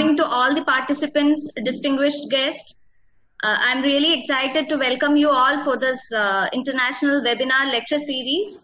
morning to all the participants, distinguished guests. I'm really excited to welcome you all for this international webinar lecture series.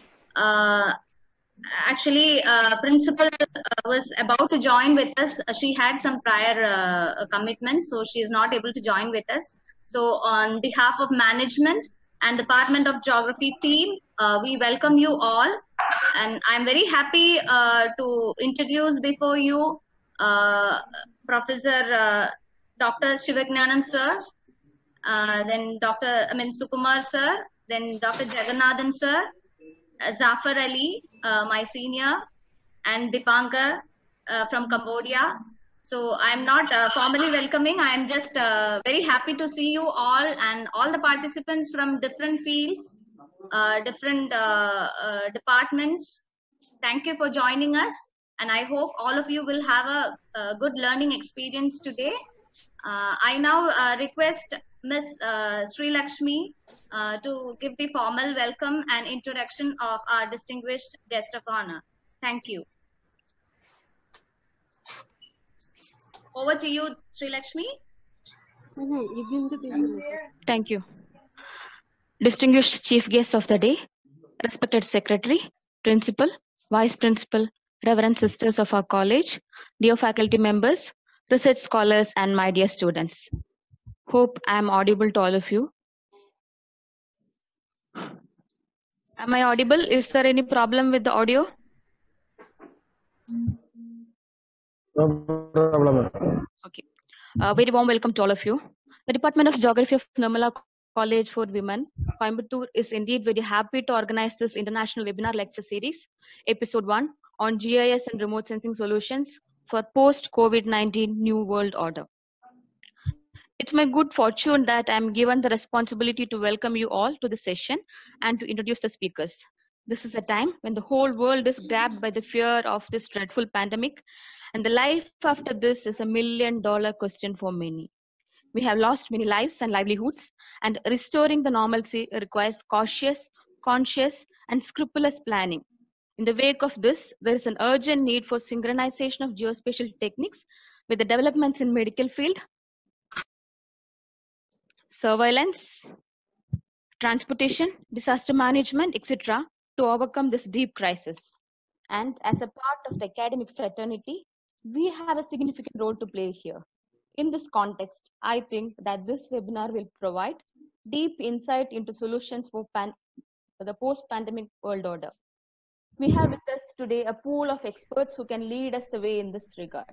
Actually, principal was about to join with us. She had some prior commitments, so she is not able to join with us. So on behalf of management and Department of Geography team, we welcome you all. And I'm very happy to introduce before you Professor Dr. Shivagnanan sir, then Sukumar sir, then Dr. Jagannathan sir, Zafar Ali, my senior, and Dipankar from Cambodia. So I'm not formally welcoming. I'm just very happy to see you all and all the participants from different fields, different departments. Thank you for joining us. And I hope all of you will have a good learning experience today. I now request Ms. Sri Lakshmi to give the formal welcome and introduction of our distinguished guest of honor. Thank you. Over to you, Sri Lakshmi. Thank you. Distinguished chief guests of the day, respected secretary, principal, vice principal, reverend sisters of our college, dear faculty members, research scholars, and my dear students. Hope I am audible to all of you. Am I audible? Is there any problem with the audio? No problem. Okay. Very warm welcome to all of you. The Department of Geography of Nirmala College for Women, Coimbatore, is indeed very happy to organize this international webinar lecture series, episode 1, on GIS and remote sensing solutions for post-COVID-19 New World Order. It's my good fortune that I'm given the responsibility to welcome you all to the session and to introduce the speakers. This is a time when the whole world is grabbed by the fear of this dreadful pandemic, and the life after this is $1 million question for many. We have lost many lives and livelihoods, and restoring the normalcy requires cautious, conscious, and scrupulous planning. In the wake of this, there is an urgent need for synchronization of geospatial techniques with the developments in medical field, surveillance, transportation, disaster management, etc., to overcome this deep crisis. And as a part of the academic fraternity, we have a significant role to play here. In this context, I think that this webinar will provide deep insight into solutions for the post-pandemic world order. We have with us today a pool of experts who can lead us the way in this regard.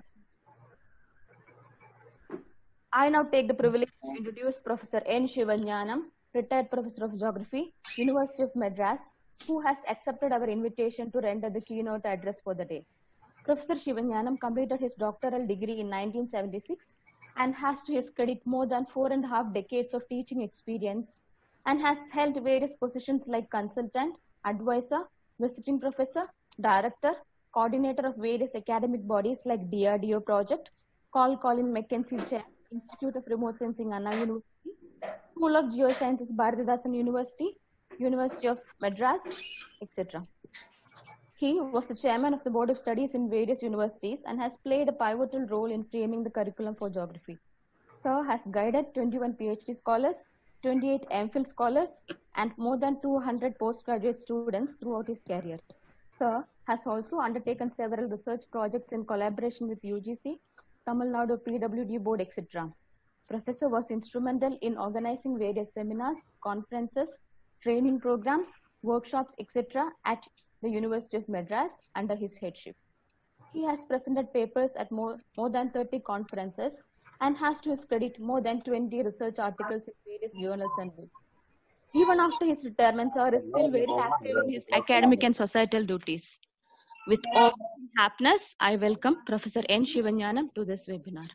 I now take the privilege to introduce Professor N. Shivagnanan, retired Professor of Geography, University of Madras, who has accepted our invitation to render the keynote address for the day. Professor Shivagnanan completed his doctoral degree in 1976 and has to his credit more than 4.5 decades of teaching experience and has held various positions like consultant, advisor, visiting professor, director, coordinator of various academic bodies like DRDO project, Colin Mackenzie Chair, Institute of Remote Sensing, Anna University, School of Geosciences, Bharathidasan University, University of Madras, etc. He was the chairman of the Board of Studies in various universities and has played a pivotal role in framing the curriculum for geography. Sir has guided 21 PhD scholars, 28 MPhil scholars, and more than 200 postgraduate students throughout his career. Sir has also undertaken several research projects in collaboration with UGC, Tamil Nadu PWD board, etc. Professor was instrumental in organizing various seminars, conferences, training programs, workshops, etc. at the University of Madras under his headship. He has presented papers at more than 30 conferences and has to his credit more than 20 research articles in various journals and books. Even after his retirement, sir is still very active in his academic and societal duties. With all happiness, I welcome Professor N. Shivagnanan to this webinar.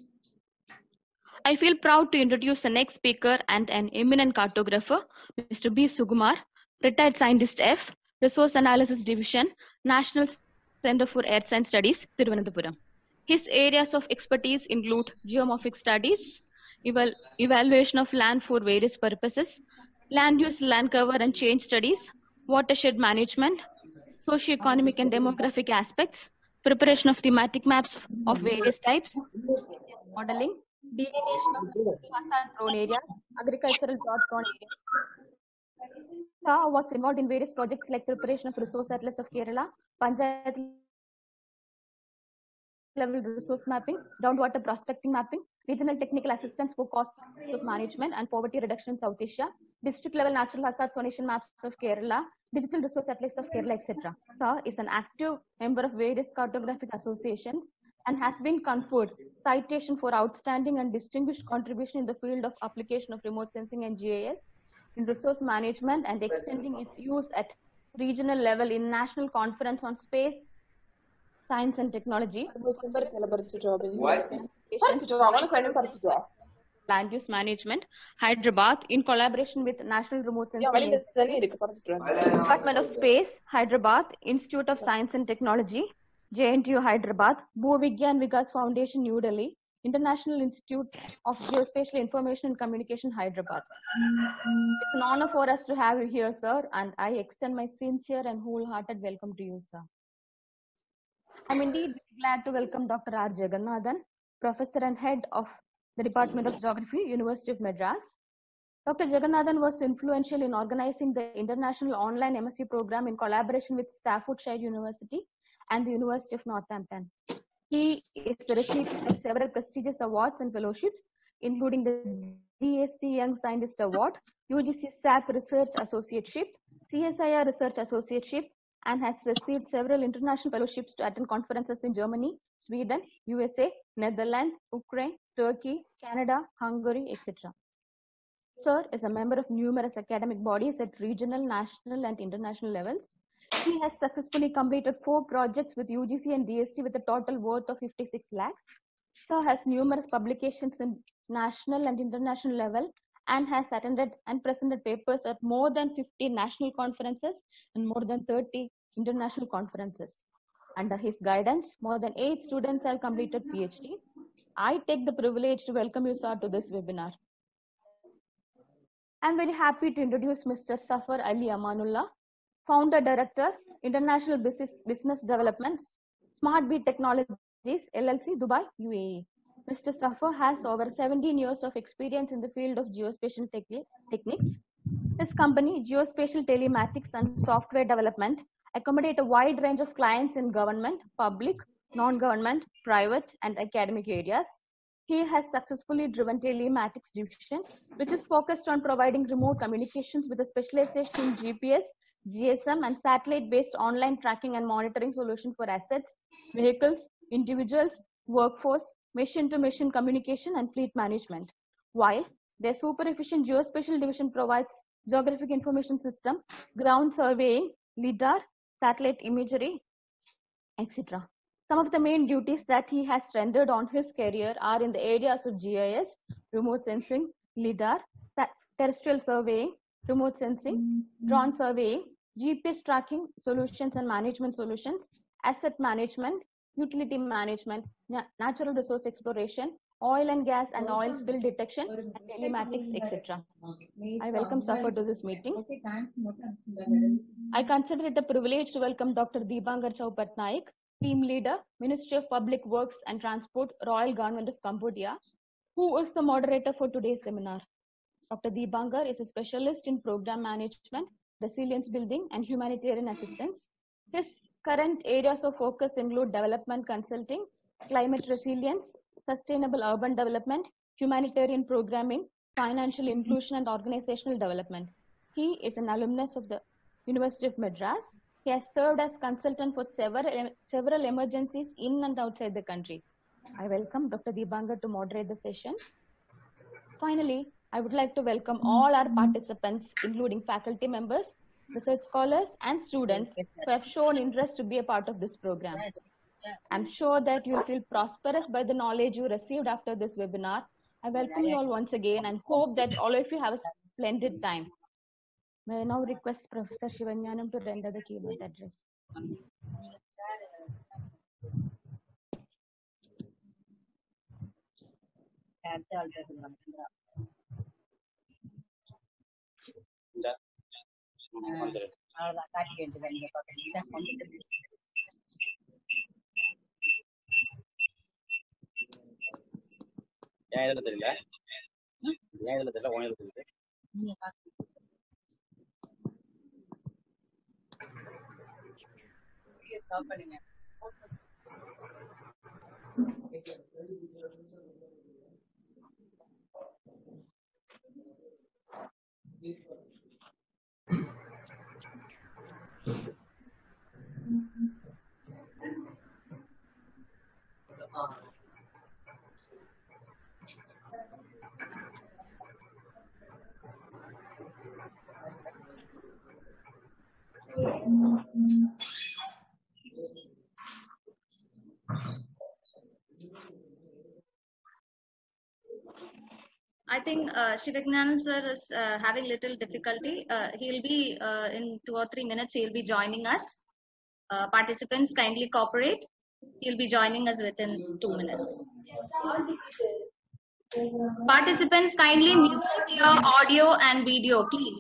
I feel proud to introduce the next speaker and an eminent cartographer, Mr. B. Sukumar, retired scientist F, Resource Analysis Division, National Center for Earth Science Studies, Thiruvananthapuram. His areas of expertise include geomorphic studies, evaluation of land for various purposes, land use, land cover and change studies, watershed management, socio-economic and demographic aspects, preparation of thematic maps of various types, modeling, delineation of hazard-prone areas, agricultural drought-prone areas. Shah was involved in various projects like preparation of resource atlas of Kerala, Panchayat level resource mapping, groundwater prospecting mapping, regional technical assistance for cost resource management and poverty reduction in South Asia, district level natural hazard zonation maps of Kerala, digital resource atlas of Kerala, etc. Shah is an active member of various cartographic associations and has been conferred citation for outstanding and distinguished contribution in the field of application of remote sensing and GIS in resource management and extending its use at regional level in National Conference on Space, Science and Technology, land use management, Hyderabad, in collaboration with National Remote Sensing Department of Space, Hyderabad, Institute of Science and Technology, JNTU Hyderabad, Bhuvigyan Vikas Foundation, New Delhi, International Institute of Geospatial Information and Communication, Hyderabad. It's an honor for us to have you here, sir, and I extend my sincere and wholehearted welcome to you, sir. I'm indeed glad to welcome Dr. R. Jagannathan, Professor and Head of the Department of Geography, University of Madras. Dr. Jagannathan was influential in organizing the International Online MSc program in collaboration with Staffordshire University and the University of Northampton. He is the recipient of several prestigious awards and fellowships, including the DST Young Scientist Award, UGC SAP Research Associateship, CSIR Research Associateship, and has received several international fellowships to attend conferences in Germany, Sweden, USA, Netherlands, Ukraine, Turkey, Canada, Hungary, etc. Sir is a member of numerous academic bodies at regional, national, and international levels. He has successfully completed 4 projects with UGC and DST with a total worth of 56 lakhs. Sir has numerous publications in national and international level and has attended and presented papers at more than 50 national conferences and more than 30 international conferences. Under his guidance, more than 8 students have completed PhD. I take the privilege to welcome you, sir, to this webinar. I'm very happy to introduce Mr. Safar Ali Amanullah, Founder Director, International Business Development, SmartBeat Technologies, LLC, Dubai, UAE. Mr. Safar has over 17 years of experience in the field of geospatial techniques. His company, Geospatial Telematics and Software Development, accommodate a wide range of clients in government, public, non-government, private, and academic areas. He has successfully driven telematics division, which is focused on providing remote communications with a specialization in GPS, GSM, and satellite-based online tracking and monitoring solution for assets, vehicles, individuals, workforce, machine-to-machine communication, and fleet management. While their super efficient geospatial division provides geographic information system, ground surveying, LIDAR, satellite imagery, etc. Some of the main duties that he has rendered on his career are in the areas of GIS, remote sensing, LIDAR, terrestrial surveying, remote sensing, drone surveying, GPS tracking solutions and management solutions, asset management, utility management, natural resource exploration, oil and gas and oil spill detection, and telematics, etc. I welcome Safar to this meeting. I consider it a privilege to welcome Dr. Deebangar Chowpatnaik, Team Leader, Ministry of Public Works and Transport, Royal Government of Cambodia, who is the moderator for today's seminar. Dr. Deebangar is a specialist in program management, resilience building, and humanitarian assistance. His current areas of focus include development consulting, climate resilience, sustainable urban development, humanitarian programming, financial inclusion, and organizational development. He is an alumnus of the University of Madras. He has served as consultant for several emergencies in and outside the country. I welcome Dr. Deebangar to moderate the sessions. Finally, I would like to welcome all our participants, including faculty members, research scholars, and students who have shown interest to be a part of this program. I'm sure that you'll feel prosperous by the knowledge you received after this webinar. I welcome you all once again and hope that all of you have a splendid time. May I now request Professor Shivagyanam to render the keynote address. ஏன் இதுல தெரியல உன் இதுல தெரியுது stop பண்ணுங்க. I think Shivagnan sir is having little difficulty. He'll be in 2 or 3 minutes. He'll be joining us. Participants kindly cooperate. He'll be joining us within 2 minutes. Participants kindly mute your audio and video, please.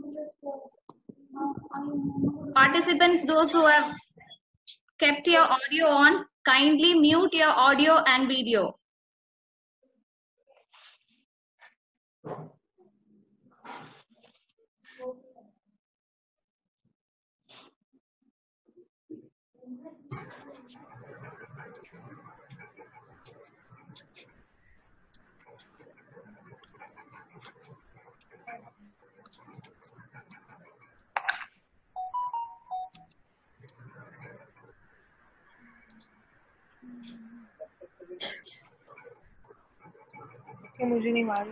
Participants, those who have kept your audio on, kindly mute your audio and video. मुझे नहीं मालूम.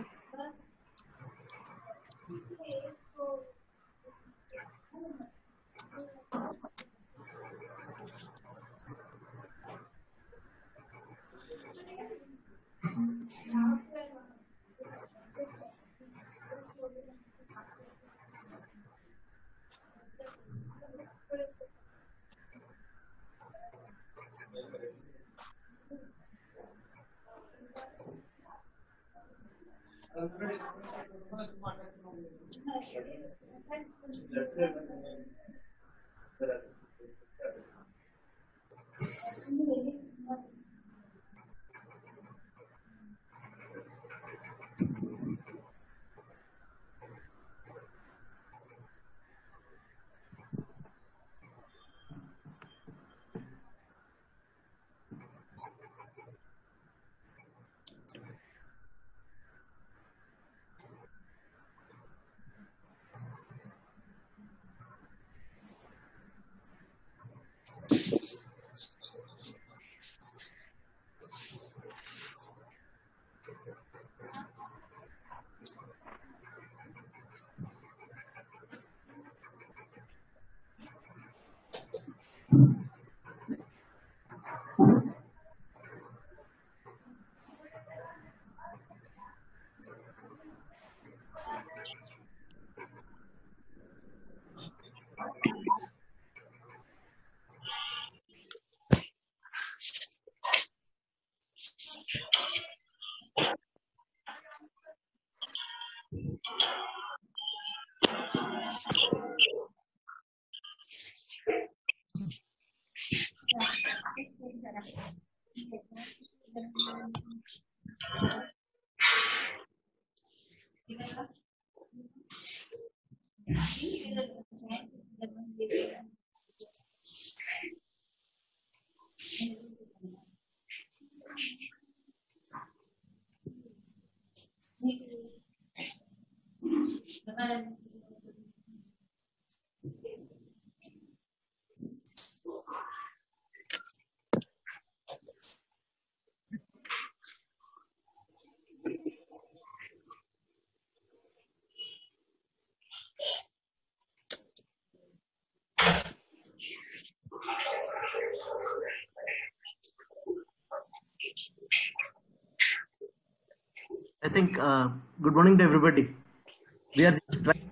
I think good morning to everybody. We are just trying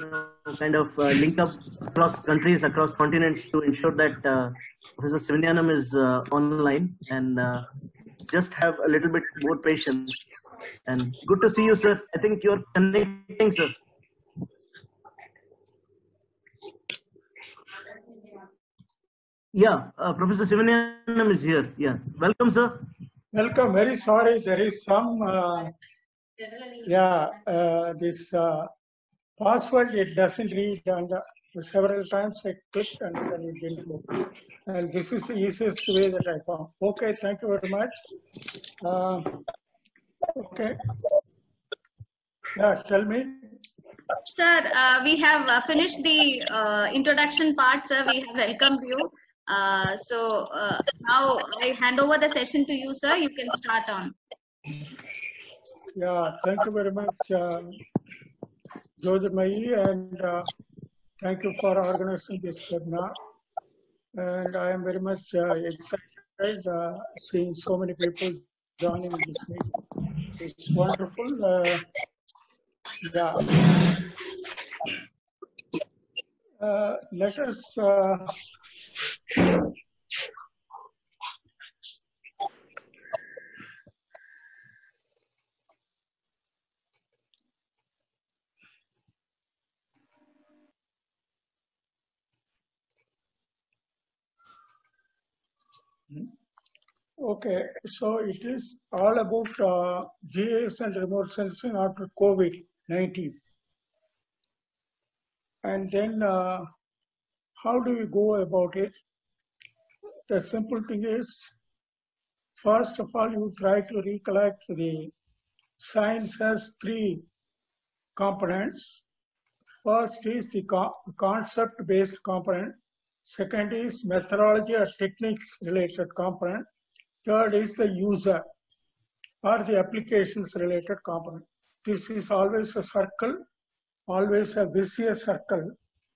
to kind of link up across countries, across continents to ensure that Professor Sivanyanam is online and just have a little bit more patience. And good to see you, sir. I think you're connecting, sir. Yeah, Professor Sivanyanam is here. Yeah, welcome, sir. Welcome. Very sorry, there is some, this password, it doesn't read, and several times I clicked and then it didn't go. And this is the easiest way that I found. Okay, thank you very much. Okay. Yeah, tell me. Sir, we have finished the introduction part, sir. We have welcomed you. So now I hand over the session to you, sir. You can start on. Yeah, thank you very much, Jyotirmayi, and thank you for organizing this webinar. And I am very much excited seeing so many people joining this meeting. It's wonderful. Let us okay, so it is all about GIS and remote sensing after COVID-19. And then how do we go about it? The simple thing is, first of all, you try to recollect the science has three components. First is the concept-based component. Second is methodology or techniques-related component. Third is the user or the applications-related component. This is always a circle, always a vicious circle.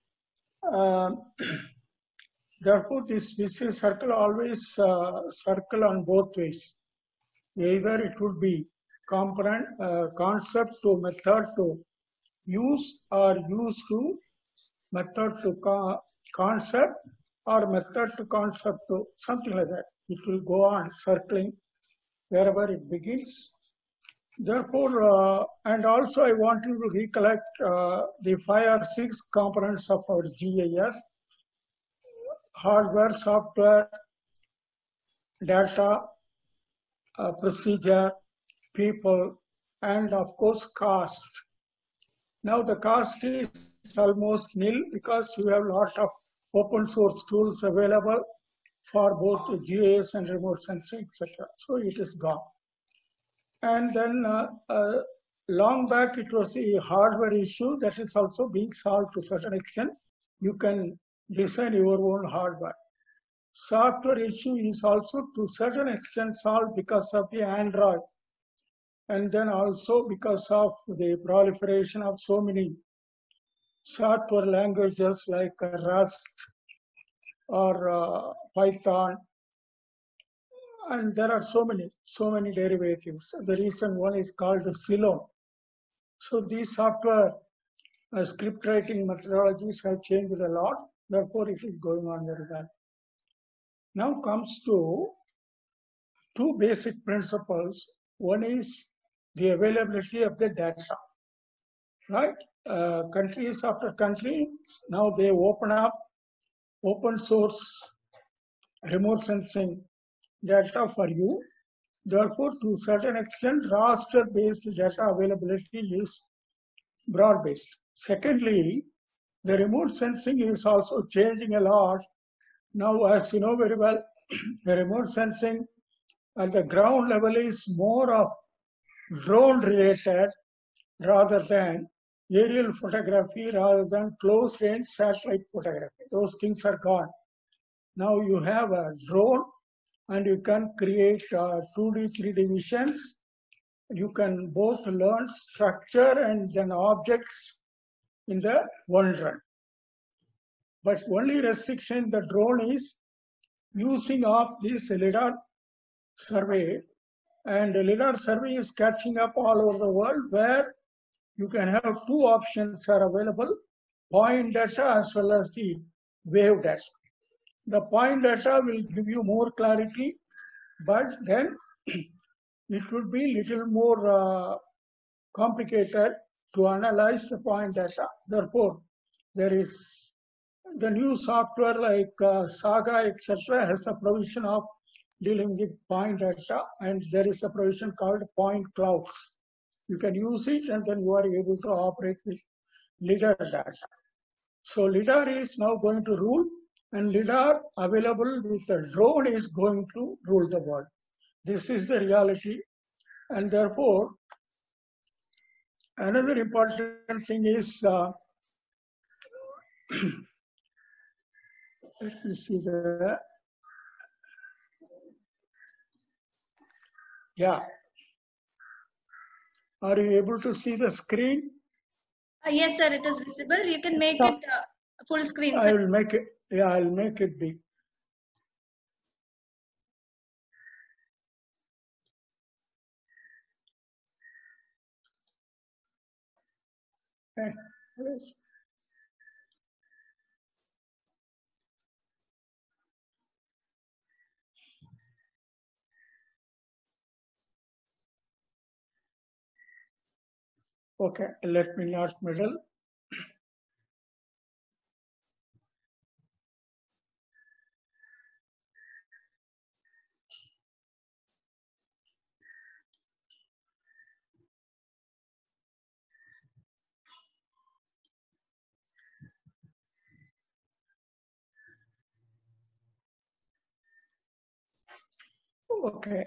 Therefore, this vicious circle always circle on both ways. Either it would be component, concept to method to use, or use to method to concept, or method to concept to something like that. It will go on circling wherever it begins. Therefore, and also I want you to recollect the 5 or 6 components of our GIS: hardware, software, data, procedure, people, and of course cost. Now the cost is almost nil because you have a lot of open source tools available for both GIS and remote sensing, etc. So it is gone. And then long back it was a hardware issue that is also being solved to a certain extent. You can design your own hardware. Software issue is also to a certain extent solved because of the Android. And then also because of the proliferation of so many software languages like Rust or Python. And there are so many derivatives. The recent one is called Ceylon. So these software script writing methodologies have changed a lot. Therefore, it is going on very well. Now comes to 2 basic principles. One is the availability of the data, right? Countries after country, now they open up open source remote sensing data for you. Therefore, to a certain extent, raster-based data availability is broad-based. Secondly, the remote sensing is also changing a lot. Now, as you know very well, the remote sensing at the ground level is more of drone-related rather than aerial photography, rather than close-range satellite photography. Those things are gone. Now you have a drone, and you can create 2D, 3D visions. You can both learn structure and then objects in the one run. But only restriction in the drone is using of this LiDAR survey. And the LiDAR survey is catching up all over the world, where you can have 2 options are available: point data as well as the wave data. The point data will give you more clarity, but then it would be little more complicated to analyze the point data. Therefore, there is the new software like Saga, etc., has the provision of dealing with point data, and there is a provision called point clouds. You can use it and then you are able to operate with LiDAR data. So LiDAR is now going to rule, and LiDAR available with the drone is going to rule the world. This is the reality, and therefore another important thing is, let me see the, yeah. Are you able to see the screen? Yes, sir, it is visible. You can make it full screen, I sir. will make it, yeah, I'll make it big. Okay. Okay, let me not middle. Okay.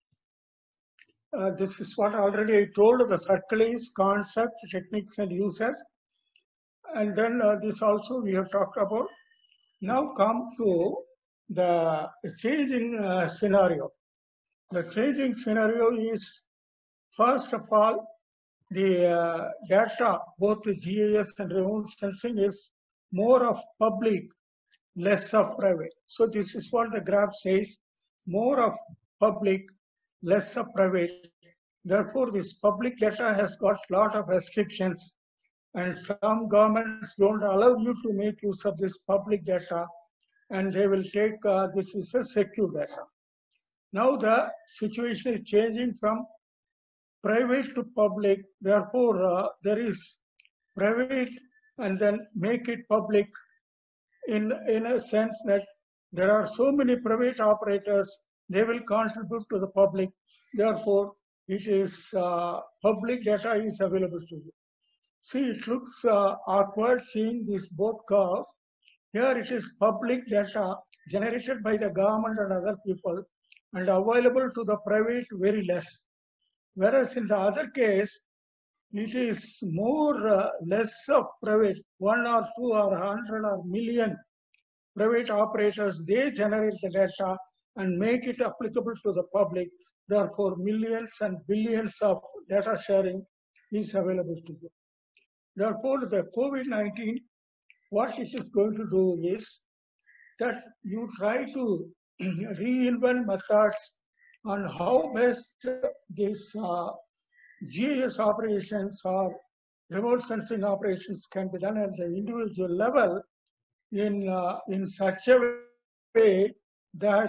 This is what already I told, the circle is concept, techniques and uses. And then this also we have talked about. Now come to the changing scenario. The changing scenario is, first of all, the data, both the GIS and remote sensing, is more of public, less of private. So this is what the graph says, more of public, less of private. Therefore, this public data has got a lot of restrictions, and some governments don't allow you to make use of this public data, and they will take this is a secure data. Now the situation is changing from private to public. Therefore, there is private and then make it public in a sense that there are so many private operators, they will contribute to the public. Therefore, it is public data is available to you. See, it looks awkward seeing these both curves. Here it is public data generated by the government and other people and available to the private very less. Whereas in the other case, it is more less of private, 1 or 2 or 100 or million private operators, they generate the data and make it applicable to the public. Therefore, millions and billions of data sharing is available to you. Therefore, the COVID-19, what it is going to do is that you try to reinvent methods on how best these GIS operations or remote sensing operations can be done at the individual level in such a way that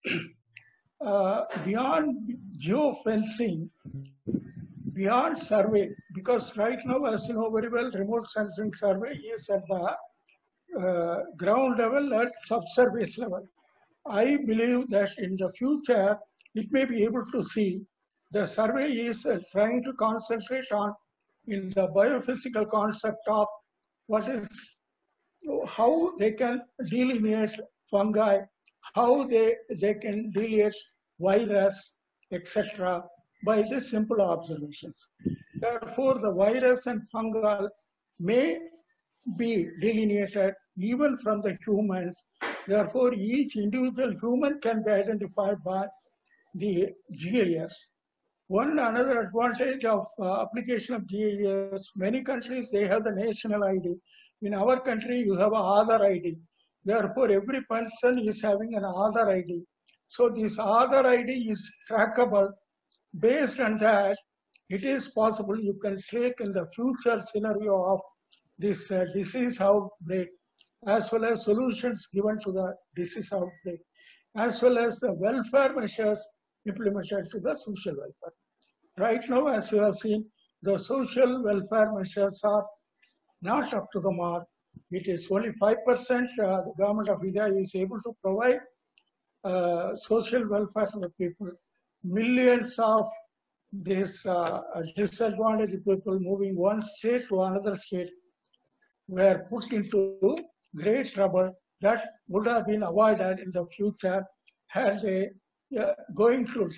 beyond geofencing, beyond survey, because right now, as you know very well, remote sensing survey is at the ground level, at subsurface level. I believe that in the future, it may be able to see. The survey is trying to concentrate on in the biophysical concept of what is, how they can delineate fungi, how they can delineate virus, etc. by the simple observations. Therefore, the virus and fungal may be delineated even from the humans. Therefore, each individual human can be identified by the GIS. One another advantage of application of GIS, many countries, they have the national ID. In our country, you have an Aadhaar ID. Therefore, every person is having an Aadhaar ID. So this Aadhaar ID is trackable. Based on that, it is possible you can track in the future scenario of this disease outbreak, as well as solutions given to the disease outbreak, as well as the welfare measures implemented to the social welfare. Right now, as you have seen, the social welfare measures are not up to the mark. It is only 5% the government of India is able to provide social welfare of the people. Millions of these disadvantaged people moving one state to another state were put into great trouble that would have been avoided in the future had they going to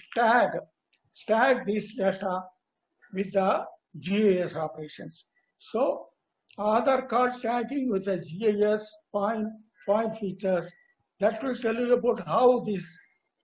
tag this data with the GIS operations. So Aadhaar card tagging with the GIS point features, that will tell you about how this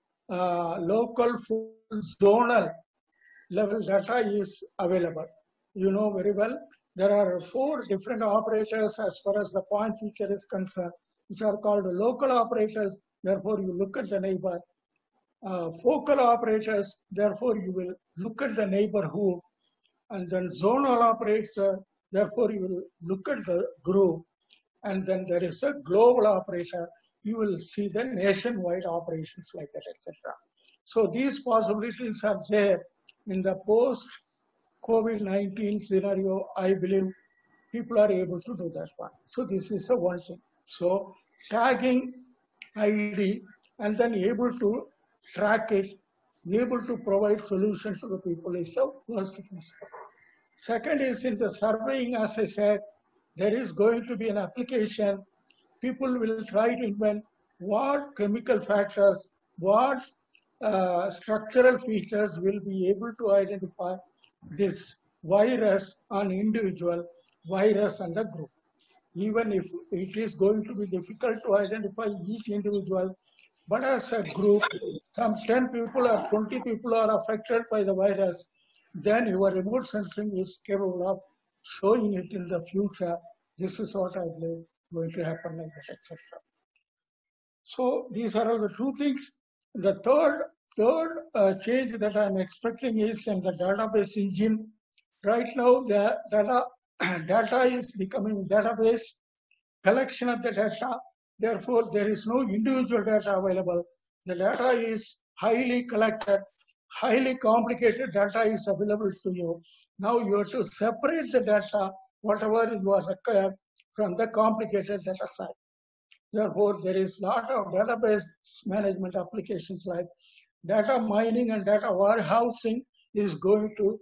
local full zonal level data is available. You know very well, there are 4 different operators as far as the point feature is concerned, which are called local operators. Therefore, you look at the neighbor. Focal operators, therefore, you will look at the neighborhood. And then zonal operator, therefore, you will look at the group. And then there is a global operator. You will see the nationwide operations like that, etc. So these possibilities are there in the post-COVID-19 scenario. I believe people are able to do that one. So this is a one thing. So tagging ID and then able to track it, able to provide solutions to the people is the first principle. Second is in the surveying, as I said, there is going to be an application. People will try to invent what chemical factors, what structural features will be able to identify this virus on individual, virus and the group. Even if it is going to be difficult to identify each individual, but as a group, some 10 people or 20 people are affected by the virus, then your remote sensing is capable of showing it in the future. This is what I believe going to happen like that, etc. So these are all the 2 things. The third change that I'm expecting is in the database engine. Right now, the data is becoming database, collection of the data. Therefore, there is no individual data available. The data is highly collected, highly complicated data is available to you. Now you have to separate the data, whatever you are required, from the complicated data side. Therefore, there is a lot of database management applications like data mining and data warehousing is going to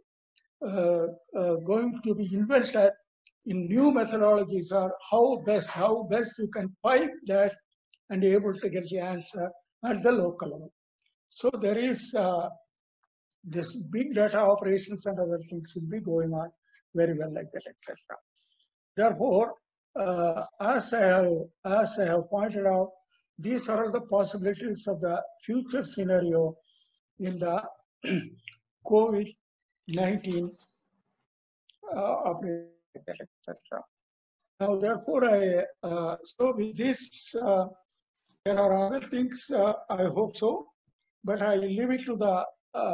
be invented in new methodologies, or how best you can pipe that and able to get the answer at the local level. So there is this big data operations and other things will be going on very well like that, etc. Therefore, as I have pointed out, these are the possibilities of the future scenario in the COVID-19 operation, etc. Now, therefore, so with this, there are other things. I hope so, but I leave it to the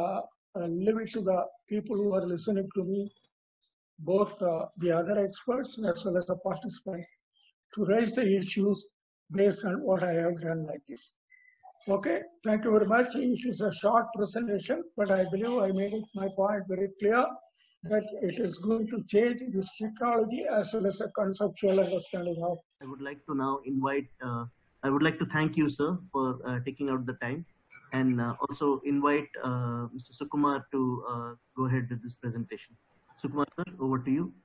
people who are listening to me, both the other experts as well as the participants, to raise the issues based on what I have done like this. Okay, thank you very much. It is a short presentation, but I believe I made my point very clear that it is going to change this technology as well as a conceptual understanding of. I would like to now invite, I would like to thank you, sir, for taking out the time, and also invite Mr. Sukumar to go ahead with this presentation. Sukumar, sir, over to you.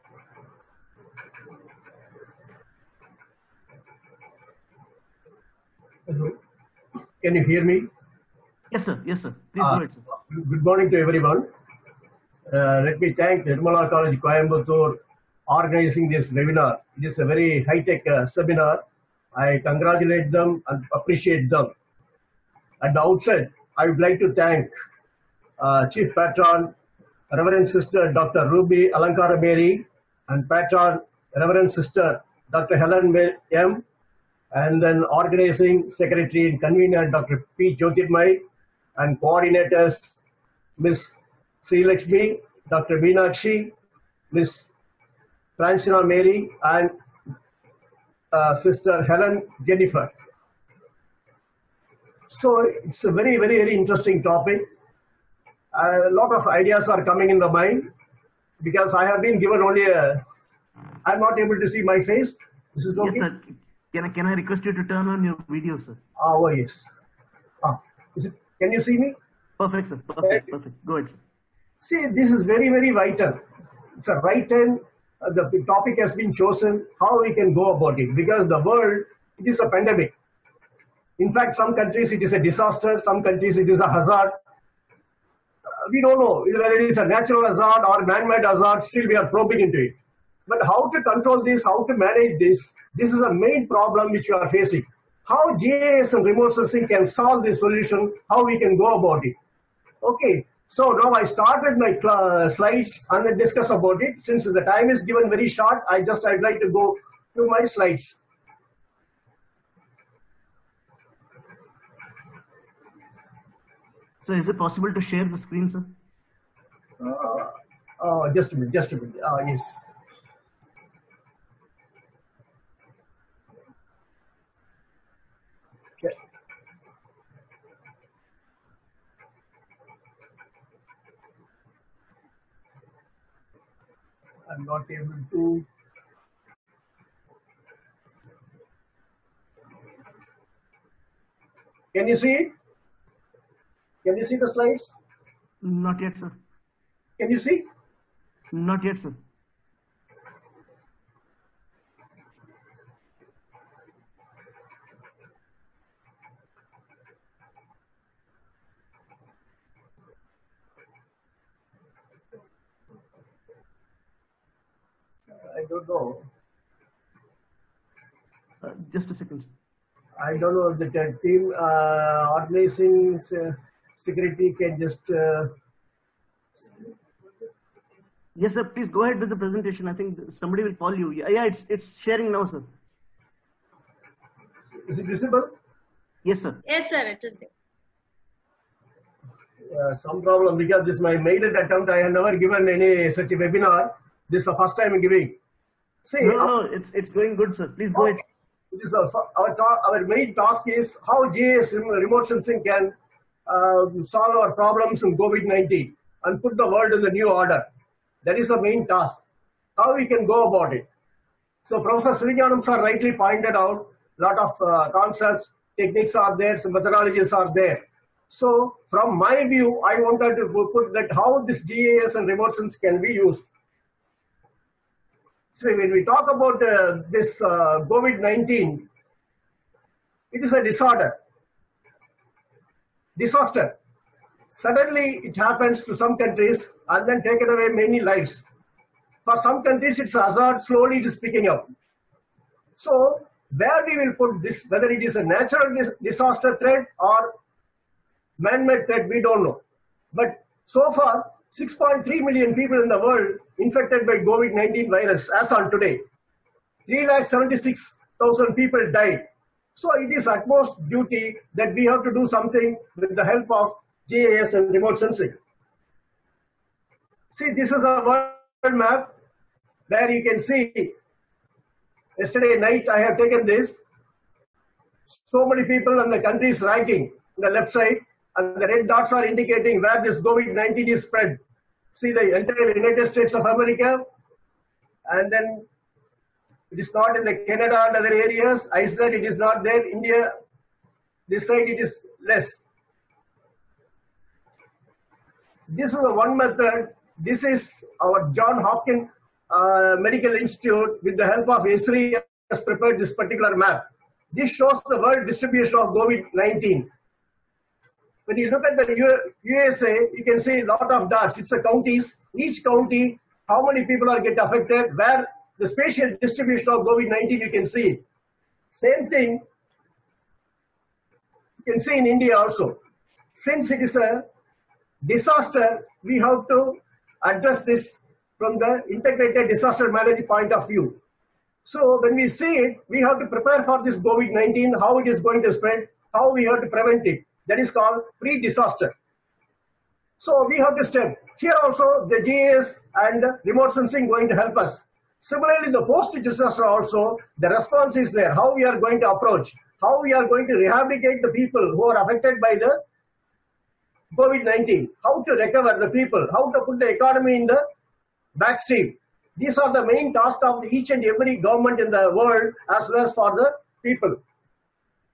Hello. Can you hear me? Yes, sir. Yes, sir. Please go ahead, sir. Good morning to everyone. Let me thank Nirmala College, Coimbatore, organizing this webinar. It is a very high-tech seminar. I congratulate them and appreciate them. At the outset, I would like to thank Chief Patron, Reverend Sister Dr. Ruby Alankara Mary, and Patron, Reverend Sister Dr. Helen M., and then organizing secretary and convener Dr. P. Jyotirmay, and coordinators Ms. Sri Lakshmi, Dr. Meenakshi, Ms. Francina Mary, and Sister Helen Jennifer. So it's a very, very, very interesting topic. A lot of ideas are coming in the mind because I have been given only I'm not able to see my face. This is okay? Yes, sir. Can I request you to turn on your video, sir? Oh, yes. Can you see me? Perfect, sir. Perfect. Perfect. Go ahead, sir. See, this is very, very vital. It's a right time. The topic has been chosen, how we can go about it. Because the world, it is a pandemic. In fact, some countries it is a disaster, some countries it is a hazard. We don't know whether it is a natural hazard or man-made hazard, still we are probing into it. But how to control this, how to manage this is a main problem which we are facing. How GIS and remote sensing can solve this solution, how we can go about it. Okay, so now I start with my slides and then discuss about it. Since the time is given very short, I'd like to go to my slides. So is it possible to share the screen, sir? Just a minute. Yes. Okay. I'm not able to. Can you see it? Can you see the slides? Not yet, sir. Can you see? Not yet, sir. I don't know. Just a second, sir. I don't know if the team organizing security can just. Yes, sir. Please go ahead with the presentation. I think somebody will call you. Yeah, it's sharing now, sir. Is it visible? Yes, sir. Yes, sir, it is there. Some problem because this is my maiden attempt. I have never given any such a webinar. This is the first time I'm giving. See, no, it's going good, sir. Please go ahead. Which is our main task is how GIS remote sensing can solve our problems in COVID-19 and put the world in the new order. That is the main task. How we can go about it. So Professor Sivagnanam sir rightly pointed out a lot of concepts, techniques are there, some methodologies are there. So from my view, I wanted to put that how this GIS and remote sensing can be used. So when we talk about this COVID-19, it is a disaster. Suddenly it happens to some countries and then taken away many lives. For some countries it's a hazard, slowly it is picking up. So where we will put this, whether it is a natural disaster threat or man-made threat, we don't know. But so far, 6.3 million people in the world infected by COVID-19 virus as on today. 376,000 people died. So it is utmost duty that we have to do something with the help of GIS and remote sensing. See, this is a world map where you can see, yesterday night I have taken this. So many people and the countries ranking on the left side, and the red dots are indicating where this COVID-19 is spread. See the entire United States of America, and then it is not in the Canada and other areas. Iceland, it is not there. India, this side it is less. This is one method. This is our John Hopkins Medical Institute with the help of ESRI has prepared this particular map. This shows the world distribution of COVID-19. When you look at the USA, you can see a lot of dots. It's a counties. Each county, how many people are get affected, where the spatial distribution of COVID-19, you can see. Same thing you can see in India also. Since it is a disaster, we have to address this from the integrated disaster management point of view. So when we see it, we have to prepare for this COVID-19, how it is going to spread, how we have to prevent it. That is called pre-disaster. So we have to step. Here also the GIS and remote sensing going to help us. Similarly, the post-disaster also, the response is there. How we are going to approach, how we are going to rehabilitate the people who are affected by the COVID-19, how to recover the people, how to put the economy in the backstream. These are the main tasks of each and every government in the world as well as for the people.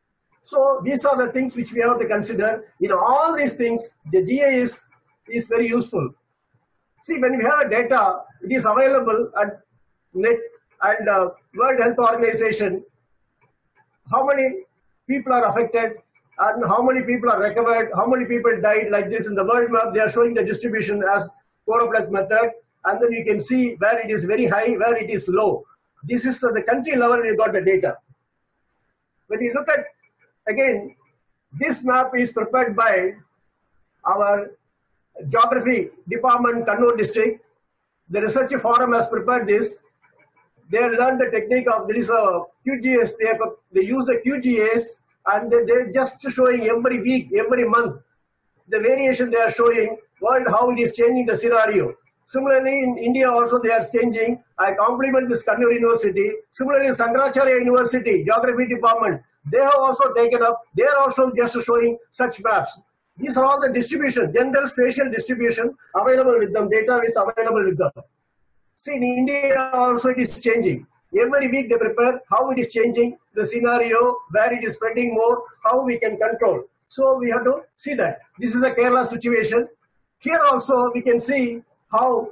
So these are the things which we have to consider. In all these things, the GIS is very useful. See, when we have a data, it is available at NET and World Health Organization. How many people are affected and how many people are recovered, how many people died, like this in the world map. They are showing the distribution as Coropleth method, and then you can see where it is very high, where it is low. This is at the country level, we got the data. When you look at, again, this map is prepared by our Geography Department, Kannur district. The research forum has prepared this. They learned the technique of, there is a QGIS, they use the QGIS and they're just showing every week, every month, the variation they are showing, world how it is changing the scenario. Similarly, in India also they are changing. I compliment this Kannur University. Similarly, Sankaracharya University, Geography Department, they have also taken up, they are also just showing such maps. These are all the distribution, general spatial distribution available with them, data is available with them. See, in India also it is changing. Every week they prepare how it is changing, the scenario, where it is spreading more, how we can control. So we have to see that. This is a Kerala situation. Here also we can see how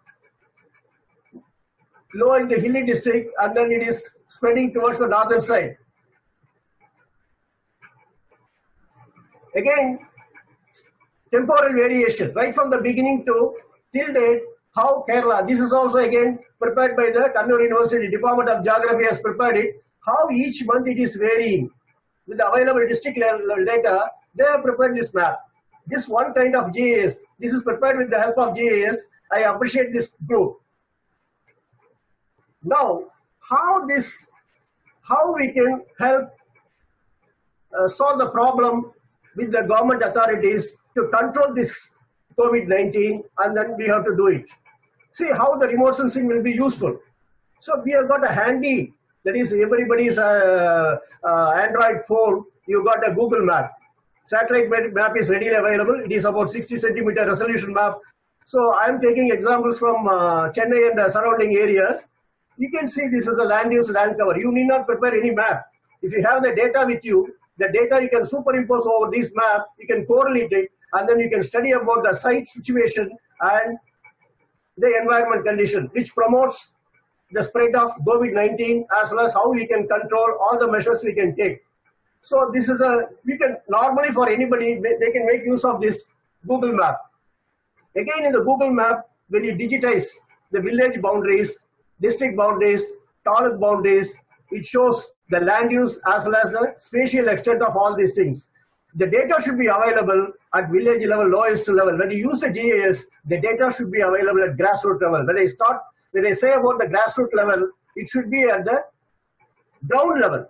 low in the hilly district and then it is spreading towards the northern side. Again, temporal variation, right from the beginning to till date, how Kerala, this is also again prepared by the Kannur University Department of Geography has prepared it, how each month it is varying. With the available district level data, they have prepared this map. This one kind of GIS, this is prepared with the help of GIS. I appreciate this group. Now, how we can help solve the problem with the government authorities to control this COVID-19, and then we have to do it. See how the remote sensing will be useful. So we have got a handy, that is everybody's Android phone, you got a Google map. Satellite map is readily available. It is about 60 centimeter resolution map. So I am taking examples from Chennai and the surrounding areas. You can see this is a land use, land cover. You need not prepare any map. If you have the data with you, the data you can superimpose over this map, you can correlate it, and then you can study about the site situation and the environment condition, which promotes the spread of COVID-19 as well as how we can control all the measures we can take. So this is we can normally for anybody, they can make use of this Google map. Again in the Google map, when you digitize the village boundaries, district boundaries, taluk boundaries, it shows the land use as well as the spatial extent of all these things. The data should be available at village level, lowest level. When you use the GIS, the data should be available at grassroots level. When I say about the grassroots level, it should be at the ground level.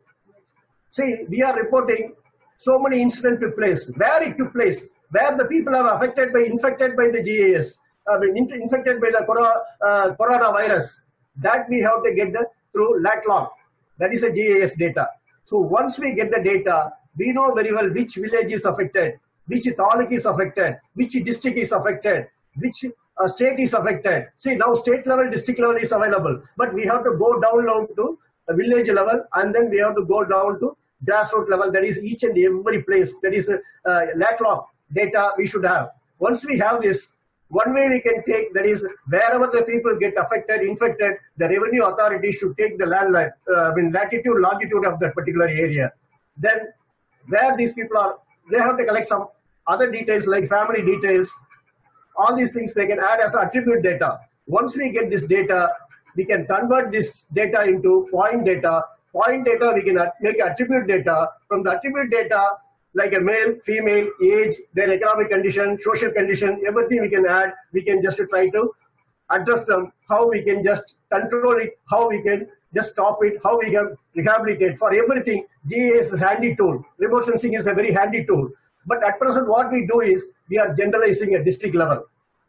See, we are reporting so many incidents took place. Where it took place, where the people are infected by the GIS, infected by the coronavirus, that we have to get through LAT-LOG. That is a GIS data. So once we get the data, we know very well which village is affected, which taluk is affected, which district is affected, which state is affected. See, now state level, district level is available, but we have to go down to the village level, and then we have to go down to grassroots level. That is each and every place. That is LAT-LOG data we should have. Once we have this, one way we can take, that is wherever the people get affected, infected, the revenue authority should take the latitude, longitude of that particular area. Then where these people are, they have to collect some other details like family details. All these things they can add as attribute data. Once we get this data, we can convert this data into point data. Point data we can make attribute data. From the attribute data, like a male, female, age, their economic condition, social condition, everything we can add. We can just try to address them, how we can just control it, how we can just stop it, how we can rehabilitate. For everything, GIS is a handy tool. Remote sensing is a very handy tool. But at present, what we do is, we are generalizing at district level.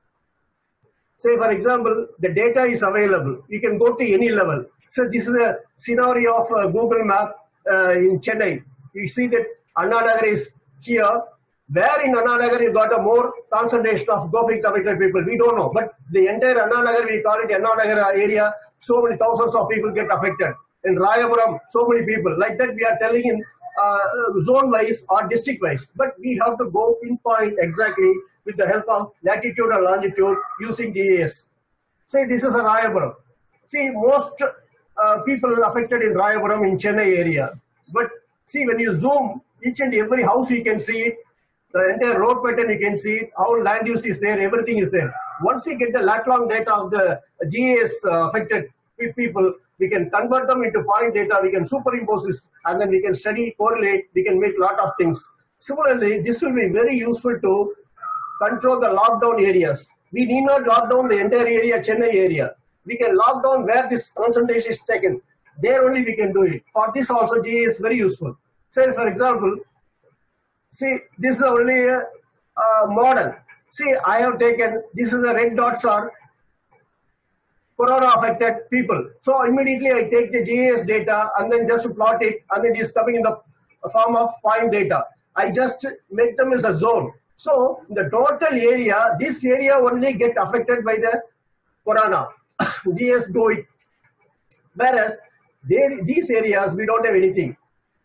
Say, for example, the data is available. You can go to any level. So this is a scenario of Google map in Chennai. You see that Anna Nagar is here. Where in Anna Nagar you got a more concentration of COVID affected people? We don't know. But the entire Anna Nagar, we call it Anna Nagar area, so many thousands of people get affected. In Rayapuram, so many people. Like that we are telling in zone wise or district wise, but we have to go pinpoint exactly with the help of latitude and longitude using GIS. Say this is a Rayapuram. See, most people affected in Rayapuram in Chennai area, but see, when you zoom each and every house, you can see it. The entire road pattern, you can see it. How land use is there, everything is there. Once you get the lat-long data of the GIS affected people, we can convert them into point data. We can superimpose this, and then we can study, correlate. We can make a lot of things. Similarly, this will be very useful to control the lockdown areas. We need not lock down the entire area, Chennai area. We can lock down where this concentration is taken. There only we can do it. For this also, GIS is very useful. Say, for example, see, this is only a model. See, I have taken, this is the red dots are corona affected people. So immediately I take the GIS data and then just plot it, and it is coming in the form of point data. I just make them as a zone. So the total area, this area only get affected by the corona. GIS do it. Whereas these areas, we don't have anything.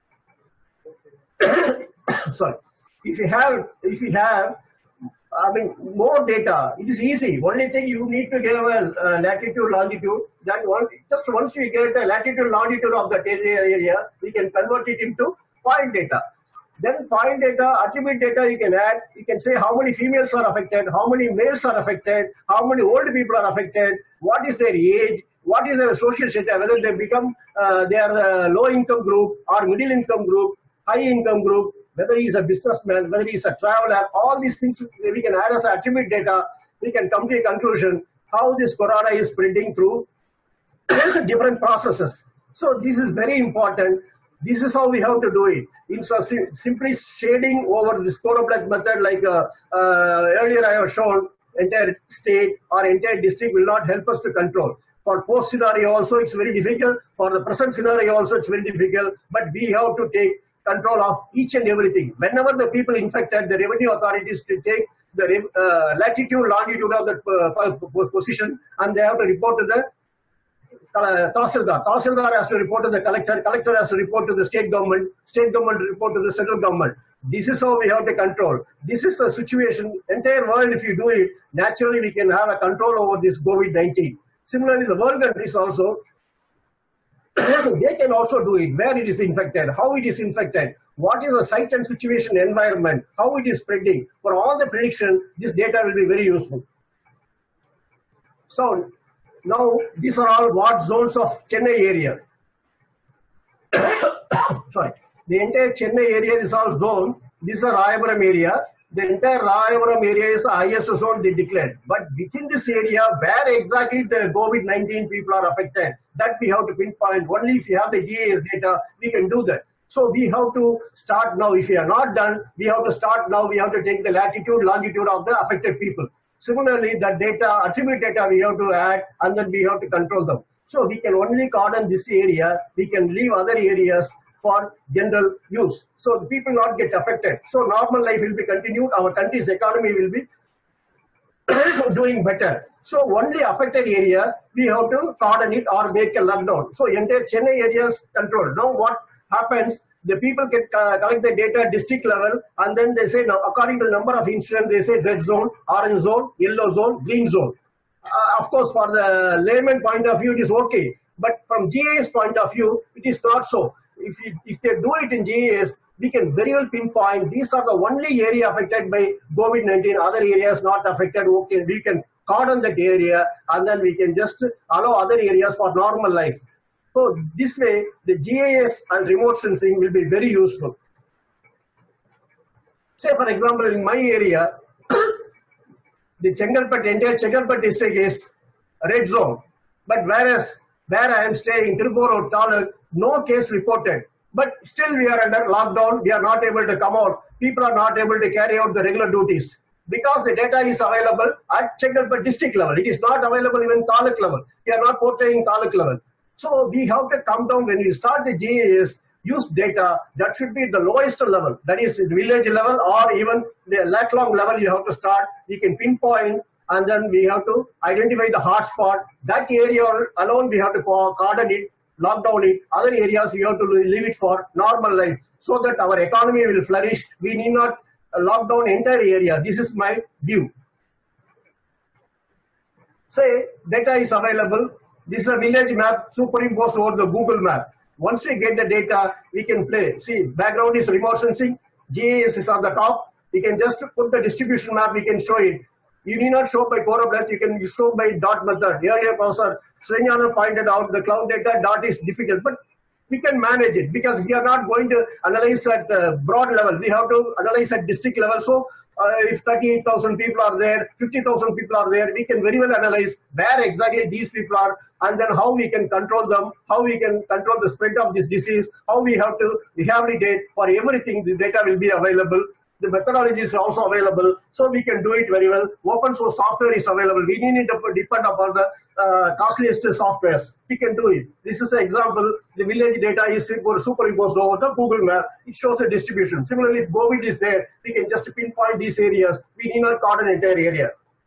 Sorry. If you have, I mean, more data, it is easy. Only thing you need to give a latitude, longitude. That one, just once we get a latitude, longitude of the area, we can convert it into point data. Then point data, attribute data you can add. You can say how many females are affected, how many males are affected, how many old people are affected, what is their age, what is their social status, whether they become, they are the low income group or middle income group, high income group, whether he is a businessman, whether he is a traveler, all these things we can add as attribute data. We can come to a conclusion how this corona is spreading through different processes. So this is very important. This is how we have to do it. Instead of simply shading over this Coroblack method, like earlier I have shown, entire state or entire district will not help us to control. For post scenario also it's very difficult. For the present scenario also it's very difficult. But we have to take control of each and everything. Whenever the people infected, the revenue authorities to take the latitude, longitude of the position, and they have to report to the Tahsildar. Tahsildar has to report to the collector. Collector has to report to the state government. State government to report to the central government. This is how we have to control. This is a situation, entire world, if you do it, naturally we can have a control over this COVID-19. Similarly, the world countries also, they can also do it, where it is infected, how it is infected, what is the site and situation environment, how it is spreading. For all the prediction, this data will be very useful. So, now these are all what zones of Chennai area. Sorry, the entire Chennai area is all zone. This is a Rayapuram area. The entire Rayapuram area is the highest zone they declared. But within this area, where exactly the COVID-19 people are affected, that we have to pinpoint. Only if you have the GIS data, we can do that. So we have to start now. If we are not done, we have to start now. We have to take the latitude, longitude of the affected people. Similarly, the data, attribute data we have to add, and then we have to control them. So we can only cordon this area. We can leave other areas for general use. So the people not get affected. So normal life will be continued. Our country's economy will be doing better. So only affected area, we have to cordon it or make a lockdown. So entire Chennai area is controlled. Now what happens, the people get collect the data at district level, and then they say, now according to the number of incidents, they say Z zone, orange zone, yellow zone, green zone. Of course, for the layman point of view, it is okay. But from GIS point of view, it is not so. If they do it in GIS, we can very well pinpoint these are the only area affected by COVID-19, other areas not affected. Okay, we can cordon that area, and then we can just allow other areas for normal life. So this way, the GIS and remote sensing will be very useful. Say for example, in my area, the Chengalpet, entire Chengalpet district is red zone. But whereas where I am staying, Tirupur Taluk, no case reported. But still we are under lockdown. We are not able to come out. People are not able to carry out the regular duties. Because the data is available at Chengalpet district level. It is not available even Taluk level. We are not portraying Taluk level. So we have to come down when we start the GIS, use data that should be the lowest level. That is the village level or even the lat-long level you have to start. We can pinpoint, and then we have to identify the hotspot. That area alone we have to cordon it. lock down it. Other areas you have to leave it for normal life so that our economy will flourish. We need not lock down entire area. This is my view. Say data is available. This is a village map superimposed over the Google map. Once we get the data, we can play. See, background is remote sensing. GIS is on the top. We can just put the distribution map. We can show it. You need not show by choropleth. You can show by dot method. Earlier, Professor Srinyana pointed out the cloud data dot is difficult, but we can manage it because we are not going to analyze at broad level. We have to analyze at district level. So if 38,000 people are there, 50,000 people are there, we can very well analyze where exactly these people are and then how we can control them, how we can control the spread of this disease, how we have to rehabilitate. For everything, the data will be available. The methodology is also available, so we can do it very well. Open source software is available. We need to depend upon the costliest softwares. We can do it. This is an example. The village data is superimposed over the Google map. It shows the distribution. Similarly, if COVID is there, we can just pinpoint these areas. We need not cover an entire area.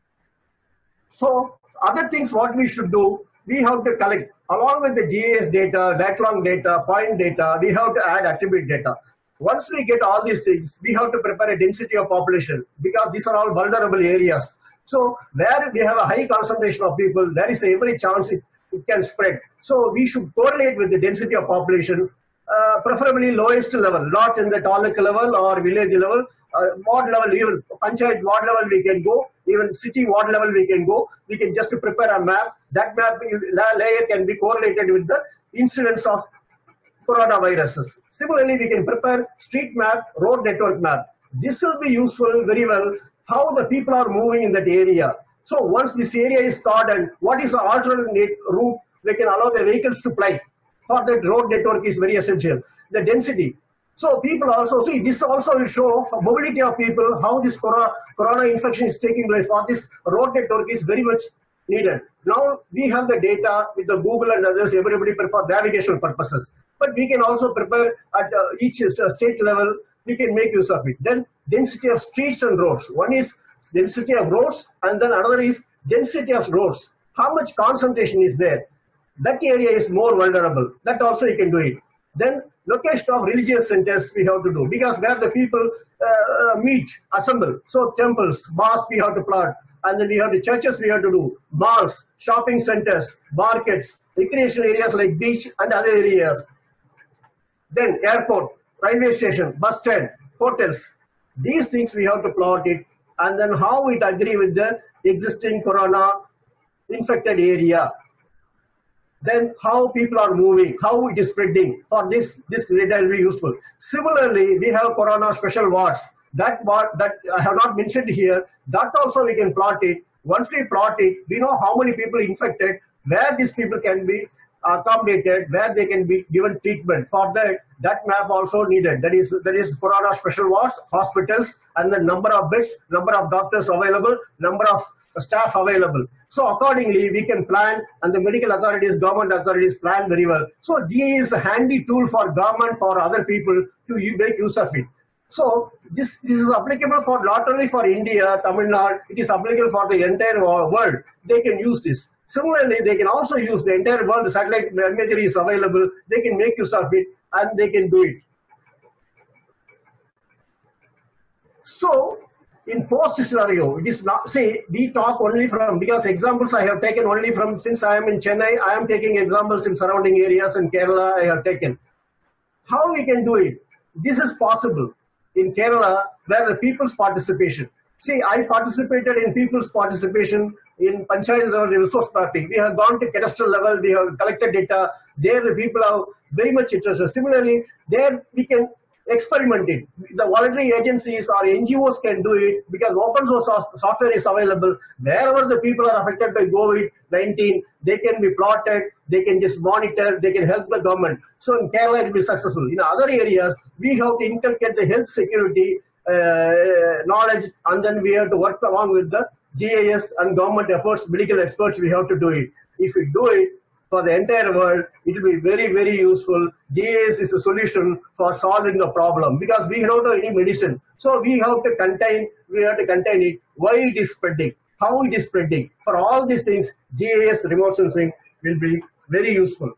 So other things what we should do, we have to collect along with the GIS data, lat-long data, point data, we have to add attribute data. Once we get all these things, we have to prepare a density of population because these are all vulnerable areas. So where we have a high concentration of people, there is every chance it can spread. So we should correlate with the density of population, preferably lowest level, not in the taluk level or village level, ward level, even panchayat ward level we can go, even city ward level we can go. We can just prepare a map. That map layer can be correlated with the incidence of coronaviruses. Similarly, we can prepare street map, road network map. This will be useful very well, how the people are moving in that area. So once this area is cordoned, what is the alternate route we can allow the vehicles to ply? For that road network is very essential. The density. So people also see, this also will show mobility of people, how this corona infection is taking place. For this road network is very much needed. Now we have the data with the Google and others, everybody for navigational purposes. But we can also prepare at each state level, we can make use of it. Then density of streets and roads. One is density of roads and then another is density of roads. How much concentration is there? That area is more vulnerable. That also you can do it. Then location of religious centers we have to do because where the people meet, assemble. So temples, mosques we have to plot. And then we have the churches we have to do, malls, shopping centers, markets, recreational areas like beach and other areas. Then airport, railway station, bus stand, hotels. These things we have to plot it and then how it agree with the existing corona infected area. Then how people are moving, how it is spreading. For this data will be useful. Similarly, we have corona special wards. That I have not mentioned here, that also we can plot it. Once we plot it, we know how many people infected, where these people can be accommodated, where they can be given treatment. For that map also needed. That is corona special wards, hospitals, and the number of beds, number of doctors available, number of staff available. So accordingly, we can plan, and the medical authorities, government authorities plan very well. So GIS is a handy tool for government, for other people to make use of it. So this is applicable for not only for India, Tamil Nadu, it is applicable for the entire world. They can use this. Similarly, they can also use the entire world. The satellite imagery is available. They can make use of it and they can do it. So in post scenario, it is not, say, we talk only from, because examples I have taken only from, since I am in Chennai, I am taking examples in surrounding areas in Kerala I have taken. How we can do it? This is possible in Kerala where the people's participation. See, I participated in people's participation in Panchayat level resource mapping. We have gone to cadastral level, we have collected data. There the people are very much interested. Similarly, there we can experiment it. The voluntary agencies or NGOs can do it because open source software is available. Wherever the people are affected by COVID-19, they can be plotted, they can just monitor, they can help the government. So in Kerala it will be successful. In other areas, we have to inculcate the health security knowledge, and then we have to work along with the GIS and government efforts, medical experts, we have to do it. If we do it for the entire world, it will be very, very useful. GIS is a solution for solving the problem because we don't have any medicine. So we have to contain it, why it is spreading, how it is spreading. For all these things, GIS remote sensing will be very useful.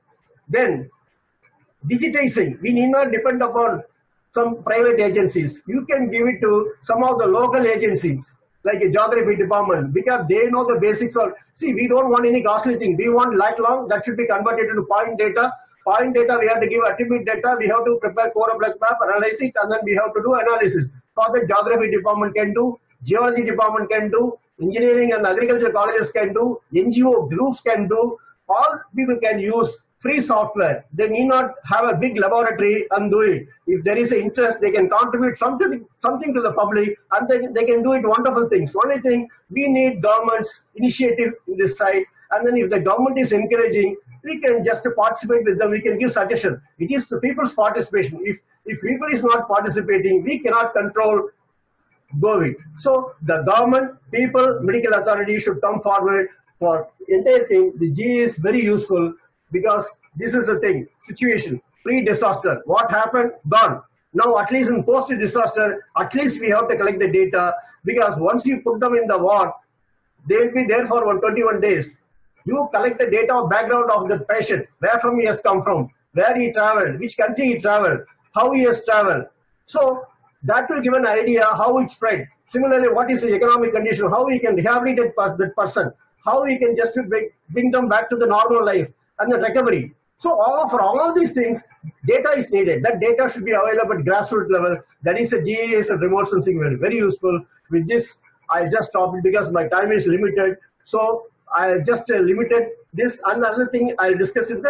Then digitizing, we need not depend upon some private agencies. You can give it to some of the local agencies, like a geography department, because they know the basics of, see, we don't want any costly thing. We want lifelong, that should be converted into point data. Point data, we have to give attribute data, we have to prepare choropleth map, analyze it, and then we have to do analysis. For the geography department can do, geology department can do, engineering and agriculture colleges can do, NGO groups can do, all people can use free software. They need not have a big laboratory and do it. If there is an interest, they can contribute something to the public, and they can do it wonderful things. Only thing, we need government's initiative in this side, and then if the government is encouraging, we can just participate with them, we can give suggestion. It is the people's participation. If people is not participating, we cannot control going. So the government, people, medical authority should come forward for entire thing. The GE is very useful because this is the thing, situation, pre-disaster. What happened? Gone. Now at least in post-disaster, at least we have to collect the data, because once you put them in the ward, they will be there for 21 days. You collect the data of background of the patient, where from he has come from, where he traveled, which country he traveled, how he has traveled. So that will give an idea how it spread. Similarly, what is the economic condition, how we can rehabilitate that person, how we can just bring them back to the normal life and the recovery. So for all these things, data is needed. That data should be available at grassroots level. That is a GIS and remote sensing very, very useful. With this, I'll just stop it because my time is limited. So I just limited this. And another thing I'll discuss in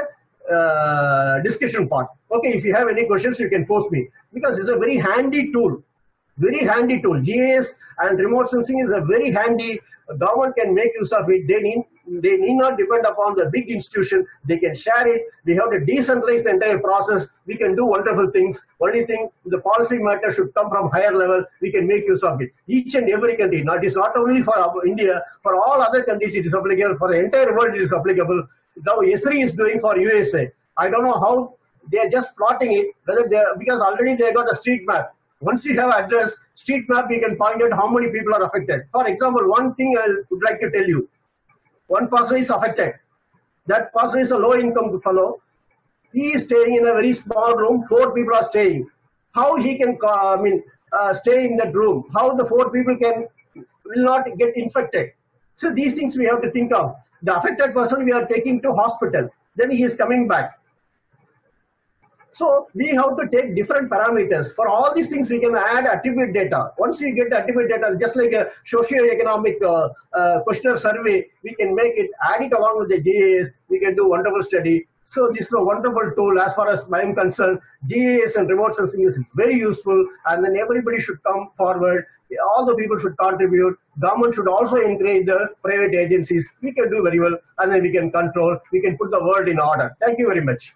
the discussion part. Okay, if you have any questions, you can post me, because it's a very handy tool. Very handy tool. GIS and remote sensing is a very handy. Government can make use of it. They need not depend upon the big institution. They can share it. We have to decentralize the entire process. We can do wonderful things. Only thing, the policy matter should come from higher level. We can make use of it. Each and every country. Now, it is not only for India. For all other countries, it is applicable. For the entire world, it is applicable. Now, ESRI is doing for USA. I don't know how they are just plotting it. Whether they are, because already they got a street map. Once you have address, street map, you can find out how many people are affected. For example, one thing I would like to tell you. One person is affected. That person is a low-income fellow. He is staying in a very small room. 4 people are staying. How he can, stay in that room? How the 4 people will not get infected? So these things we have to think of. The affected person we are taking to hospital. Then he is coming back. So we have to take different parameters. For all these things, we can add attribute data. Once you get the attribute data, just like a socio-economic questionnaire survey, we can make it, add it along with the GIS. We can do wonderful study. So this is a wonderful tool as far as I am concerned. GIS and remote sensing is very useful, and then everybody should come forward. All the people should contribute. Government should also encourage the private agencies. We can do very well, and then we can control. We can put the world in order. Thank you very much.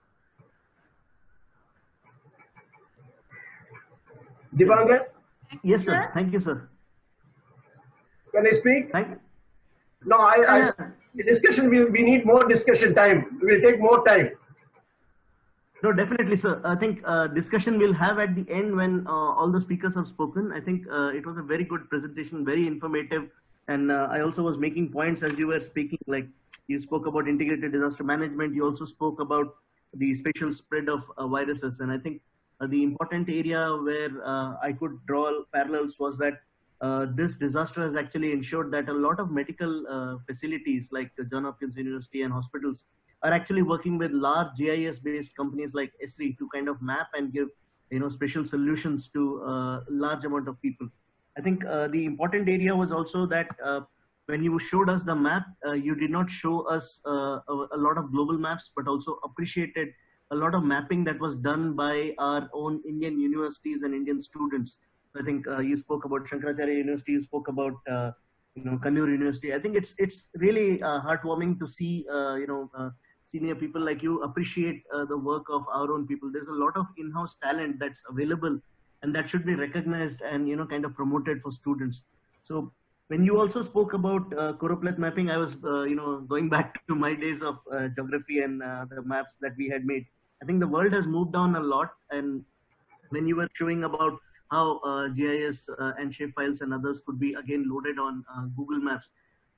Dipankar? Yes, sir. Thank you, sir. Can I speak? Thank you. No, the discussion, we need more discussion time. We will take more time. No, definitely, sir. I think discussion we'll have at the end when all the speakers have spoken. I think it was a very good presentation, very informative. And I also was making points as you were speaking, like you spoke about integrated disaster management. You also spoke about the spatial spread of viruses. And I think the important area where I could draw parallels was that this disaster has actually ensured that a lot of medical facilities like Johns Hopkins University and hospitals are actually working with large GIS-based companies like ESRI to kind of map and give special solutions to a large amount of people. I think the important area was also that when you showed us the map, you did not show us a lot of global maps, but also appreciated a lot of mapping that was done by our own Indian universities and Indian students. I think you spoke about Shankaracharya University, you spoke about Kannur University. I think it's really heartwarming to see senior people like you appreciate the work of our own people. There's a lot of in-house talent that's available, and that should be recognized and kind of promoted for students. So when you also spoke about choropleth mapping, I was going back to my days of geography and the maps that we had made. I think the world has moved on a lot, and when you were showing about how GIS and shapefiles and others could be again loaded on Google Maps,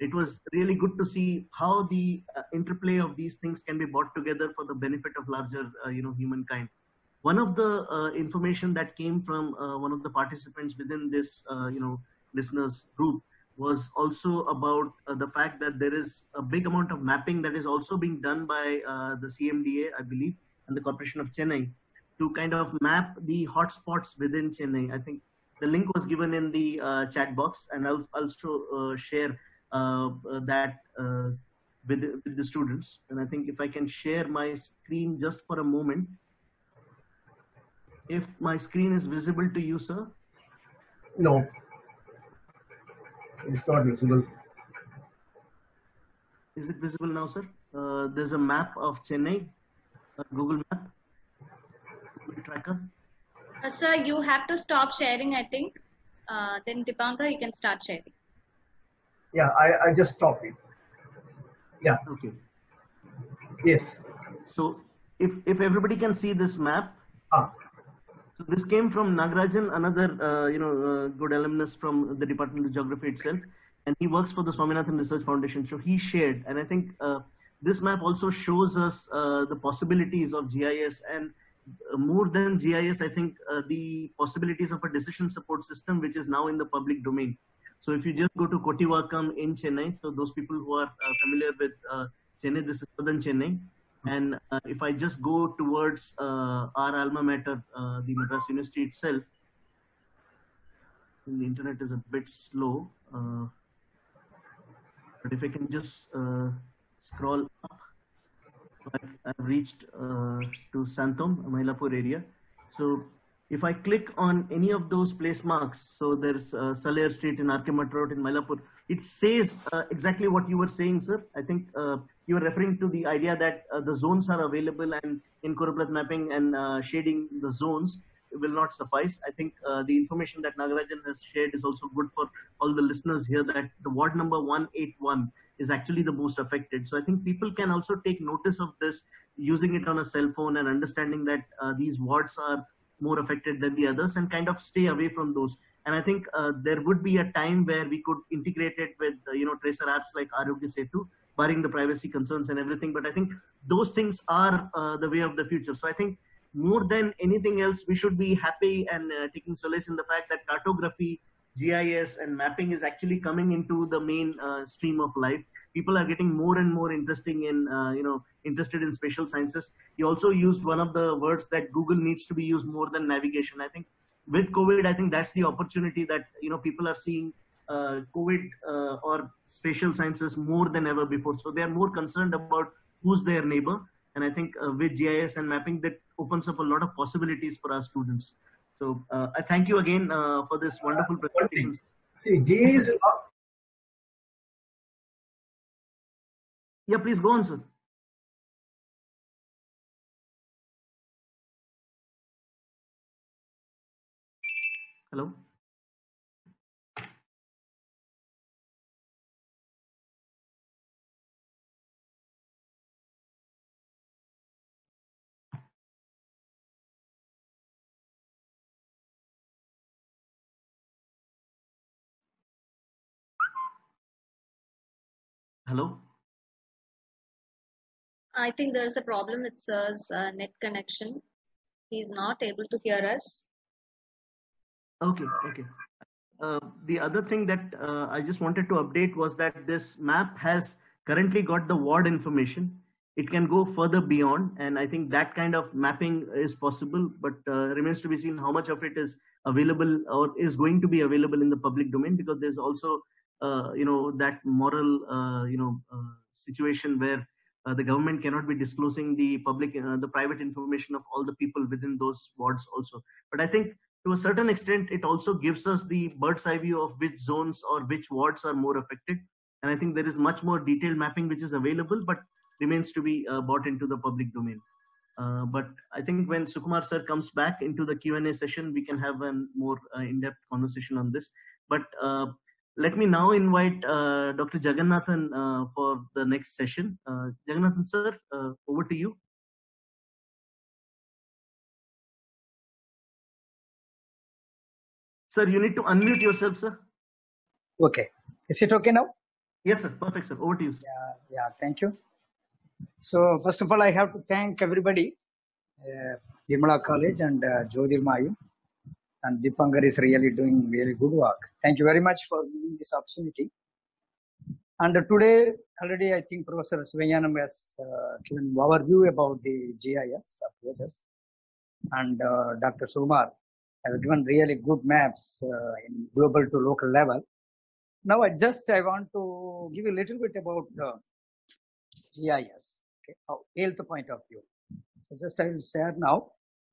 it was really good to see how the interplay of these things can be brought together for the benefit of larger, humankind. One of the information that came from one of the participants within this, listeners group was also about the fact that there is a big amount of mapping that is also being done by the CMDA, I believe, and the Corporation of Chennai to kind of map the hotspots within Chennai. I think the link was given in the chat box, and I'll also share that with the students. And I think if I can share my screen just for a moment. If my screen is visible to you, sir? No, it's not visible. Is it visible now, sir? There's a map of Chennai, Google map, Google tracker. Sir, you have to stop sharing, I think. Then Dipankar, you can start sharing. Yeah, I just stopped it. Yeah. Okay. Yes. So if everybody can see this map. So this came from Nagarajan, another good alumnus from the Department of Geography itself, and he works for the Swaminathan Research Foundation. So he shared, and I think this map also shows us the possibilities of GIS, and more than GIS, I think the possibilities of a decision support system, which is now in the public domain. So if you just go to Kotivakkam in Chennai, so those people who are familiar with Chennai, this is southern Chennai. And if I just go towards our alma mater, the Madras University itself, the internet is a bit slow. But if I can just scroll up, I've reached to Santom, Mylapore area. So if I click on any of those place marks, so there's Salair Street in Arkemat Road in Mylapore, it says exactly what you were saying, sir. I think you were referring to the idea that the zones are available, and in Koraplath mapping and shading the zones will not suffice. I think the information that Nagarajan has shared is also good for all the listeners here, that the ward number 181 is actually the most affected. So I think people can also take notice of this, using it on a cell phone and understanding that these wards are more affected than the others, and kind of stay away from those. And I think there would be a time where we could integrate it with tracer apps like Arogya Setu, barring the privacy concerns and everything. But I think those things are the way of the future. So I think more than anything else, we should be happy and taking solace in the fact that cartography, GIS and mapping is actually coming into the main stream of life. People are getting more and more interested in spatial sciences. He also used one of the words that Google needs to be used more than navigation. I think with COVID, I think that's the opportunity that people are seeing COVID or spatial sciences more than ever before. So they are more concerned about who's their neighbor. And I think with GIS and mapping, that opens up a lot of possibilities for our students. So I thank you again for this wonderful presentation. See, GIS. Yeah, please go on, sir. Hello. Hello. I think there's a problem with Sir's net connection. He's not able to hear us. Okay. The other thing that I just wanted to update was that this map has currently got the ward information. It can go further beyond, and I think that kind of mapping is possible, but remains to be seen how much of it is available or is going to be available in the public domain, because there's also that moral situation where the government cannot be disclosing the private information of all the people within those wards also. But I think to a certain extent, it also gives us the bird's eye view of which zones or which wards are more affected. And I think there is much more detailed mapping which is available, but remains to be brought into the public domain. But I think when Sukumar sir comes back into the Q&A session, we can have a more in-depth conversation on this. But let me now invite Dr. Jagannathan for the next session. Jagannathan sir, over to you. Sir, you need to unmute yourself, sir. Okay. Is it okay now? Yes, sir. Perfect, sir. Over to you, sir. Yeah, thank you. So first of all, I have to thank everybody, Nirmala College and Jyotirmayu, and Dipankar is really doing really good work. Thank you very much for giving this opportunity. And today, already I think Professor Sivanyanam has given overview about the GIS approaches, and Dr. Sumar has given really good maps in global to local level. Now I want to give a little bit about GIS, okay, health point of view. So just I will share now.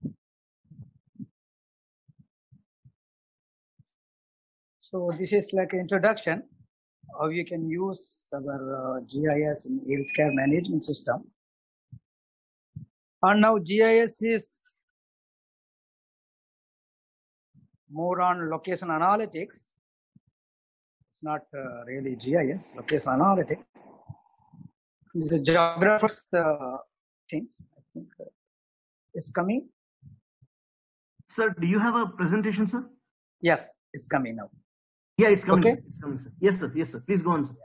So this is like an introduction how you can use our GIS in healthcare management system. And now GIS is more on location analytics. It's not really GIS, location analytics. This is geographer's things, I think is coming. Sir, do you have a presentation, sir? Yes, it's coming now. Yeah, it's coming. Okay. Sir. It's coming, sir. Yes, sir. Yes, sir. Please go on, sir.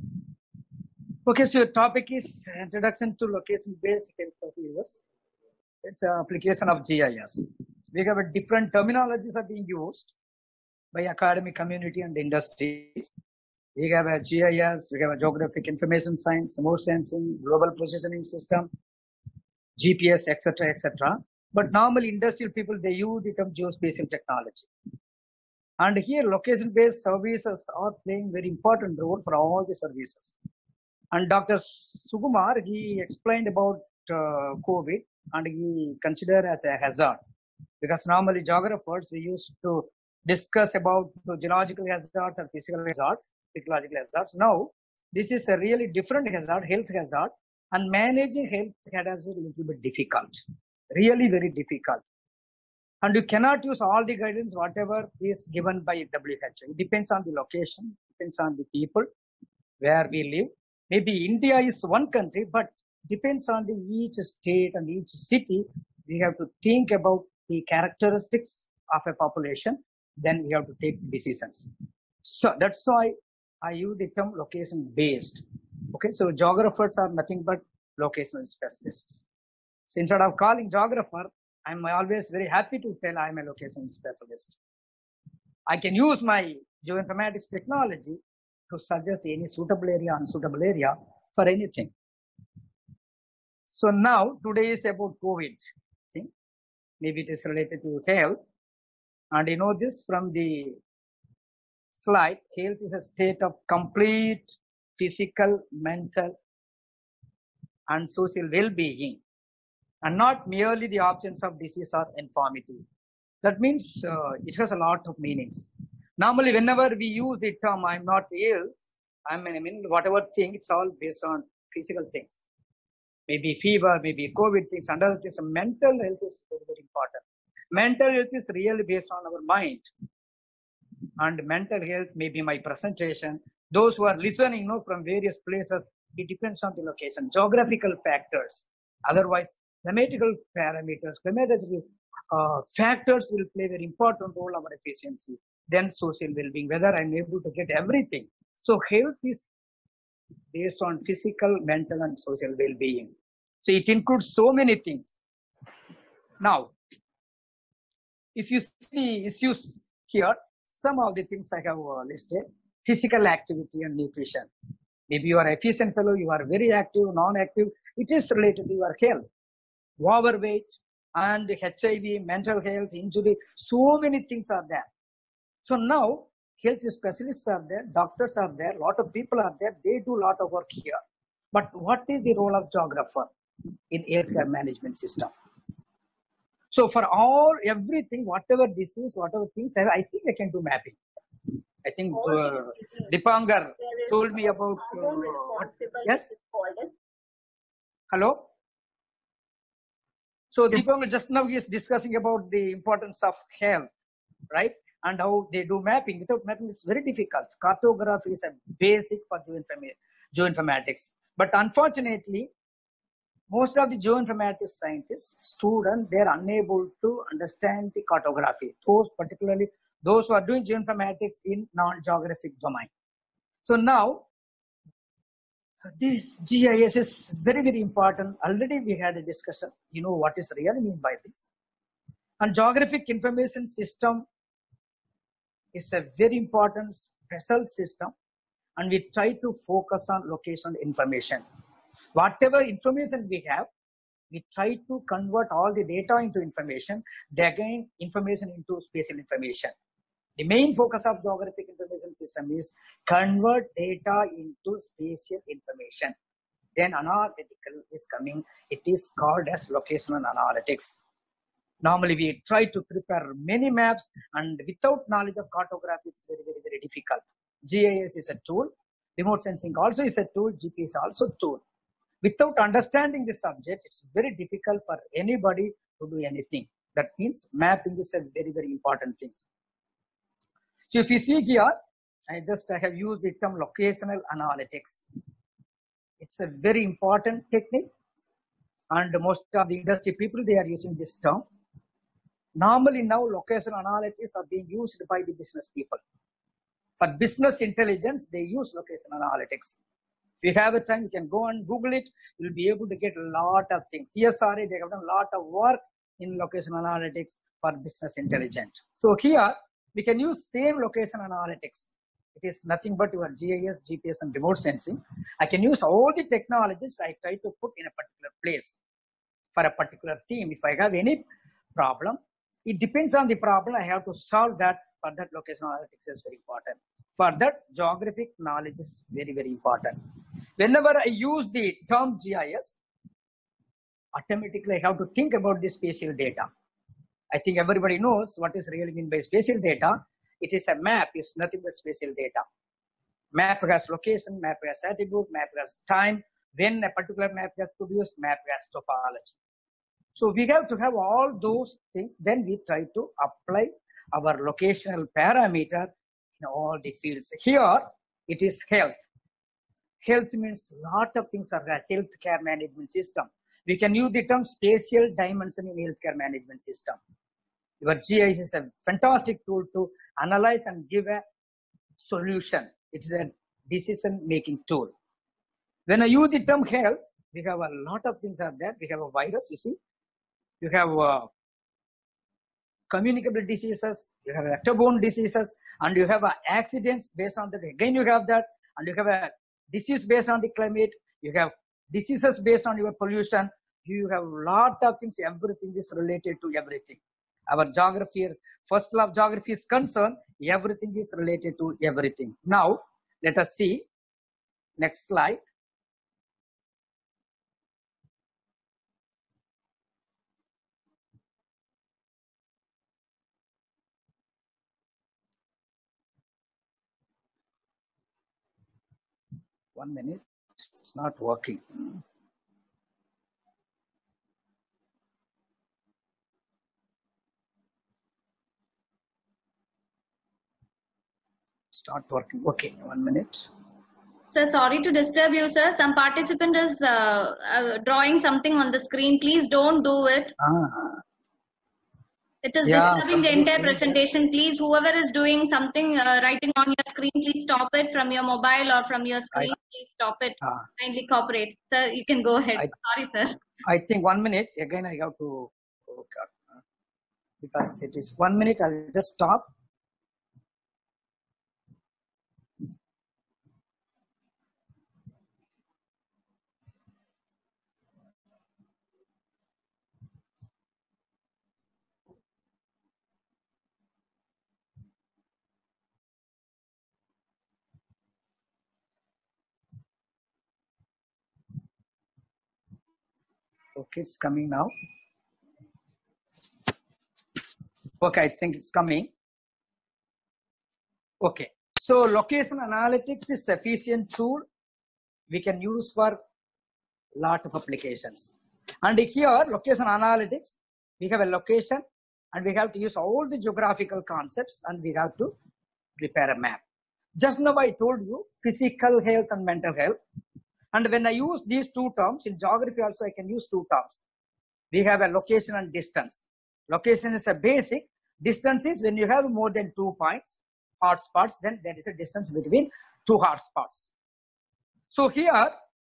Okay, so your topic is introduction to location-based health users. It's an application of GIS. We have a different terminologies are being used by academic community and industries. We have a GIS, we have a geographic information science, remote sensing, global positioning system, GPS, etc., etc. But normally industrial people, they use the term geospatial technology. And here location-based services are playing very important role for all the services. And Dr. Sukumar, he explained about COVID and he considered as a hazard. Because normally geographers, we used to discuss about the geological hazards or physical hazards, ecological hazards. Now, this is a really different hazard, health hazard, and managing health hazards is a little bit difficult, really very difficult. And you cannot use all the guidance, whatever is given by WHO. It depends on the location, depends on the people, where we live. Maybe India is one country, but depends on the each state and each city. We have to think about the characteristics of a population, then we have to take decisions. So that's why I use the term location based. Okay, so geographers are nothing but locational specialists. So instead of calling geographer, I'm always very happy to tell I'm a location specialist. I can use my geoinformatics technology to suggest any suitable area, unsuitable area for anything. So now today is about COVID thing. Maybe it is related to health. And you know this from the slide, health is a state of complete physical, mental, and social well-being, and not merely the absence of disease or infirmity. That means it has a lot of meanings. Normally, whenever we use the term, I'm not ill, I mean, whatever thing, it's all based on physical things. Maybe fever, maybe COVID things, and other things. Mental health is very, very important. Mental health is really based on our mind. And mental health may be my presentation. Those who are listening, from various places, it depends on the location. Geographical factors. Otherwise, climatical parameters, climatological factors will play very important role in our efficiency. Then social well-being, whether I'm able to get everything. So health is based on physical, mental, and social well-being. So it includes so many things. Now, if you see the issues here, some of the things I have listed: physical activity and nutrition. Maybe you are an efficient fellow, you are very active, non-active. It is related to your health. Overweight and HIV, mental health, injury, so many things are there. So now, health specialists are there, doctors are there, a lot of people are there, they do a lot of work here. But what is the role of geographer in healthcare management system? So for everything, whatever disease, whatever things, I think I can do mapping. I think Dipankar told me about, yes? Hello? So yes. Dipankar just now is discussing about the importance of health, right? And how they do mapping. Without mapping, it's very difficult. Cartography is a basic for geoinformatics. But unfortunately, most of the geoinformatics scientists, students, they are unable to understand the cartography. Particularly those who are doing geoinformatics in non-geographic domain. So now, This GIS is very, very important. Already we had a discussion. You know what is really mean by this. And geographic information system is a very important special system, and we try to focus on location information. Whatever information we have, we try to convert all the data into information, then again information into spatial information. The main focus of geographic information system is convert data into spatial information. Then analytical is coming. It is called as locational analytics. Normally we try to prepare many maps, and without knowledge of cartography, it's very, very, very difficult. GIS is a tool. Remote sensing also is a tool. GPS is also a tool. Without understanding the subject, it's very difficult for anybody to do anything. That means mapping is a very, very important thing. So if you see here, I have used the term locational analytics. It's a very important technique, and most of the industry people, they are using this term. Normally now locational analytics are being used by the business people. For business intelligence, they use locational analytics. If you have a time, you can go and Google it. You'll be able to get a lot of things. CSRA, they have done a lot of work in locational analytics for business intelligence. So here, we can use same location analytics. It is nothing but your GIS, GPS, and remote sensing. I can use all the technologies I try to put in a particular place for a particular team. If I have any problem, it depends on the problem. I have to solve that. For that, location analytics is very important. For that, geographic knowledge is very, very important. Whenever I use the term GIS, automatically I have to think about the spatial data. I think everybody knows what is really mean by spatial data. It is a map, it's nothing but spatial data. Map has location, map has attribute, map has time. When a particular map has produced, map has topology. So we have to have all those things. Then we try to apply our locational parameter in all the fields. Here, it is health. Health means a lot of things are there. Healthcare management system. We can use the term spatial dimension in healthcare management system. Your GIS is a fantastic tool to analyze and give a solution. It is a decision-making tool. When I use the term health, we have a lot of things are there. We have a virus, you see. You have communicable diseases, you have vector-borne diseases, and you have accidents based on that. Again, you have that, and you have a disease based on the climate. You have diseases based on your pollution. You have a lot of things. Everything is related to everything. Our geography, first law of geography is concerned, everything is related to everything. Now, let us see. Next slide. One minute. It's not working. It's not working. Okay, 1 minute. Sir, sorry to disturb you, sir. Some participant is drawing something on the screen. Please don't do it. It is disturbing the entire presentation. Please, whoever is doing something, writing on your screen, please stop it from your mobile or from your screen. Please stop it. Kindly cooperate. Sir, you can go ahead. Sorry, sir. I think 1 minute. Again, I have to, because it is 1 minute. I'll just stop. Okay, it's coming now. Okay, I think it's coming. Okay, so location analytics is sufficient tool we can use for lot of applications. And here, location analytics, we have a location and we have to use all the geographical concepts and we have to prepare a map. Just now I told you physical health and mental health. And when I use these two terms, in geography also I can use two terms. We have a location and distance. Location is a basic. Distance is when you have more than 2 points, hotspots, then there is a distance between two hotspots. So here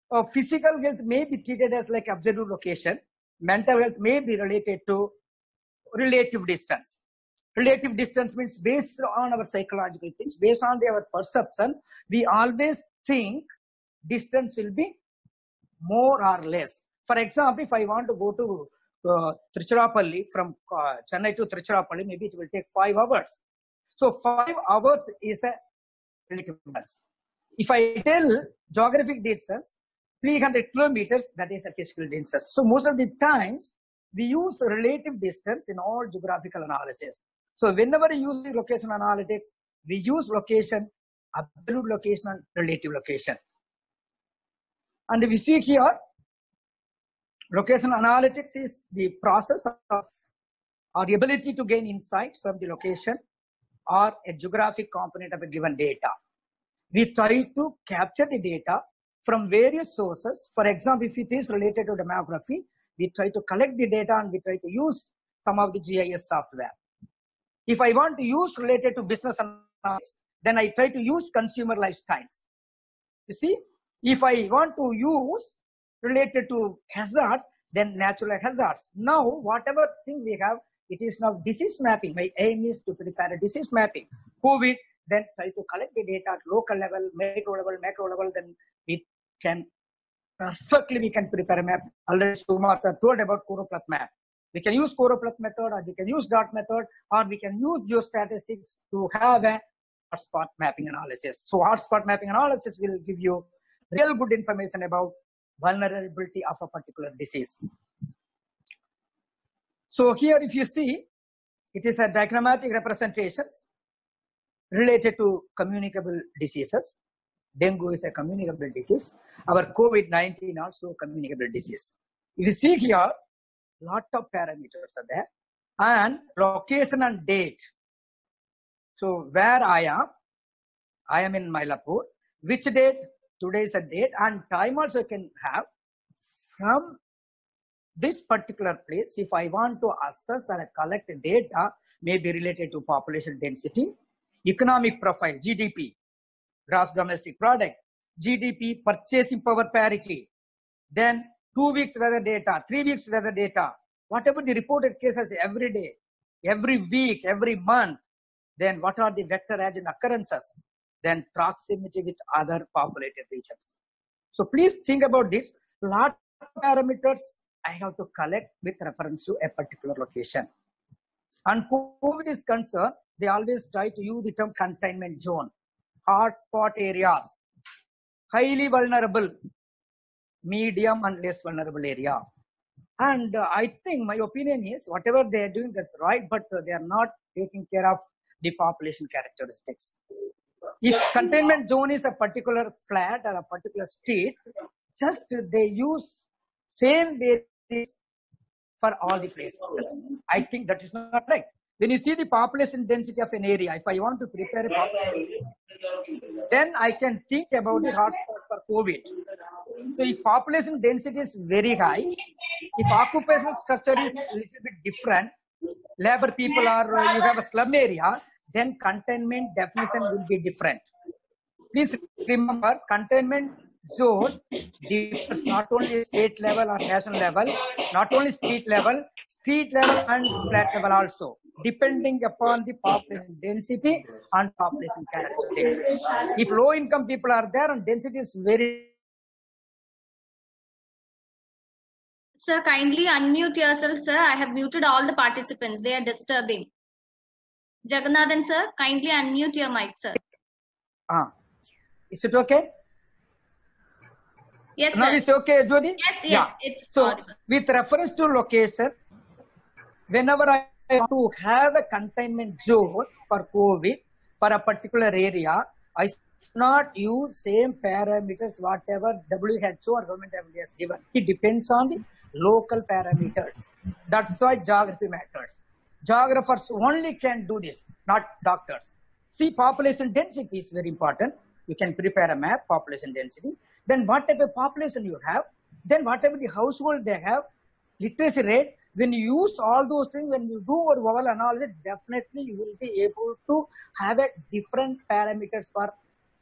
Physical health may be treated as like absolute location. Mental health may be related to relative distance. Relative distance means based on our psychological things, based on our perception, we always think distance will be more or less. For example, if I want to go to Tiruchirappalli from Chennai to Tiruchirappalli, maybe it will take 5 hours. So 5 hours is a relative distance. If I tell geographic distance, 300 kilometers, that is a physical distance. So most of the times, we use relative distance in all geographical analysis. So whenever you use location analytics, we use location, absolute location, and relative location. And we see here, location analytics is the process of or the ability to gain insight from the location or a geographic component of a given data. We try to capture the data from various sources. For example, if it is related to demography, we try to collect the data and we try to use some of the GIS software. If I want to use related to business analysis, then I try to use consumer lifestyles. You see, if I want to use related to hazards, then natural hazards. Now, whatever thing we have, it is now disease mapping. My aim is to prepare a disease mapping. COVID, then try to collect the data at local level, micro level, macro level, then we can we can prepare a map. Already Kumar sir told about Choropleth map. We can use Choropleth method, or we can use dot method, or we can use geostatistics to have a hotspot mapping analysis. So hotspot mapping analysis will give you real good information about vulnerability of a particular disease. So here, if you see, it is a diagrammatic representations related to communicable diseases. Dengue is a communicable disease. Our COVID-19 also communicable disease. If you see here, lot of parameters are there, and location and date. So where I am in Mylapore. Which date? Today is a date, and time also can have. From this particular place, if I want to assess or collect data, may be related to population density, economic profile, GDP, gross domestic product, GDP, purchasing power parity, then 2 weeks weather data, 3 weeks weather data, whatever the reported cases every day, every week, every month, then what are the vector agent occurrences, then proximity with other populated regions. So please think about this. Lot of parameters I have to collect with reference to a particular location. And COVID is concerned, they always try to use the term containment zone, hotspot areas, highly vulnerable, medium and less vulnerable area. And I think my opinion is whatever they are doing, that's right, but they are not taking care of the population characteristics. If containment zone is a particular flat or a particular state, just they use same basis for all the places. I think that is not right. When you see the population density of an area, if I want to prepare a population, then I can think about the hotspot for COVID. So if population density is very high, if occupational structure is a little bit different, labor people are, you have a slum area, then containment definition will be different. Please remember, containment zone differs not only state level or national level, not only street level and flat level also, depending upon the population density and population characteristics. If low income people are there and density is very... Sir, kindly unmute yourself, sir. I have muted all the participants. They are disturbing. Jagannathan, sir, kindly unmute your mic, sir. Is it okay? Yes, sir. Now it's okay, Jyoti? Yes, Yeah. it's So, audible. with reference to location, whenever I want to have a containment zone for COVID, for a particular area, I should not use same parameters whatever WHO or government has given. It depends on the local parameters. That's why geography matters. Geographers only can do this, not doctors. See, population density is very important. You can prepare a map, population density. Then what type of population you have, then whatever the household they have, literacy rate, when you use all those things, when you do overall analysis, definitely you will be able to have a different parameters for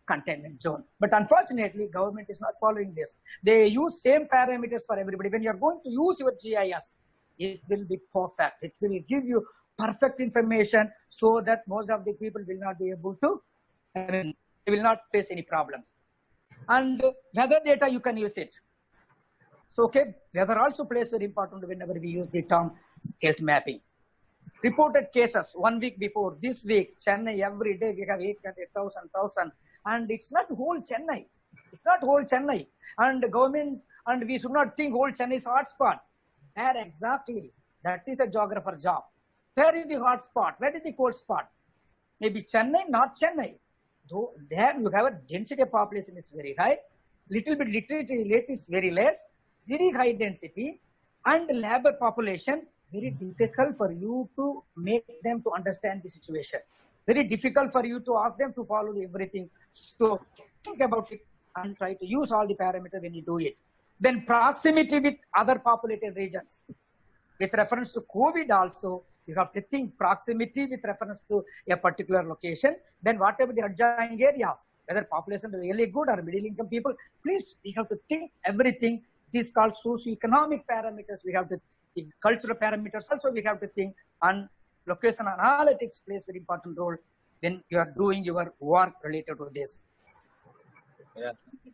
containment zone. But unfortunately, government is not following this. They use same parameters for everybody. When you are going to use your GIS, it will be perfect. It will give you perfect information so that most of the people will not be able to, they will not face any problems. And weather data, you can use it. So, okay, weather also plays very important whenever we use the term health mapping. Reported cases 1 week before, this week, Chennai, every day we have 800,000, and it's not whole Chennai. It's not whole Chennai. And the government, and we should not think whole Chennai is hotspot. Where exactly? That is a geographer job. Where is the hotspot? Where is the cold spot? Maybe Chennai, not Chennai. Though there you have a density of population is very high, little bit literacy rate is very less, very high density, and labor population, very difficult for you to make them to understand the situation. Very difficult for you to ask them to follow everything. So think about it and try to use all the parameters when you do it. Then proximity with other populated regions. With reference to COVID also, you have to think proximity with reference to a particular location. Then whatever the adjoining areas, whether population is really good or middle income people, please, we have to think everything. It is called socioeconomic parameters. We have to think cultural parameters also we have to think, and location analytics plays very important role when you are doing your work related to this. Yeah.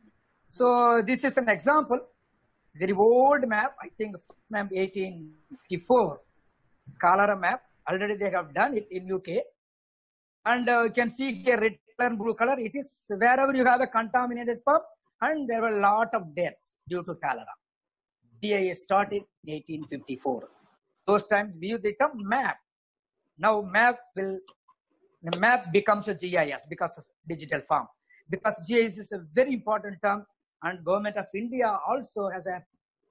So this is an example, very old map, I think map 1854, cholera map. Already they have done it in UK. And you can see here red color and blue color. It is wherever you have a contaminated pub, and there were a lot of deaths due to cholera. GIS started in 1854. Those times we used the term map. Now the map becomes a GIS because of digital form. Because GIS is a very important term, and Government of India also has a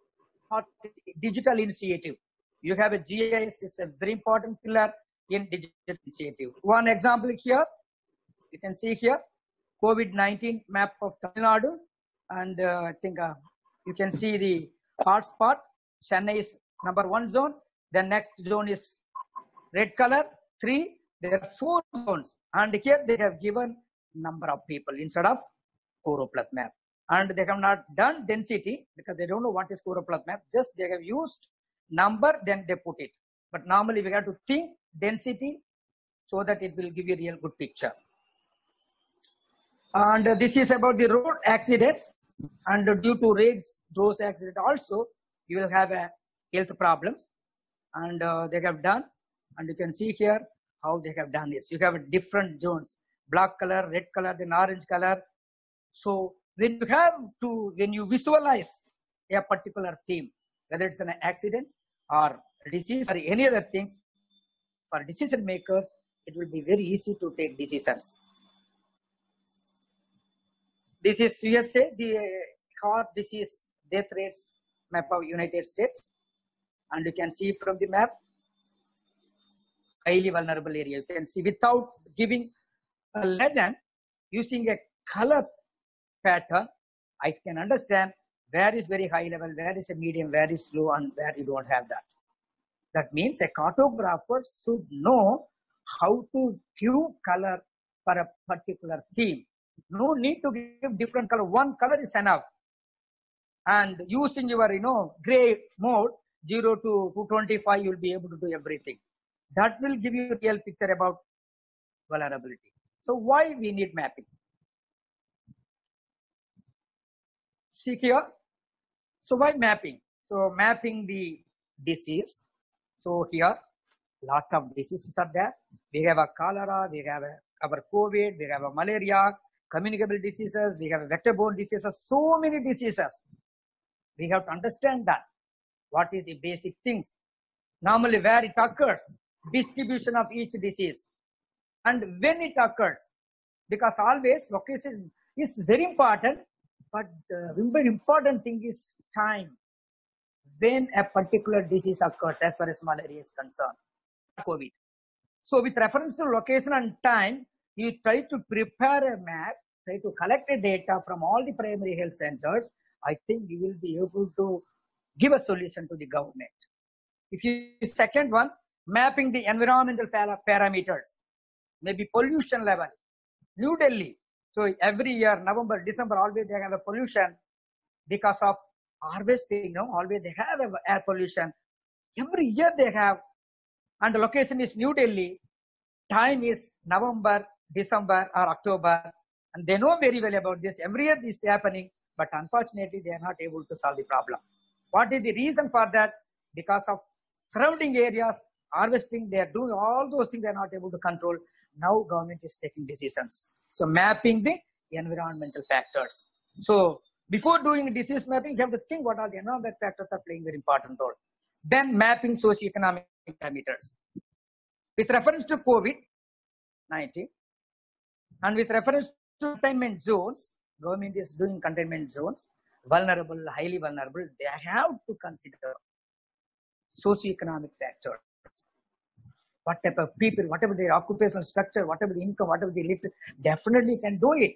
digital initiative. You have a GIS is a very important pillar in digital initiative. One example here, you can see here, COVID-19 map of Tamil Nadu, and I think you can see the hotspot. Chennai is #1 zone. The next zone is red color, 3. There are 4 zones, and here they have given number of people instead of choropleth map. And they have not done density because they don't know what is choropleth map. Just they have used number, then they put it. But normally we have to think density so that it will give you a real good picture. And this is about the road accidents. And due to those accidents also, you will have health problems. And they have done, and you can see here how they have done this. You have different zones, black color, red color, then orange color. So when you visualize a particular theme, whether it's an accident or disease or any other things, for decision makers, it will be very easy to take decisions. This is USA, the heart disease death rates map of United States. And you can see from the map, highly vulnerable area. You can see without giving a legend, using a color pattern, I can understand where is very high level, where is a medium, where is low, and where you don't have that. That means a cartographer should know how to give color for a particular theme. No need to give different color. One color is enough. And using your, gray mode, 0 to 225, you'll be able to do everything. That will give you a real picture about vulnerability. So why we need mapping? See here. So why mapping? So mapping the disease. So here, lot of diseases are there. We have a cholera, we have our COVID, we have a malaria, communicable diseases, we have vector-borne diseases, so many diseases. We have to understand that. What is the basic things? Normally where it occurs, distribution of each disease, and when it occurs, because always location is very important, but the very important thing is time. When a particular disease occurs, as far as malaria is concerned, COVID. So with reference to location and time, you try to prepare a map, try to collect the data from all the primary health centers. I think you will be able to give a solution to the government. If you second one, mapping the environmental parameters, maybe pollution level. New Delhi, So every year, November, December, always they have a pollution because of harvesting. Always they have air pollution. Every year they have, and the location is New Delhi. Time is November, December, or October, and they know very well about this. Every year this is happening, but unfortunately they are not able to solve the problem. What is the reason for that? Because of surrounding areas harvesting, they are doing all those things they are not able to control. Now government is taking decisions. So mapping the environmental factors. So before doing disease mapping, you have to think what are the environmental factors are playing very important role. Then mapping socioeconomic parameters. With reference to COVID-19 and with reference to containment zones, government is doing containment zones, vulnerable, highly vulnerable, they have to consider socioeconomic factors. What type of people, whatever their occupational structure, whatever the income, whatever the literature, definitely can do it.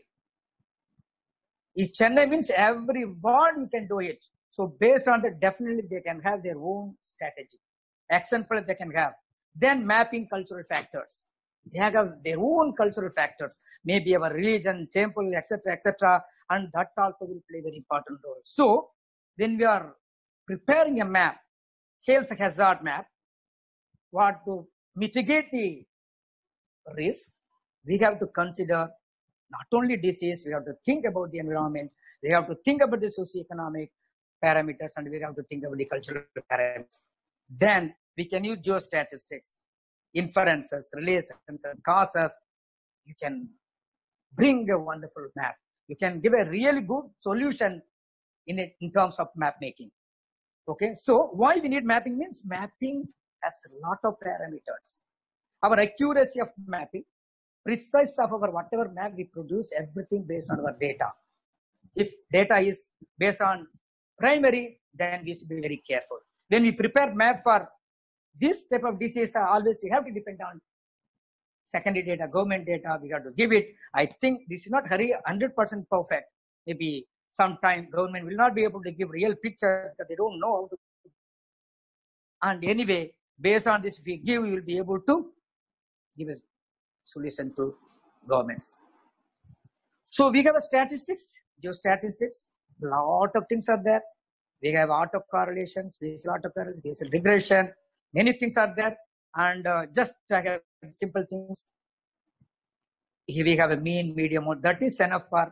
If Chennai means everyone you can do it. So based on that, definitely they can have their own strategy. Example they can have. Then mapping cultural factors. They have their own cultural factors. Maybe our religion, temple, etc., and that also will play very important role. So when we are preparing a map, health hazard map, what to mitigate the risk, we have to consider not only disease, we have to think about the environment, we have to think about the socioeconomic parameters, and we have to think about the cultural parameters. Then we can use geostatistics, inferences, relations, and causes. You can bring a wonderful map. You can give a really good solution in terms of map making. Okay, so why we need mapping means mapping has a lot of parameters. Our accuracy of mapping, precise of our whatever map we produce, everything based on our data. If data is based on primary, then we should be very careful. When we prepare map for this type of disease, always we have to depend on secondary data, government data, we have to give it. I think this is not 100% perfect. Maybe sometime government will not be able to give real picture because they don't know how to. And anyway, based on this, if we give, we will be able to give a solution to governments. So we have a statistics, geostatistics, lot of things are there. We have autocorrelations, spatial autocorrelation, spatial regression, many things are there. And just have simple things. Here we have a mean, median, mode. That is enough for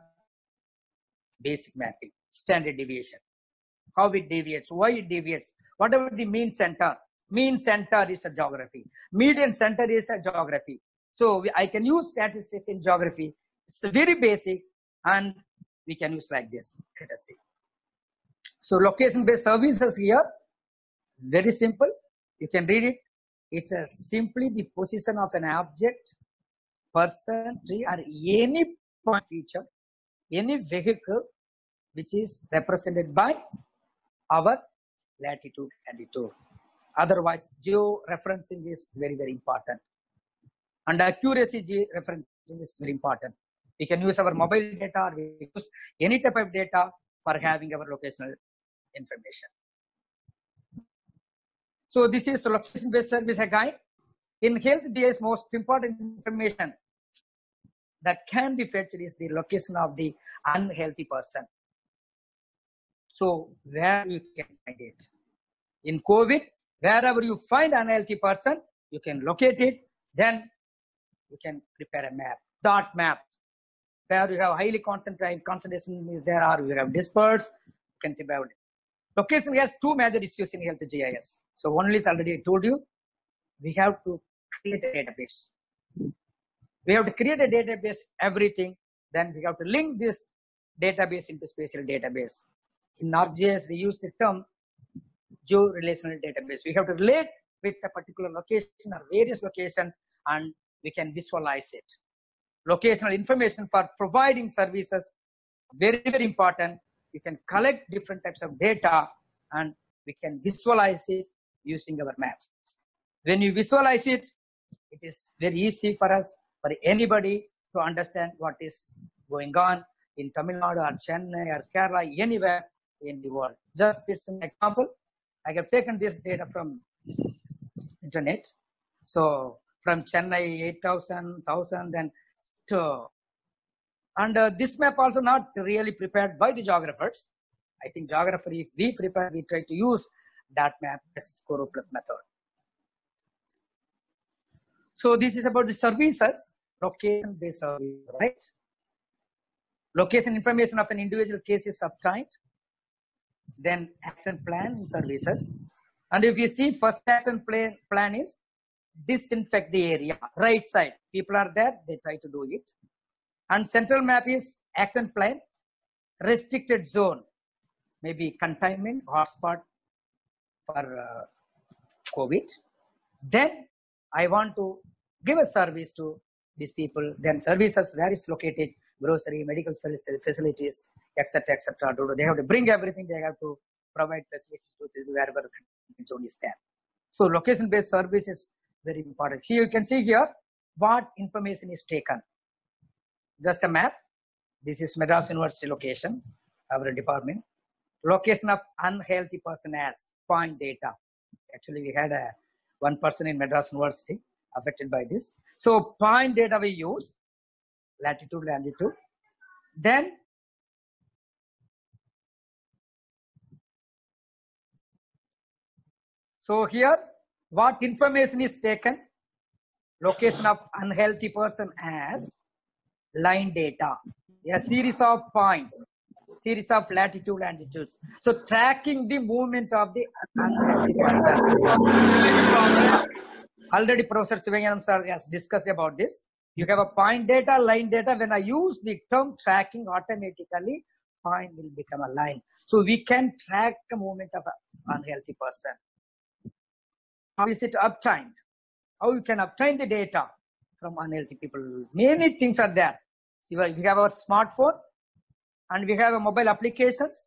basic mapping, standard deviation. How it deviates, why it deviates, whatever the mean center. Mean center is a geography. Median center is a geography. So I can use statistics in geography. It's very basic and we can use like this. Let us see. So location-based services here, very simple. You can read it. It's simply the position of an object, person, tree, or any point feature, any vehicle which is represented by our latitude and longitude. Otherwise, geo-referencing is very, very important. And accuracy geo-referencing is very important. We can use our mobile data, or we use any type of data for having our locational information. So this is location-based service guide. In health, there is most important information that can be fetched is the location of the unhealthy person. So where you can find it. In COVID, wherever you find an unhealthy person, you can locate it. Then you can prepare a map, dot map. Where you have highly concentrated concentration is there, or you have dispersed, you can think about it. Location has two major issues in health GIS. So one is already I told you, we have to create a database. We have to create a database, everything. Then we have to link this database into spatial database. In ArcGIS, we use the term geo-relational database. We have to relate with a particular location or various locations, and we can visualize it. Locational information for providing services, very, very important. We can collect different types of data and we can visualize it using our maps. When you visualize it, it is very easy for us, for anybody to understand what is going on in Tamil Nadu or Chennai or Kerala, anywhere in the world. Just it's an example. I have taken this data from internet. So from Chennai, 8,000, 1,000, then to And this map also not really prepared by the geographers. I think geographer, if we prepare, we try to use that map as Choropleth method. So this is about the services, location-based services, right? Location information of an individual case is obtained. Then action plan and services. And if you see, first action plan is disinfect the area, right side. People are there, they try to do it. And central map is action plan, restricted zone, maybe containment, hotspot for COVID. Then I want to give a service to these people. Then services, where is located, grocery, medical facilities, etc., etc. They have to bring everything. They have to provide facilities to wherever the zone is there. So location-based service is very important. See, you can see here what information is taken. Just a map. This is Madras University location, our department. Location of unhealthy person as point data. Actually, we had one person in Madras University affected by this. So point data we use, latitude, longitude. Then so here, what information is taken? Location of unhealthy person as line data. A series of points, series of latitude, longitudes. So tracking the movement of the unhealthy person. Already Professor Sivanganam sir has discussed about this. You have a point data, line data. When I use the term tracking, automatically point will become a line. So we can track the movement of an unhealthy person. How is it obtained? How you can obtain the data from unhealthy people? Many things are there. See, we have our smartphone and we have a mobile applications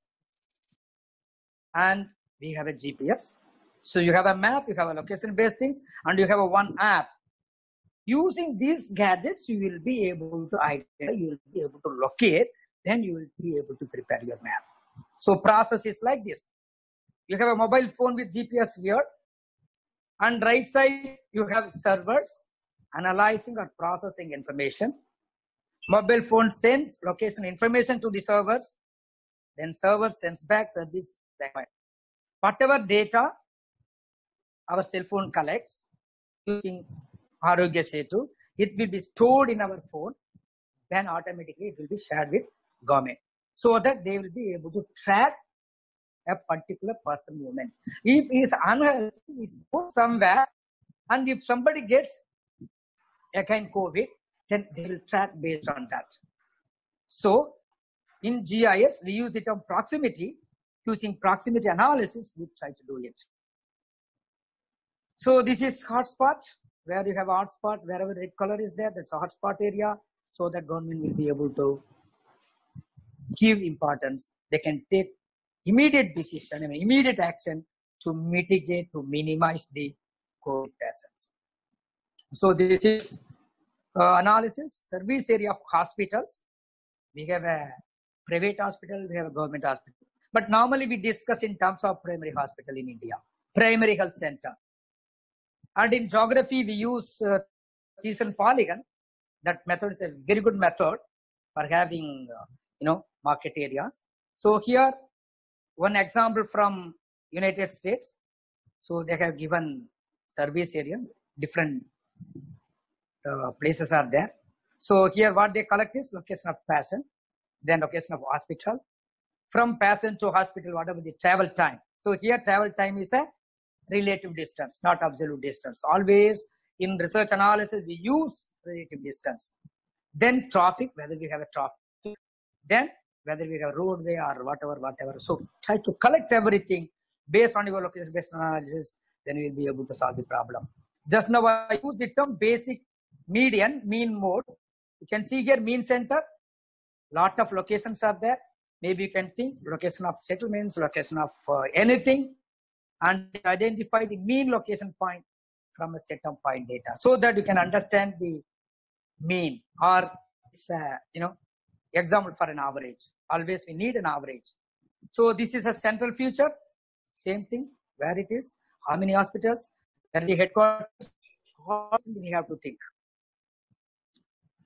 and we have a GPS. So you have a map, you have a location-based things, and you have a one app. Using these gadgets, you will be able to identify, you will be able to locate, then you will be able to prepare your map. So process is like this. You have a mobile phone with GPS here, and right side you have servers analyzing or processing information. Mobile phone sends location information to the servers, then server sends back service. Whatever data our cell phone collects using Arogya Setu, it will be stored in our phone, then automatically it will be shared with government, so that they will be able to track a particular person movement. If he is unhealthy, if put somewhere, and if somebody gets again COVID, then they will track based on that. So in GIS, we use the term proximity. Using proximity analysis, we try to do it. So this is hotspot, where you have a hotspot, wherever red color is there, that's a hotspot area, so that government will be able to give importance. They can take immediate decision, immediate action to mitigate, to minimize the COVID patients. So this is analysis, service area of hospitals. We have a private hospital, we have a government hospital. But normally we discuss in terms of primary hospital in India, primary health center. And in geography, we use Thyssen polygon. That method is a very good method for having, market areas. So here, one example from United States. So they have given service area, different places are there. So here what they collect is location of patient, then location of hospital. From patient to hospital, whatever the travel time. So here travel time is a relative distance, not absolute distance. Always in research analysis, we use relative distance. Then traffic, whether we have a traffic. Then whether we have roadway or whatever. So try to collect everything based on your location-based analysis, then we will be able to solve the problem. Just now I use the term basic median, mean mode. You can see here mean center, lot of locations are there. Maybe you can think location of settlements, location of anything, and identify the mean location point from a set of point data, so that you can understand the mean, or it's example for an average. Always we need an average. So this is a central feature. Same thing, where it is, how many hospitals, where the headquarters, we have to think.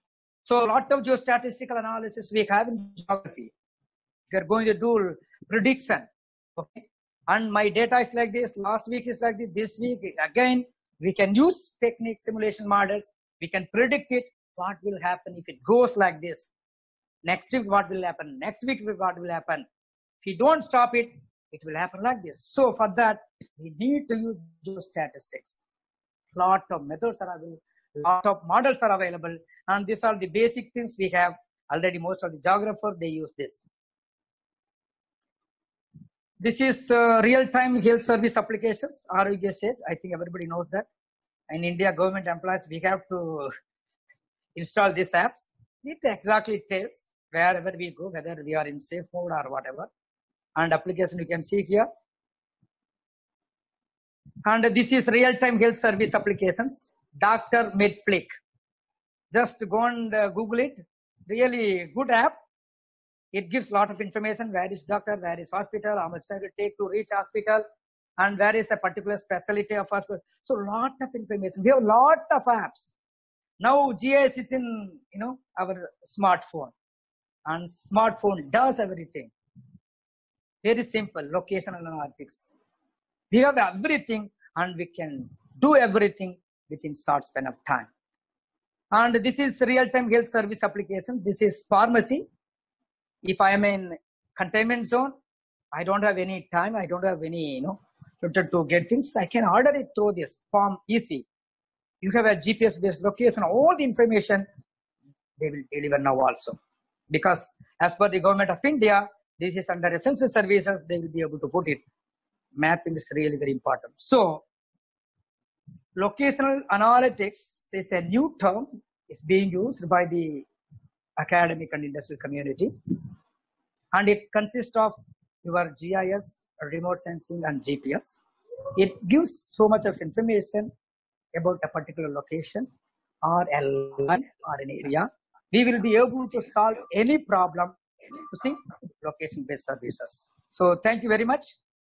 So a lot of geostatistical analysis we have in geography. If you're going to do prediction, okay, and my data is like this, last week is like this week, again, we can use technique simulation models. We can predict it, what will happen if it goes like this. Next week, what will happen? Next week, what will happen? If you don't stop it, it will happen like this. So for that, we need to use geostatistics. Lot of methods are available, lot of models are available, and these are the basic things we have. Already most of the geographers, they use this. This is real-time health service applications, RUG said. I think everybody knows that. In India, government employees, we have to install these apps. It exactly tells wherever we go, whether we are in safe mode or whatever. And application you can see here. And this is real-time health service applications. Dr. Medflick. Just go and Google it. Really good app. It gives a lot of information. Where is doctor, where is hospital, how much time it take to reach hospital, and where is a particular specialty of hospital. So lot of information. We have a lot of apps. Now GIS is in our smartphone, and smartphone does everything. Very simple, locational analytics. We have everything, and we can do everything within short span of time. And this is real-time health service application. This is pharmacy. If I am in containment zone, I don't have any time, I don't have any, to get things, I can order it through this form easy. You have a GPS-based location, all the information, they will deliver now also. Because as per the government of India, this is under essential services, they will be able to put it. Mapping is really very important. So, locational analytics is a new term, it's being used by the academic and industrial community, and it consists of your GIS, remote sensing, and GPS. It gives so much of information about a particular location or a line or an area. We will be able to solve any problem using location-based services. So thank you very much.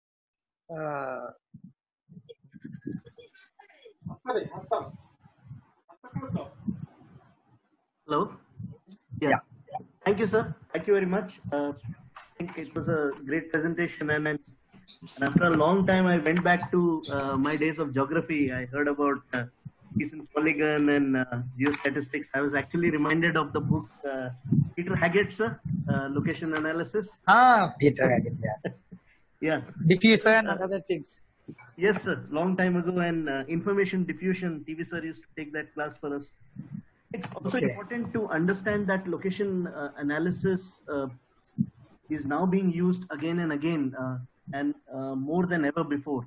Hello. Yeah. Thank you, sir. Thank you very much. I think it was a great presentation, and after a long time, I went back to my days of geography. I heard about decent polygon and geostatistics. I was actually reminded of the book Peter Haggett, sir, Location Analysis. Peter Haggett, yeah. Yeah. Diffusion and other things. Yes, sir. Long time ago, and information diffusion. TV sir used to take that class for us. It's also important to understand that location analysis is now being used again and again, and more than ever before.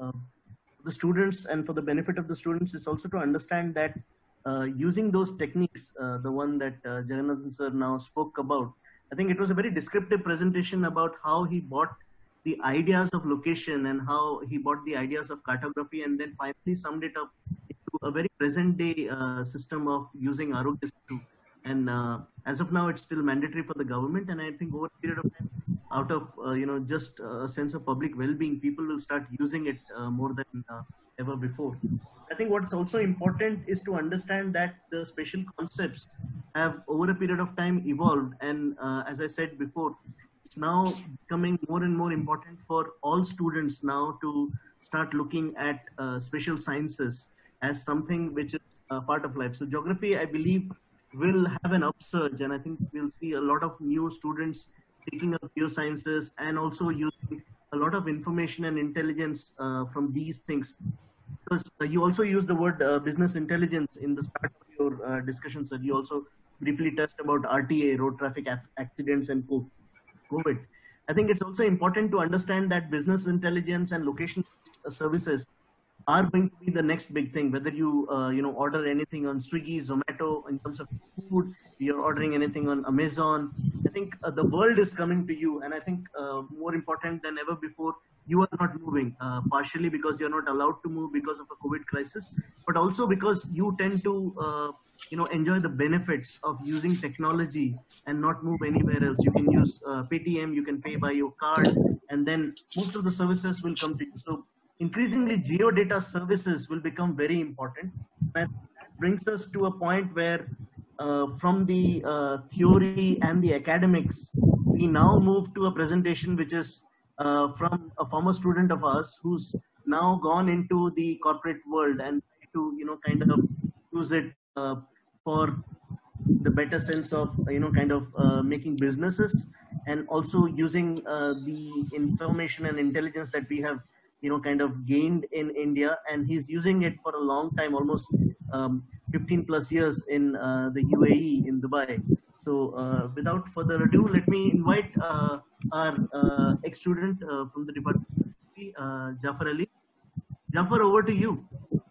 The students, and for the benefit of the students, it's also to understand that using those techniques, the one that Jagannathan sir now spoke about, I think it was a very descriptive presentation about how he bought the ideas of location and how he bought the ideas of cartography, and then finally summed it up into a very present day system of using Arogya. And as of now, it's still mandatory for the government. And I think over a period of time, out of just a sense of public well-being, people will start using it more than ever before. I think what's also important is to understand that the spatial concepts have over a period of time evolved. And as I said before, it's now becoming more and more important for all students now to start looking at spatial sciences as something which is part of life. So geography, I believe, will have an upsurge, and I think we'll see a lot of new students taking up geosciences and also using a lot of information and intelligence from these things. Because you also used the word business intelligence in the start of your discussion, sir. You also briefly touched about RTA, road traffic accidents, and COVID. I think it's also important to understand that business intelligence and location services are going to be the next big thing. Whether you order anything on Swiggy, Zomato, in terms of food, you're ordering anything on Amazon. I think the world is coming to you, and I think more important than ever before, you are not moving, partially because you're not allowed to move because of a COVID crisis, but also because you tend to enjoy the benefits of using technology and not move anywhere else. You can use Paytm, you can pay by your card, and then most of the services will come to you. So increasingly, geodata services will become very important. And that brings us to a point where from the theory and the academics, we now move to a presentation which is from a former student of ours who's now gone into the corporate world and to kind of use it for the better sense of kind of making businesses, and also using the information and intelligence that we have kind of gained in India, and he's using it for a long time, almost 15 plus years in the UAE in Dubai. So without further ado, let me invite our ex-student from the department, Jafar Ali. Jafar, over to you.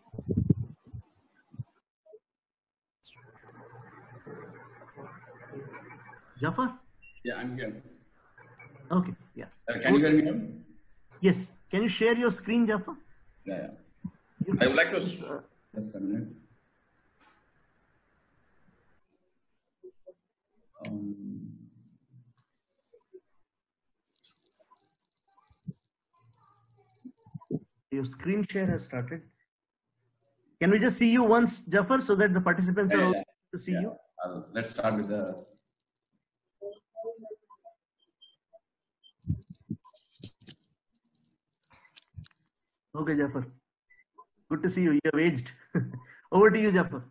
Jafar? Yeah, I'm here. Okay, yeah. Can you hear me now? Yes. Can you share your screen, Jafar? Yeah. I would like to... Just a minute. Your screen share has started. Can we just see you once, Jafar, so that the participants are able to see you? Let's start with the... Okay, Jafar. Good to see you. You have aged. Over to you, Jafar.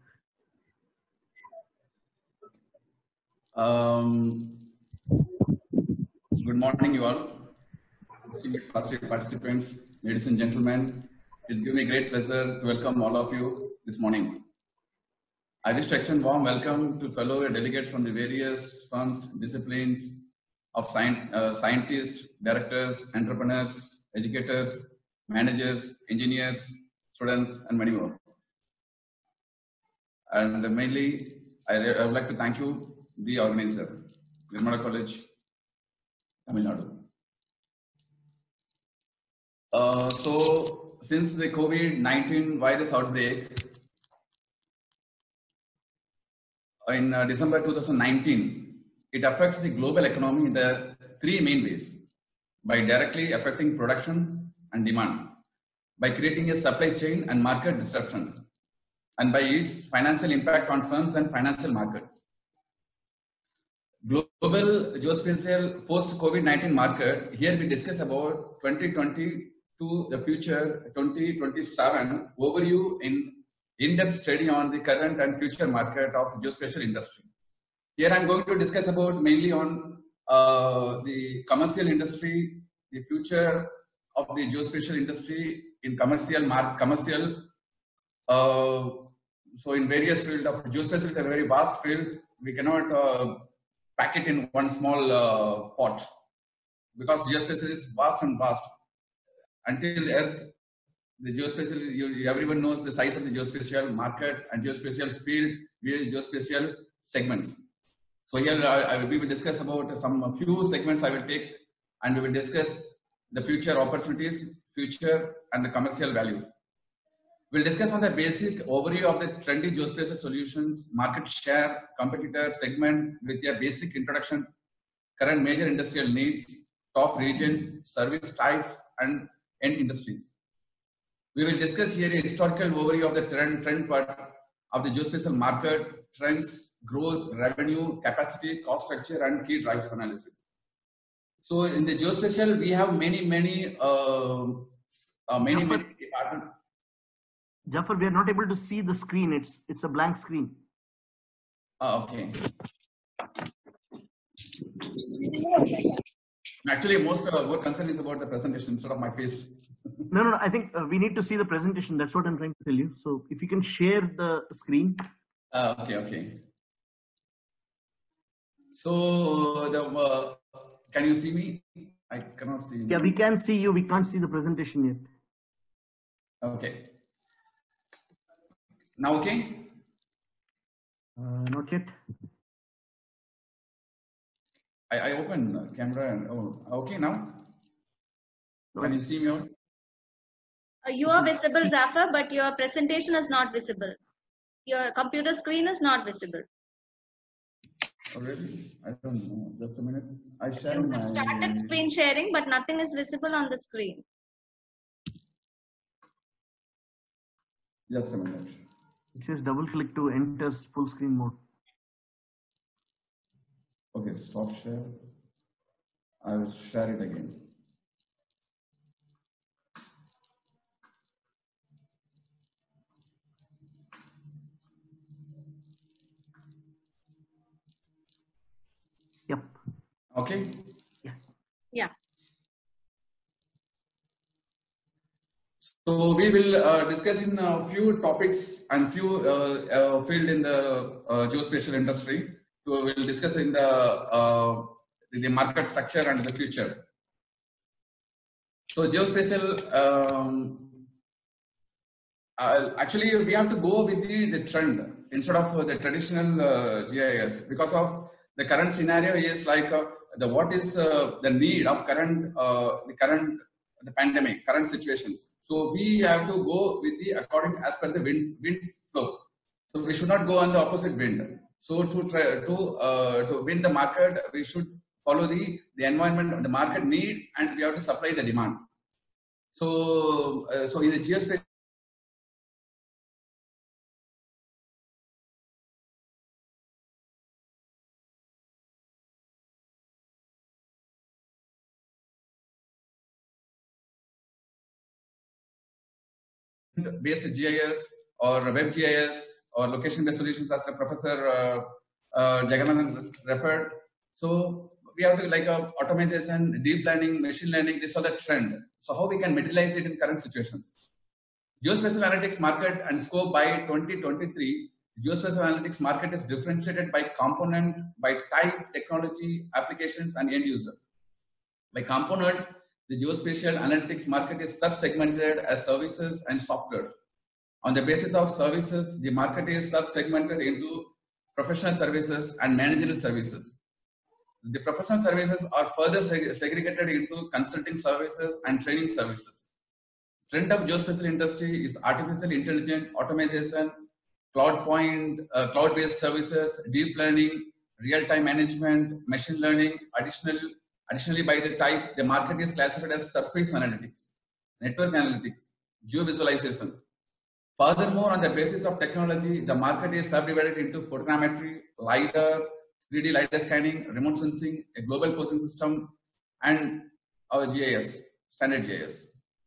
Good morning, you all. Distinguished participants, ladies and gentlemen. It's given me great pleasure to welcome all of you this morning. I wish to extend warm welcome to fellow delegates from the various firms, disciplines of scientists, directors, entrepreneurs, educators, managers, engineers, students, and many more. And mainly, I would like to thank you, the organizer, Nirmala College, Tamil Nadu. So, since the COVID-19 virus outbreak in December 2019, it affects the global economy in the three main ways: by directly affecting production and demand, by creating a supply chain and market disruption, and by its financial impact on firms and financial markets. Global geospatial post-COVID-19 market, here we discuss about 2020 to the future 2027 overview in-depth study on the current and future market of geospatial industry. Here I'm going to discuss about mainly on the commercial industry, the future of the geospatial industry in commercial. So in various fields of geospatial is a very vast field. We cannot pack it in one small pot, because geospatial is vast and vast. Until Earth, the geospatial, everyone knows the size of the geospatial market and geospatial field, geospatial segments. So here we will discuss about a few segments I will take, and we will discuss the future opportunities, future and the commercial values. We'll discuss on the basic overview of the trendy geospatial solutions, market share, competitor segment with a basic introduction, current major industrial needs, top regions, service types, and end industries. We will discuss here a historical overview of the trend part of the geospatial market, trends, growth, revenue, capacity, cost structure, and key drivers analysis. So in the geospatial, we have many departments. Jafar, we are not able to see the screen. It's a blank screen. Okay. Actually, most of our concern is about the presentation instead of my face. No. I think we need to see the presentation. That's what I'm trying to tell you. So if you can share the screen. Okay. So can you see me? I cannot see you. Yeah, we can see you. We can't see the presentation yet. Okay. Now okay? Not yet. I open camera and okay now. Can you see me out? You are visible, Zafar, but your presentation is not visible. Your computer screen is not visible. Oh, really? I don't know. Just a minute. You have started screen sharing, but nothing is visible on the screen. Just a minute. It says double click to enter full screen mode. Okay, stop share. I will share it again. Yep. Okay. Yeah. So we will discuss in a few topics and few field in the geospatial industry. So we will discuss in the market structure and the future. So geospatial, actually we have to go with the trend instead of the traditional GIS, because of the current scenario is like what is the need of the pandemic, current situations. So we have to go with the according as per the wind flow. So we should not go on the opposite wind. So to win the market, we should follow the environment, the market need, and we have to supply the demand. So in the geospatial based GIS or web GIS or location based solutions, as the Professor Jagannathan referred. So we have to like automation, deep learning, machine learning. These are the trend. So how we can materialize it in current situations? Geospatial analytics market and scope by 2023. Geospatial analytics market is differentiated by component, by type, technology, applications, and end user. By component, the geospatial analytics market is sub-segmented as services and software. On the basis of services, the market is sub-segmented into professional services and managerial services. The professional services are further segregated into consulting services and training services. Trend of geospatial industry is artificial intelligence, automation, cloud-based services, deep learning, real-time management, machine learning. Additionally, by the type, the market is classified as surface analytics, network analytics, geovisualization. Furthermore, on the basis of technology, the market is subdivided into photogrammetry, LiDAR, 3D LiDAR scanning, remote sensing, a global position system, and our GIS, standard GIS.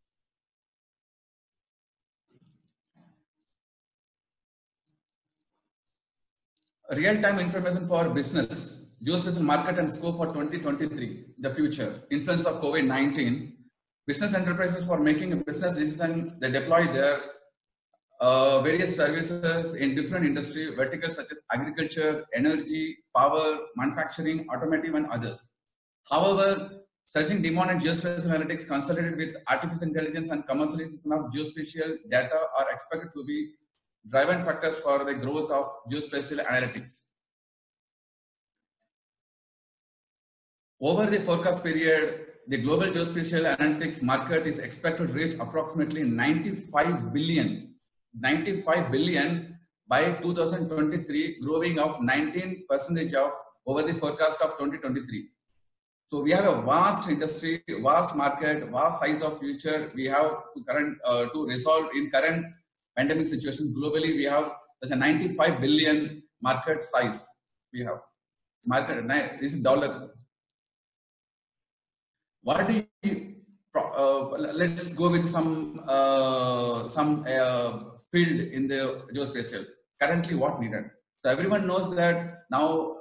Real-time information for business, geospatial market and scope for 2023, the future, influence of COVID-19. Business enterprises for making a business decision, they deploy their various services in different industry verticals such as agriculture, energy, power, manufacturing, automotive, and others. However, surging demand in geospatial analytics consolidated with artificial intelligence and commercialization of geospatial data are expected to be driving factors for the growth of geospatial analytics. Over the forecast period, the global geospatial analytics market is expected to reach approximately 95 billion by 2023, growing of 19% of over the forecast of 2023. So we have a vast industry, vast market, vast size of future. We have to resolve in current pandemic situation. Globally, we have there's a 95 billion market size. We have market. This is dollar. What do you? Let's go with some field in the geospatial. Currently, what needed? So everyone knows that now,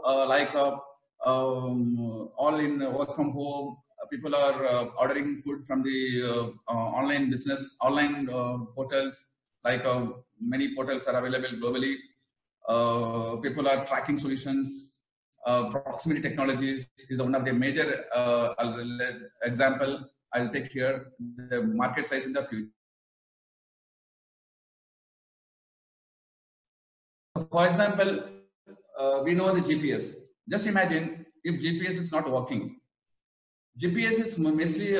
all in work from home, people are ordering food from the online business, online portals. Like many portals are available globally. People are tracking solutions. Proximity technologies is one of the major example. I'll take here the market size in the future. For example, we know the GPS. Just imagine if GPS is not working. GPS is mostly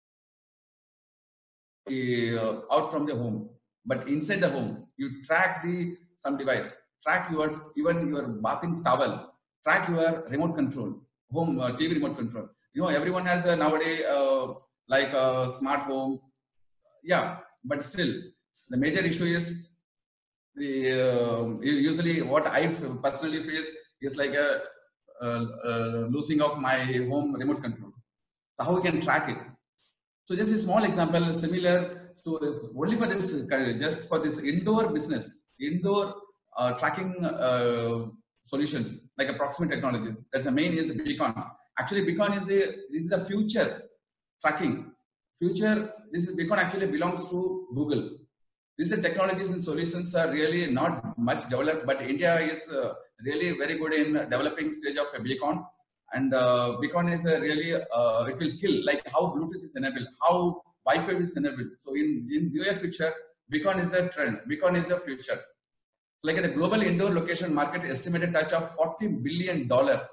out from the home, but inside the home, you track some device, track even your bathing towel, track your remote control, home TV remote control. You know, everyone has nowadays like a smart home. Yeah, but still, the major issue is usually what I personally face is like losing of my home remote control. So how we can track it? So just a small example, similar. So only for this, just for this indoor business, indoor tracking solutions like approximate technologies. That's the main is Beacon. Actually, Beacon is the future tracking. Future. This is Beacon actually belongs to Google. These technologies and solutions are really not much developed, but India is really very good in developing stage of a Beacon. And Beacon is really, it will kill, like how Bluetooth is enabled, how Wi-Fi is enabled. So in near future, Beacon is the trend, Beacon is the future. Like a global indoor location market estimated touch of $40 billion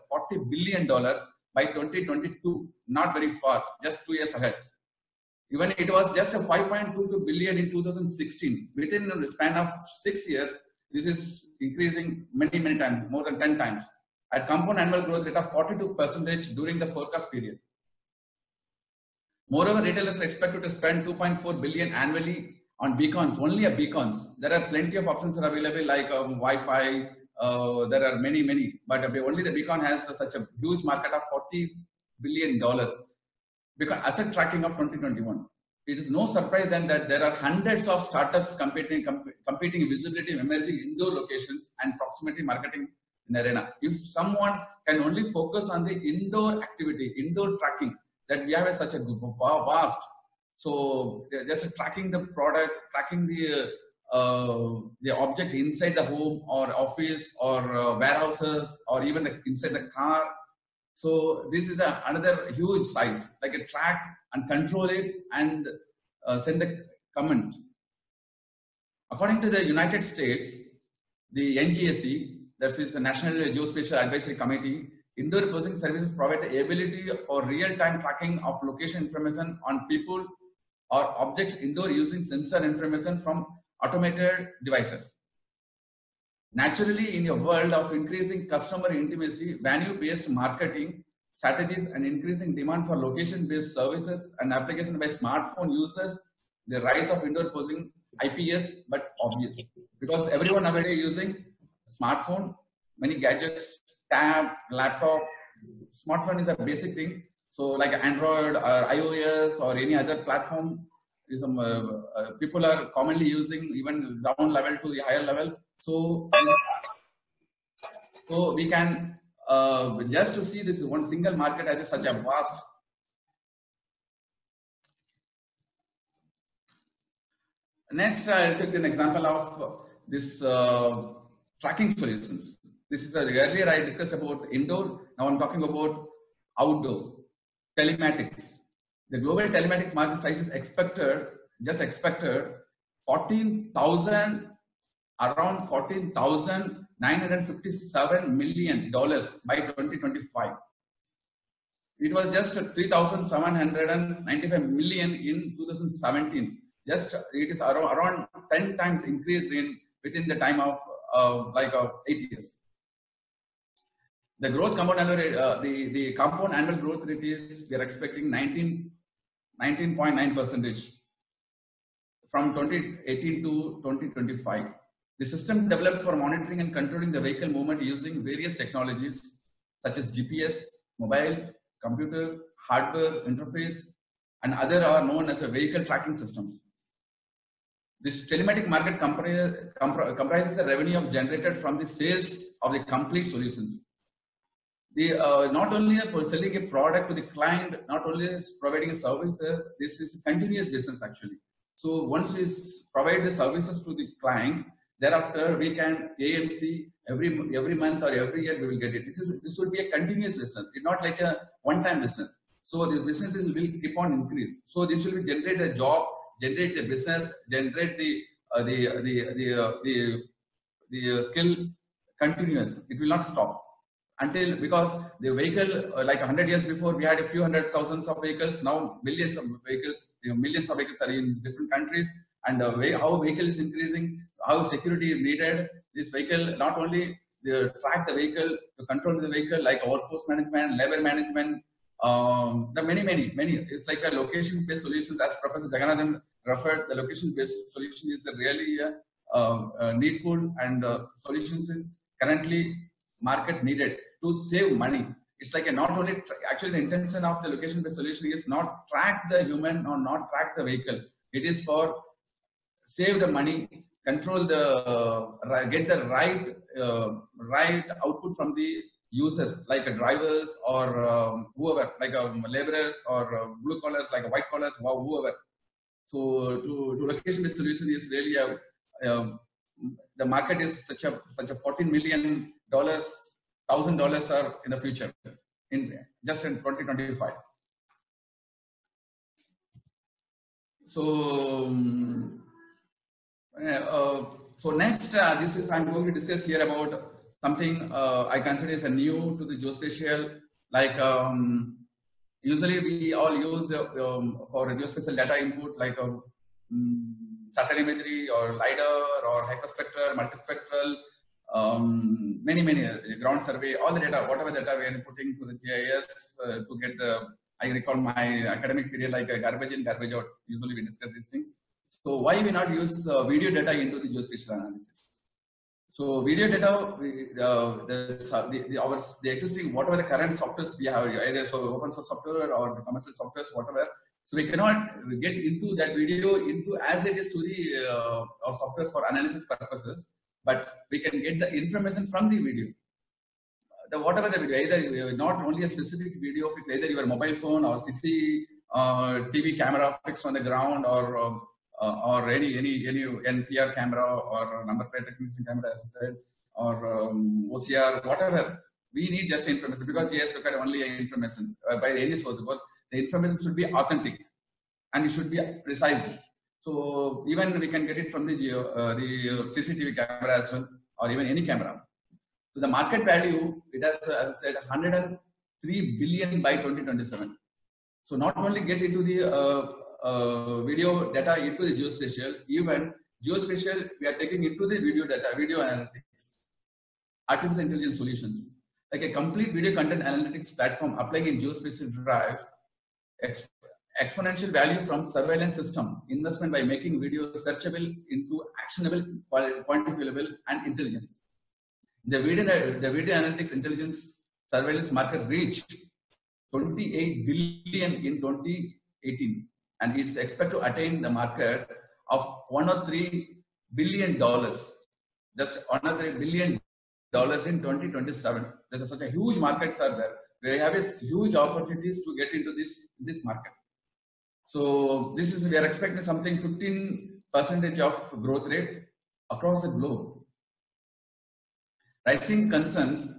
by 2022, not very far, just 2 years ahead. Even it was just a 5.22 billion in 2016. Within the span of 6 years, this is increasing many times, more than 10 times. At compound annual growth rate of 42% during the forecast period. Moreover, retailers are expected to spend 2.4 billion annually on beacons, only beacons. There are plenty of options are available like Wi-Fi. There are many, but only the beacon has such a huge market of $40 billion. Because asset tracking of 2021. It is no surprise then that there are hundreds of startups competing in visibility of emerging indoor locations and proximity marketing in arena. If someone can only focus on the indoor activity, indoor tracking, that we have such a vast. So just tracking the product, tracking the object inside the home or office or warehouses or even inside the car. So this is another huge size, like a track and control it and send a comment. According to the United States, the NGSE, that is the National Geospatial Advisory Committee, indoor posing services provide the ability for real-time tracking of location information on people or objects indoor using sensor information from automated devices. Naturally, in a world of increasing customer intimacy, value-based marketing strategies and increasing demand for location-based services and application by smartphone users, the rise of indoor posing IPS, but obvious because everyone nowadays using smartphone, many gadgets, tab, laptop. Smartphone is a basic thing. So like Android or iOS or any other platform, people are commonly using even down level to the higher level. So we can just to see this one single market as such a vast. Next, I'll take an example of this tracking solutions. This is earlier I discussed about indoor. Now I'm talking about outdoor telematics. The global telematics market size is expected 14,957 million by 2025. It was just 3,795 million in 2017. Just it is around 10 times increase within the time of 8 years. The growth compound annual rate, the compound annual growth rate is we are expecting 19.9% from 2018 to 2025. The system developed for monitoring and controlling the vehicle movement using various technologies such as GPS, mobile, computer, hardware, interface, and other are known as a vehicle tracking systems. This telematic market comprises the revenue generated from the sales of the complete solutions. Not only for selling a product to the client, not only is providing services, this is a continuous business actually. So once we provide the services to the client, thereafter we can AMC every month or every year we will get it. This would be a continuous business. It's not like a one-time business. So these businesses will keep on increase. So this will generate a job, generate a business, generate the skill continuous. It will not stop. Until, because the vehicle, like 100 years before, we had a few hundred thousands of vehicles. Now millions of vehicles, millions of vehicles are in different countries, and how vehicle is increasing, how security is needed. This vehicle not only track the vehicle, to control the vehicle, like workforce management, labor management, the many. It's like a location-based solutions, as Professor Jagannathan referred. The location-based solution is really needful, and solutions is currently market needed to save money. It's like a not only, actually the intention of the location-based solution is not track the human or not track the vehicle. It is for save the money, control the, get the right output from the users, like drivers or whoever, like laborers or blue collars, like white collars, whoever. So to location-based solution is really the market is such a $14 million, $1,000 are in the future, just in 2025. So next, I'm going to discuss here about something I consider is a new to the geospatial. Like usually we all use for geospatial data input, like satellite imagery or LiDAR or hyperspectral, multispectral, many ground survey, all the data, whatever data we are putting to the GIS to get the, I recall my academic period, like garbage in, garbage out. Usually we discuss these things. So why we not use video data into the geospatial analysis? So video data, the existing, whatever the current softwares we have, either so open source software or the commercial softwares, whatever. So we cannot get into that video into as it is to the software for analysis purposes, but we can get the information from the video. Whatever the video, either not only a specific video of it, either your mobile phone or CC TV camera fixed on the ground or any NPR camera or number plate recognition camera, as I said, or OCR, whatever. We need just information because GIS look at only information by any source. But the information should be authentic and it should be precise. So even we can get it from the CCTV camera as well, or even any camera. So the market value, it has, as I said, 103 billion by 2027. So not only get into the video data into the geospatial, even geospatial we are taking into the video data, video analytics, artificial intelligence solutions, like a complete video content analytics platform applying in geospatial drive, exponential value from surveillance system, investment by making video searchable into actionable, quantifiable and intelligence. The video analytics intelligence surveillance market reached 28 billion in 2018. And it's expected to attain the market of $103 billion, just $103 billion in 2027. There's such a huge markets are there. We have huge opportunities to get into this market. So this is, we are expecting something 15% of growth rate across the globe. Rising concerns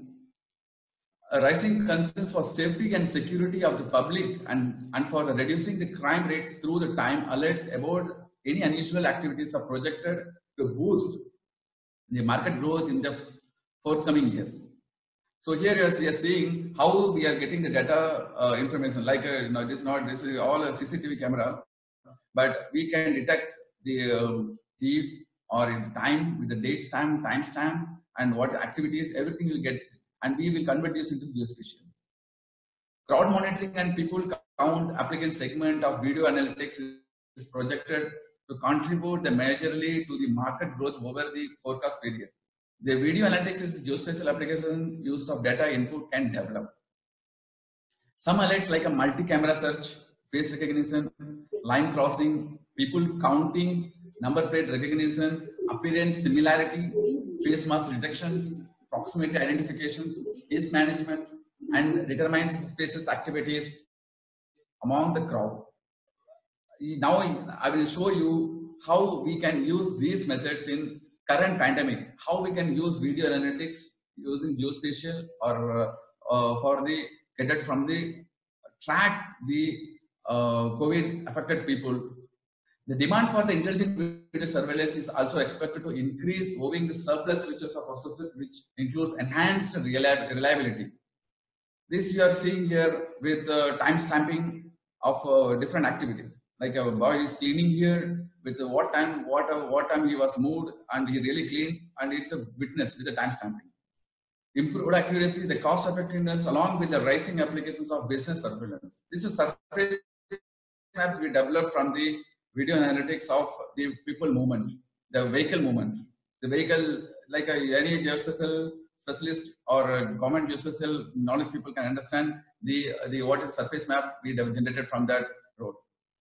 for safety and security of the public and for reducing the crime rates through the time alerts about any unusual activities are projected to boost the market growth in the forthcoming years. So here you are seeing how we are getting the data information, like this is all a CCTV camera, but we can detect the thief or in time with the date stamp, time stamp, and what activities, everything you get. And we will convert this into geospatial. Crowd monitoring and people count applicant segment of video analytics is projected to contribute majorly to the market growth over the forecast period. The video analytics is geospatial application use of data input can develop. Some alerts like a multi-camera search, face recognition, line crossing, people counting, number plate recognition, appearance similarity, face mask detections, proximity identifications, case management, and determines spaces activities among the crowd. Now I will show you how we can use these methods in current pandemic, how we can use video analytics using geospatial or for the get from the track the COVID affected people. The demand for the intelligent video surveillance is also expected to increase, owing the surplus features of processors, which includes enhanced reliability. This you are seeing here with time stamping of different activities. Like a boy is cleaning here with what time he was moved, and he really cleaned, and it's a witness with the time stamping. Improved accuracy, the cost effectiveness, along with the rising applications of business surveillance. This is surface map we developed from the video analytics of the people movement, the vehicle movement. The vehicle, like any geospatial specialist or government geospatial knowledge people can understand the what is surface map we have generated from that road.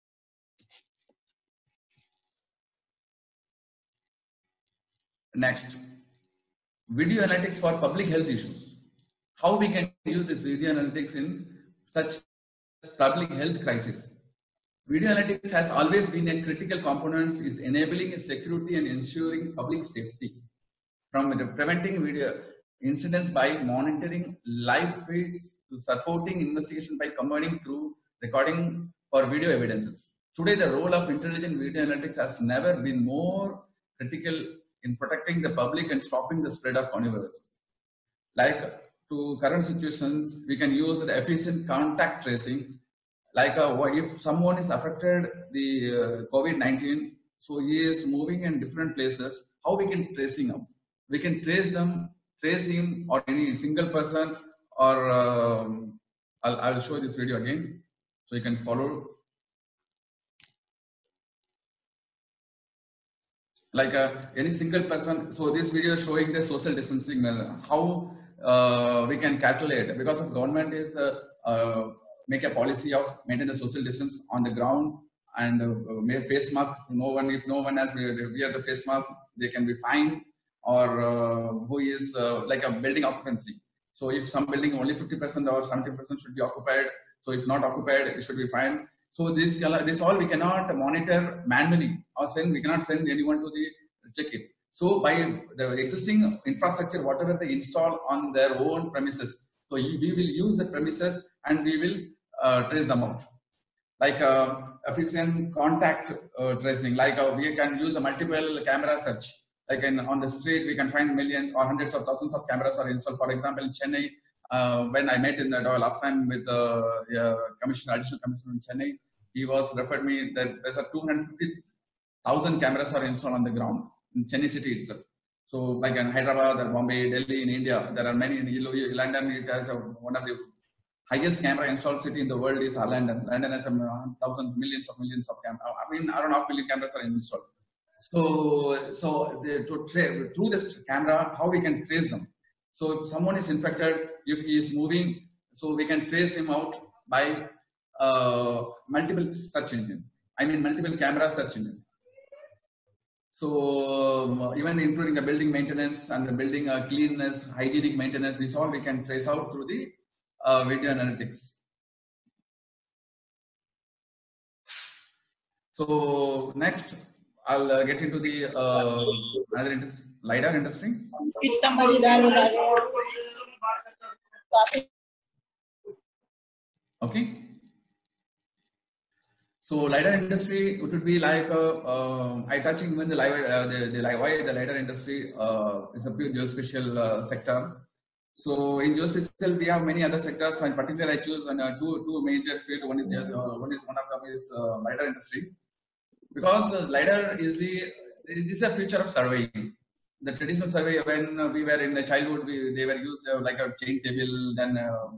Next, video analytics for public health issues. How we can use this video analytics in such public health crisis. Video analytics has always been a critical component is enabling security and ensuring public safety from preventing video incidents by monitoring live feeds to supporting investigation by combining through recording for video evidences. Today, the role of intelligent video analytics has never been more critical in protecting the public and stopping the spread of coronaviruses. Like to current situations, we can use the efficient contact tracing. Like if someone is affected the COVID-19, so he is moving in different places, how we can tracing him? We can trace him or any single person, or I'll show this video again so you can follow. Like any single person. So this video is showing the social distancing, how we can calculate, because of government is make a policy of maintain the social distance on the ground and make face mask. If no one has wear the face mask, they can be fined, or who is like a building occupancy. So if some building only 50% or 70% should be occupied, so if not occupied, it should be fined. So this all we cannot monitor manually, or we cannot send anyone to the check it. So by the existing infrastructure, whatever they install on their own premises, so we will use the premises and we will trace them out. Like efficient contact tracing, like we can use a multiple camera search. Like on the street, we can find millions or hundreds of thousands of cameras are installed. For example, in Chennai, when I met in the last time with the additional commissioner in Chennai, he was referred me that there's a 250,000 cameras are installed on the ground in Chennai city itself. So like in Hyderabad, Bombay, Delhi, in India, there are many. In London, it has one of the highest camera installed city in the world is London. London has millions of cameras. I mean, I don't know how many cameras are installed. So through this camera, how we can trace them. So if someone is infected, if he is moving, so we can trace him out by multiple search engine. I mean multiple camera search engine. So even including the building maintenance and the building cleanness, hygienic maintenance, this all we can trace out through the video analytics. So next, I'll get into the another industry, LiDAR industry. Okay. So LiDAR industry, it would be like I touching even the why the LiDAR industry is a pure geospatial sector. So in geospatial, we have many other sectors. So in particular, I choose two major fields. One of them is LiDAR industry, because LiDAR is a future of surveying. The traditional survey, when we were in the childhood, they were used like a chain table, then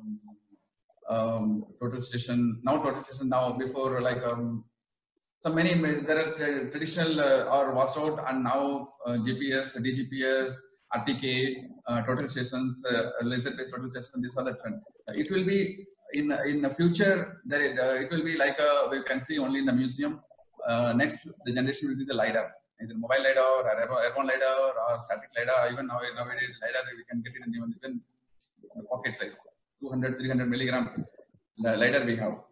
total station. Now before like so many there are traditional or washed out, and now GPS, DGPS, RTK, total stations, laser-based total stations. These are the trend. It will be in the future. It will be like we can see only in the museum. Next, the generation will be the LiDAR, either mobile LiDAR, or airborne LiDAR, or static LiDAR. Even nowadays, LiDAR we can get it in even pocket size, 200, 300 milligram LiDAR we have.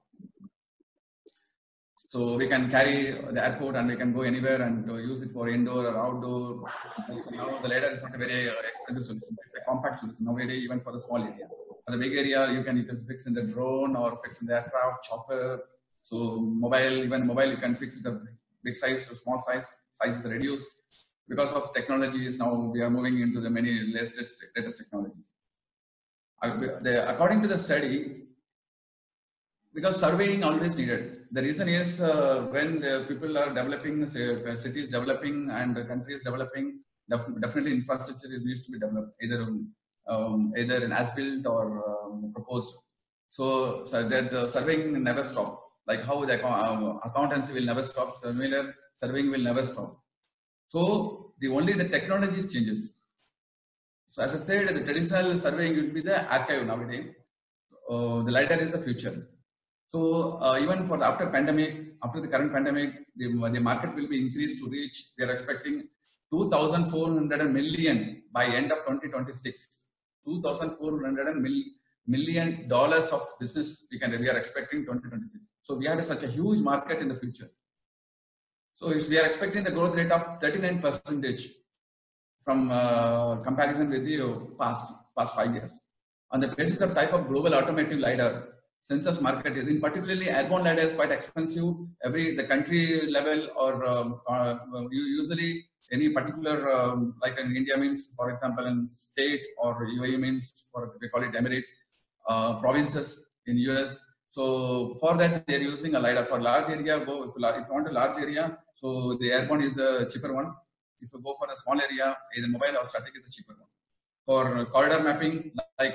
So we can carry the airport and we can go anywhere and use it for indoor or outdoor. So now the LiDAR is not a very expensive solution. It's a compact solution nowadays, even for the small area. For the big area, you can fix in the drone or fix in the aircraft, chopper. So even mobile, you can fix it a big size to small size. Size is reduced because of technologies. Now we are moving into the many latest technologies. According to the study, because surveying always needed. The reason is when the people are developing, cities developing and the countries developing, definitely infrastructure needs to be developed, either in as-built or proposed. So that surveying never stop. Like how the accountancy will never stop, similar surveying will never stop. So only the technology changes. So as I said, the traditional surveying will be the archive nowadays. The LiDAR is the future. So even for after the current pandemic, the market will be increased to reach, they are expecting 2,400 million by end of 2026. $2,400 million of business we are expecting 2026. So we have such a huge market in the future. So if we are expecting the growth rate of 39% from comparison with the past 5 years. On the basis of type of global automotive LiDAR, sensors market is in particularly airborne LiDAR is quite expensive. The country level or usually any particular like in India means, for example, in state or UAE means for they call it Emirates, provinces in US. So for that they are using a LiDAR for large area. If you want a large area, so the airborne is a cheaper one. If you go for a small area, either mobile or static is a cheaper one. For corridor mapping, like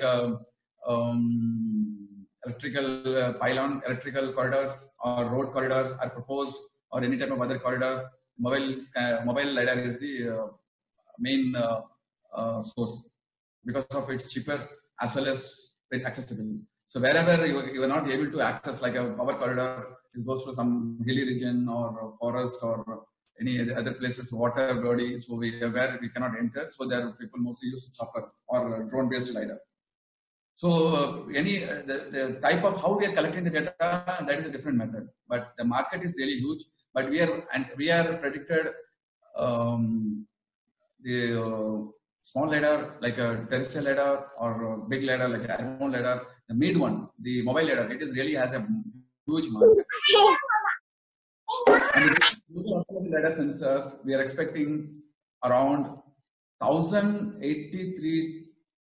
electrical pylon, electrical corridors or road corridors are proposed, or any type of other corridors, mobile LiDAR is the main source because of its cheaper as well as very accessible. So wherever you are not able to access, like a power corridor, it goes to some hilly region or forest or any other places, water body, so where we cannot enter. So there people mostly use chopper or drone-based LiDAR. So the type of how we are collecting the data, that is a different method. But the market is really huge. But we are predicted the small LiDAR like a terrestrial LiDAR or a big LiDAR like a airborne LiDAR. The mid one, the mobile LiDAR, it is really has a huge market. And the LiDAR sensors, we are expecting around $1,083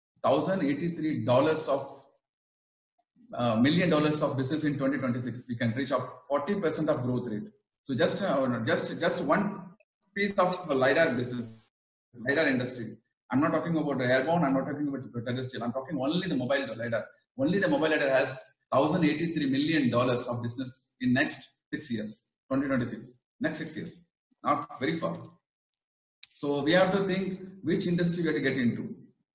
million of business in 2026. We can reach up 40% of growth rate. So just one piece of LiDAR business, LiDAR industry. I'm not talking about the airborne. I'm not talking about the terrestrial. I'm talking only the mobile LiDAR. Only the mobile LiDAR has $1,083 million of business in next 6 years, 2026. Next 6 years, not very far. So we have to think which industry we have to get into.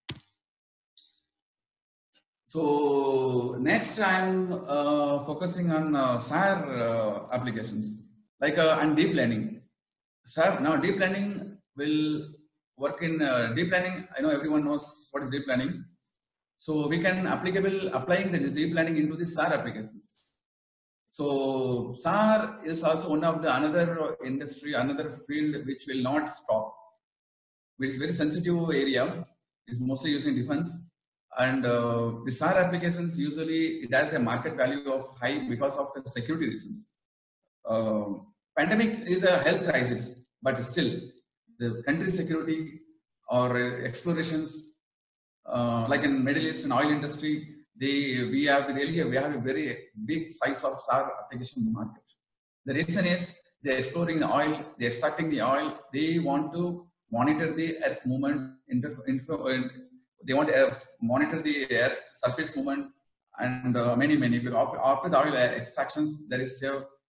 So next I'm focusing on SAR applications, like and deep learning. SAR, now deep learning will work in deep learning. I know everyone knows what is deep learning. So we can applying the deep learning into the SAR applications. So SAR is also one of the another industry, another field which will not stop, which is very sensitive area, is mostly used in defense. And the SAR applications usually it has a market value of high because of the security reasons. Pandemic is a health crisis, but still the country security or explorations, like in Middle East and oil industry, we have a very big size of SAR application market. The reason is they're exploring the oil, they're extracting the oil, they want to monitor the earth movement, they want to monitor the earth surface movement, and many. After the oil extractions, there is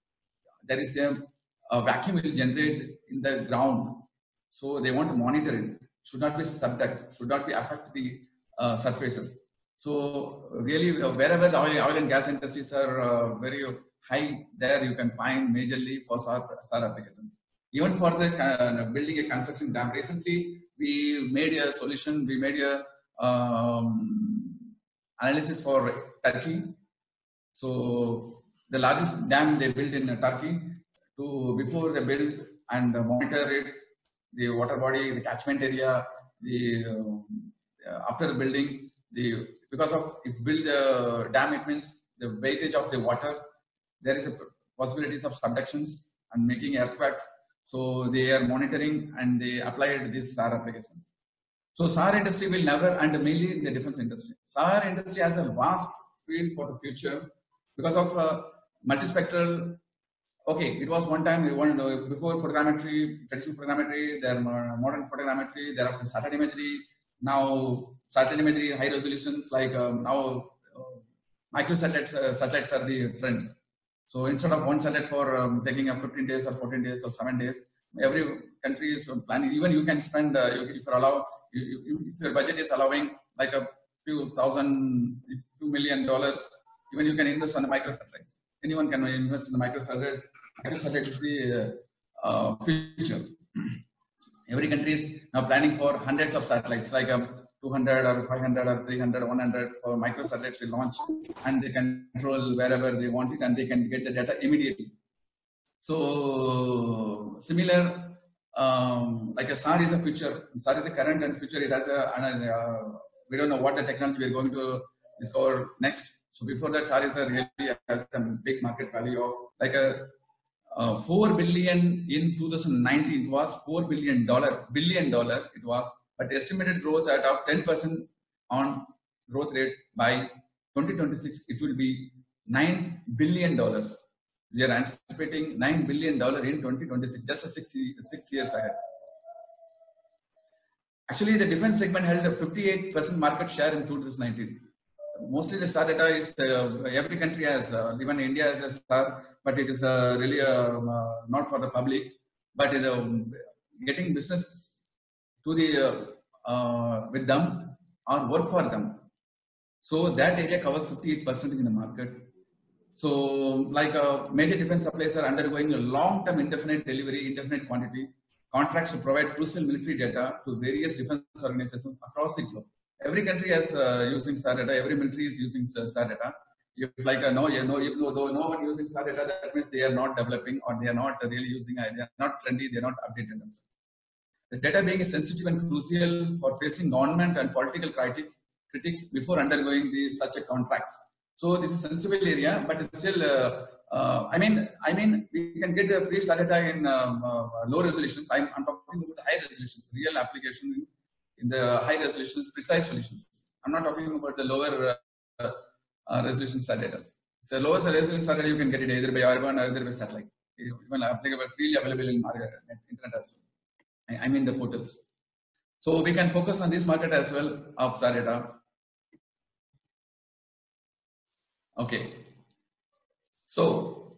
a vacuum will generate in the ground. So they want to monitor it. Should not be subject, should not be affect the surfaces. So really, wherever the oil and gas industries are very high, there you can find majorly for SAR applications. Even for the building a construction dam, recently we made a solution. We made a analysis for Turkey. So the largest dam they built in Turkey, before they build and monitor it, the water body, the catchment area, after the building, because of if build the dam, it means the weightage of the water, there is a possibilities of subductions and making earthquakes. So they are monitoring and they applied these SAR applications. So SAR industry will never, and mainly in the defense industry. SAR industry has a vast field for the future because of multispectral. Okay, it was one time before photogrammetry, traditional photogrammetry, then modern photogrammetry, thereafter satellite imagery. Now satellite imagery, high resolutions, like now microsatellites satellites are the trend. So instead of one satellite for taking 15 days or 14 days or 7 days, every country is planning. Even you can spend, if you allow, If your budget is allowing like a few $1,000,000, even you can invest on the microsatellites. Anyone can invest in the microsatellite. Microsatellite is the future. Every country is now planning for hundreds of satellites, like 200 or 500 or 300, 100 for microsatellites will launch, and they can control wherever they want it, and they can get the data immediately. So similar, like a SAR is the future, SAR is the current and future. It has we don't know what the technology we are going to discover next. So before that, SAR is really has some big market value of like a 4 billion in 2019. It was $4 billion it was, but estimated growth at of 10% on growth rate by 2026, it will be $9 billion. We are anticipating $9 billion in 2026, just a 6 years ahead. Actually, the defense segment held a 58% market share in 2019. Mostly the SAR data is, every country has, even India has a SAR, but it is really not for the public, but getting business to the, with them or work for them. So that area covers 58% in the market. So like major defense suppliers are undergoing a long-term indefinite delivery, indefinite quantity contracts to provide crucial military data to various defense organizations across the globe. Every country is using SAR data. Every military is using SAR data. If like no one using SAR data, that means they are not developing or they are not really using. They are not trendy. They are not updated themselves. The data being sensitive and crucial for facing government and political critics before undergoing such a contracts. So this is a sensible area, but it's still. I mean, we can get the free SAR data in low resolutions. I'm talking about high resolutions, real application in the high resolutions, precise solutions. I'm not talking about the lower resolution SAR data. So lower resolution SAR data you can get it either by airborne or either by satellite. Even applicable, freely available in internet as well. I mean the portals. So we can focus on this market as well of SAR data. Okay. So,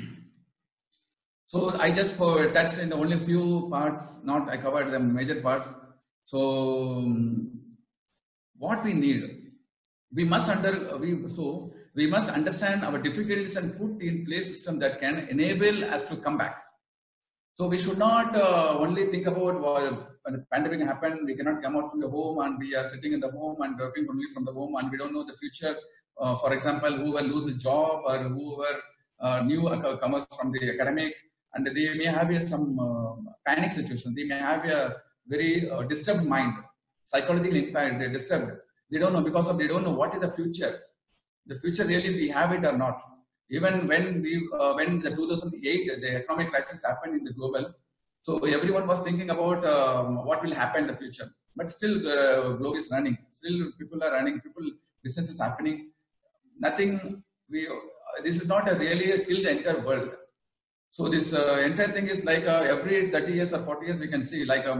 I just touched in only few parts, I covered the major parts. So, what we need, we must understand our difficulties and put in place system that can enable us to come back. So we should not only think about when the pandemic happened, we cannot come out from the home and we are sitting in the home and working only from the home and we don't know the future. For example, who will lose a job or whoever newcomers from the academic, and they may have some panic situation. They may have a very disturbed mind, psychological impact. They're disturbed. They don't know because they don't know what is the future. The future really we have it or not. Even when the 2008 the economic crisis happened in the global, so everyone was thinking about what will happen in the future. But still, the globe is running. Still, people are running. Business is happening. Nothing. This is not really kill the entire world. So this entire thing is like every 30 years or 40 years we can see like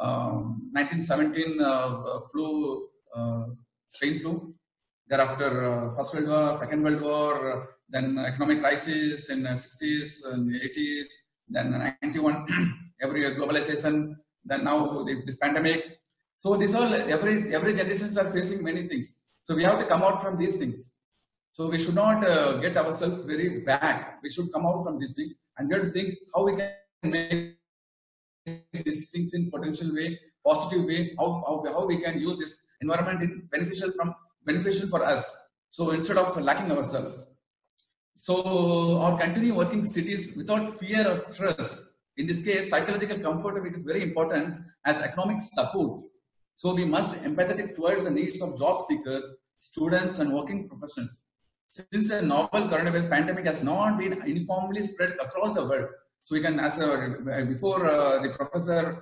1917 flu, Spain flu. Thereafter, First World War, Second World War, then economic crisis in the 60s and 80s, then 91, every globalization, then now this pandemic. So this all every generations are facing many things. So we have to come out from these things. So we should not get ourselves very back. We should come out from these things and we have to think how we can make these things in potential way, positive way, how we can use this environment in beneficial for us. So instead of lacking ourselves. So or continue working cities without fear or stress. In this case, psychological comfort it is very important as economic support. So we must empathetic towards the needs of job seekers, students and working professionals. Since the novel coronavirus pandemic has not been uniformly spread across the world, so we can, as before the professor,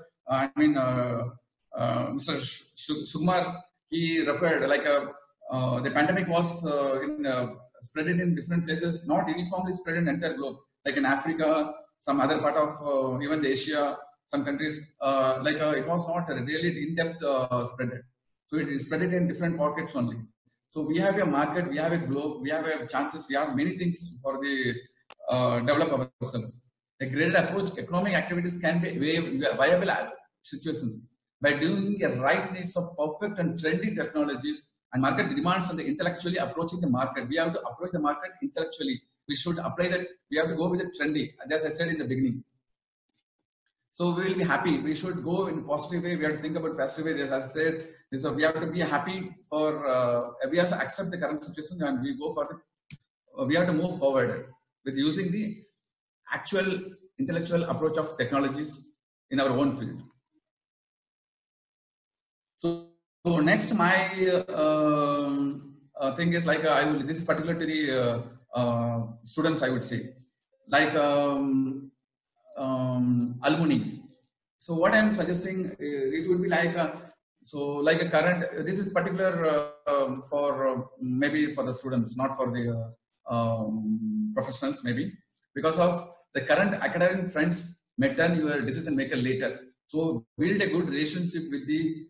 Mr. Sukumar, he referred like the pandemic was spread in different places, not uniformly spread in the entire globe, like in Africa, some other part of even the Asia, some countries, it was not really in-depth spread. So it is spread in different pockets only. So we have a market, we have a globe, we have a chances, we have many things for the develop ourselves. A graded approach, economic activities can be viable situations. by doing the right needs of perfect and trendy technologies and market demands and the intellectually approaching the market. We have to approach the market intellectually. We should apply that. We have to go with the trendy, as I said in the beginning. So we will be happy. We should go in a positive way. We have to think about positive way. As I said, we have to be happy for, we have to accept the current situation and we go for it. We have to move forward with using the actual intellectual approach of technologies in our own field. So next, my thing is like, this is particular to the students, I would say, like alumni. So what I'm suggesting, it would be like, like a current, this is particular for maybe for the students, not for the professionals maybe, because of the current academic friends may turn your decision maker later. So build a good relationship with the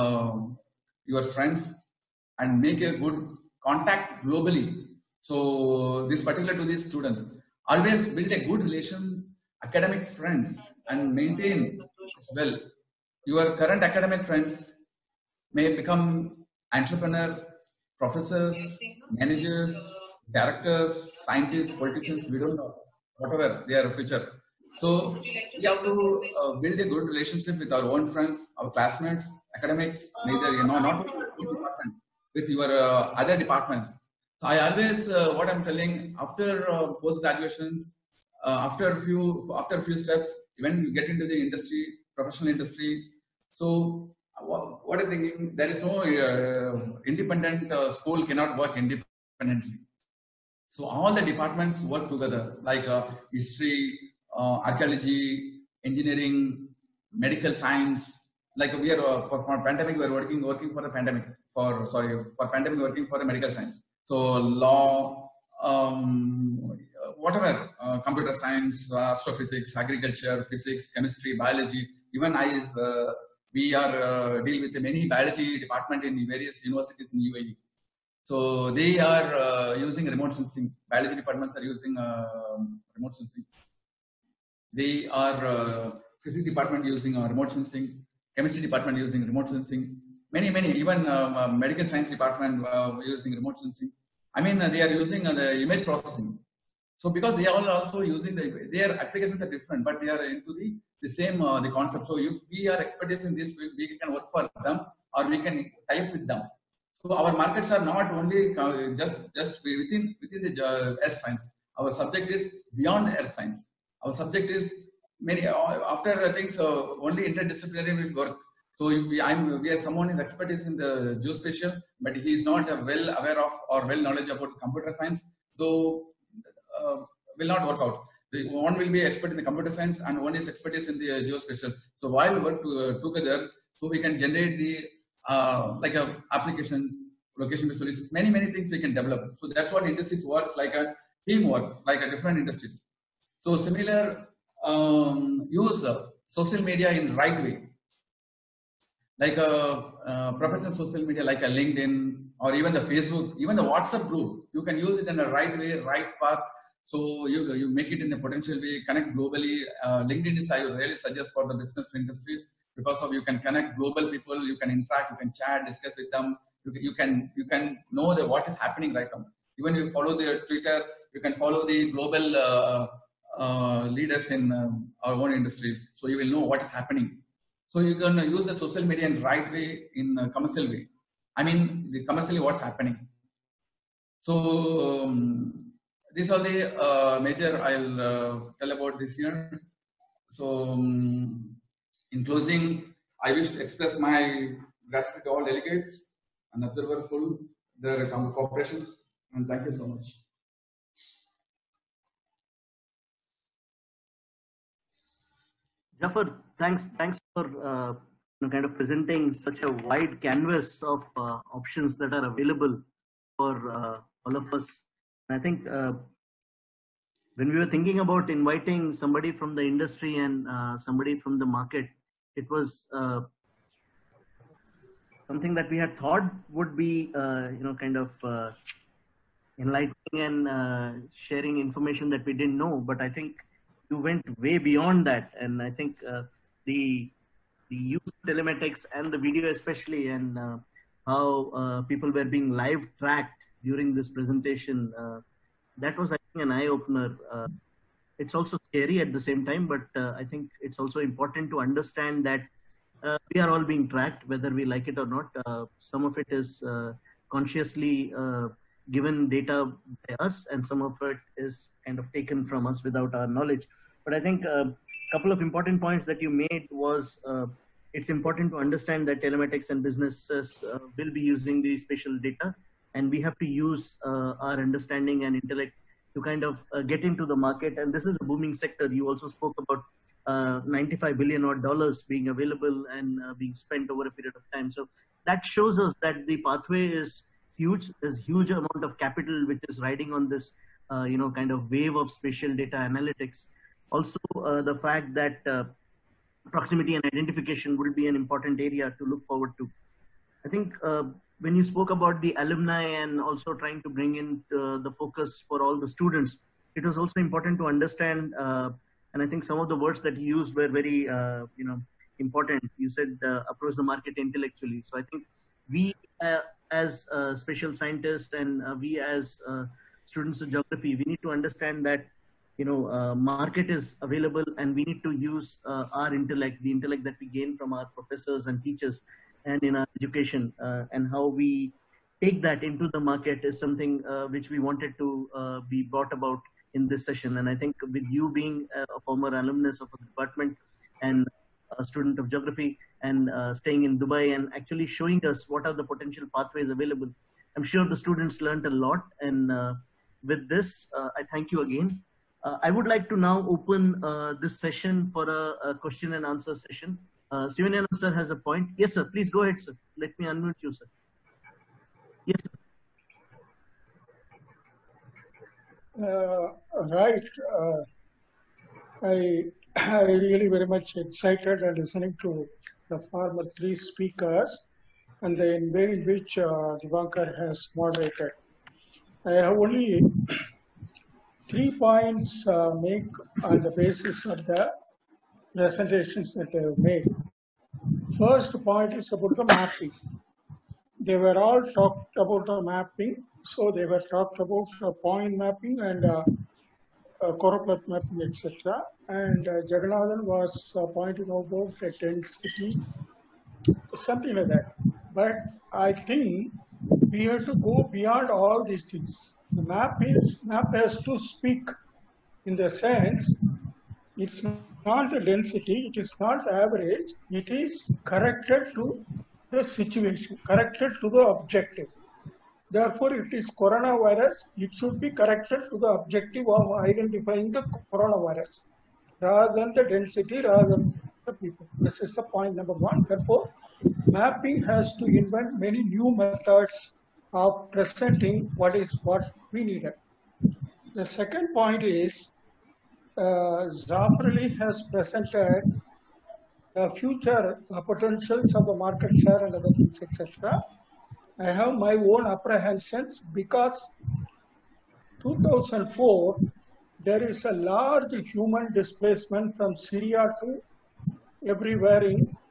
your friends and make a good contact globally. So this particular to these students, always build a good relation, academic friends, and maintain as well. Your current academic friends may become entrepreneur, professors, managers, directors, scientists, politicians, we don't know, whatever their future. So we have to build a good relationship with our own friends, our classmates, academics, neither, not department, with your other departments. So I always, what I'm telling, after post-graduations, after a few steps, when you get into the industry, professional industry, so what I'm thinking, there is no independent school cannot work independently. So all the departments work together, like history, archaeology, engineering, medical science. Like we are for pandemic, we are working for the pandemic. For pandemic, working for the medical science. So law, whatever, computer science, astrophysics, agriculture, physics, chemistry, biology. Even we are deal with many biology department in various universities in UAE. So they are using remote sensing. Biology departments are using remote sensing. They are physics department using remote sensing. Chemistry department using remote sensing. Many, even medical science department using remote sensing. I mean, they are using the image processing. So because they are also using their applications are different, but they are into the same the concept. So if we are experts in this field, we can work for them or we can type with them. So our markets are not only just within the earth science. Our subject is beyond earth science. Our subject is many after things only interdisciplinary will work. So if we are someone is expertise in the geospatial, but he is not well aware of or well knowledge about computer science, though will not work out. One will be expert in the computer science and one is expertise in the geospatial. So while we work together, so we can generate the applications, location-based solutions, many things we can develop. So that's what industries works like a teamwork, like a different industries. So similar, use social media in right way, like a professional social media, like a LinkedIn or even the Facebook, even the WhatsApp group. You can use it in a right way, right path. So you make it in a potential way, connect globally. LinkedIn is I really suggest for the business industries because of you can connect global people, you can interact, you can chat, discuss with them. You can know what is happening right now. Even you follow their Twitter, you can follow the global leaders in our own industries. So you will know what is happening. So you can use the social media in right way, in a commercial way. I mean, commercially what's happening. So these are the major I'll tell about this year. So in closing, I wish to express my gratitude to all delegates and observers for their cooperations, and thank you so much. Jafar, thanks for kind of presenting such a wide canvas of options that are available for all of us. And I think when we were thinking about inviting somebody from the industry and somebody from the market, it was something that we had thought would be kind of enlightening and sharing information that we didn't know. But I think you went way beyond that, and I think the the use of telematics and the video especially, and how people were being live tracked during this presentation. That was, I think, an eye-opener. It's also scary at the same time, but I think it's also important to understand that we are all being tracked, whether we like it or not. Some of it is consciously given data by us, and some of it is kind of taken from us without our knowledge. But I think a couple of important points that you made was it's important to understand that telematics and businesses will be using the spatial data, and we have to use our understanding and intellect to kind of get into the market. And this is a booming sector. You also spoke about $95 billion being available and being spent over a period of time. So that shows us that the pathway is huge. There's huge amount of capital which is riding on this, kind of wave of spatial data analytics. Also, the fact that proximity and identification will be an important area to look forward to. I think when you spoke about the alumni and also trying to bring in the focus for all the students, it was also important to understand, and I think some of the words that you used were very, important. You said approach the market intellectually. So I think we as special scientists and we as students of geography, we need to understand that, market is available, and we need to use our intellect, the intellect that we gain from our professors and teachers and in our education, and how we take that into the market is something which we wanted to be brought about in this session. And I think with you being a former alumnus of a department and a student of geography and staying in Dubai and actually showing us what are the potential pathways available, I'm sure the students learned a lot. And with this, I thank you again. I would like to now open this session for a question and answer session. Sivanyanam sir has a point. Yes, sir. Please go ahead, sir. Let me unmute you, sir. Yes, sir. Right. I really very much excited and listening to the former three speakers and the way in which Divankar has moderated. I have only 3 points make on the basis of the presentations that they have made. First point is about the mapping. They were all talked about the mapping. So they were talked about point mapping and choropleth mapping, etc. And Jagannathan was pointing out about the density, something like that. But I think we have to go beyond all these things. The map has to speak in the sense it's not the density, it is not the average, it is corrected to the situation, corrected to the objective. Therefore, it is coronavirus, it should be corrected to the objective of identifying the coronavirus rather than the density, rather than the people. This is the point number one. Therefore, mapping has to invent many new methods of presenting what we needed. The second point is Zafar Ali has presented the future potentials of the market share and other things, etc. I have my own apprehensions because 2004 there is a large human displacement from Syria to everywhere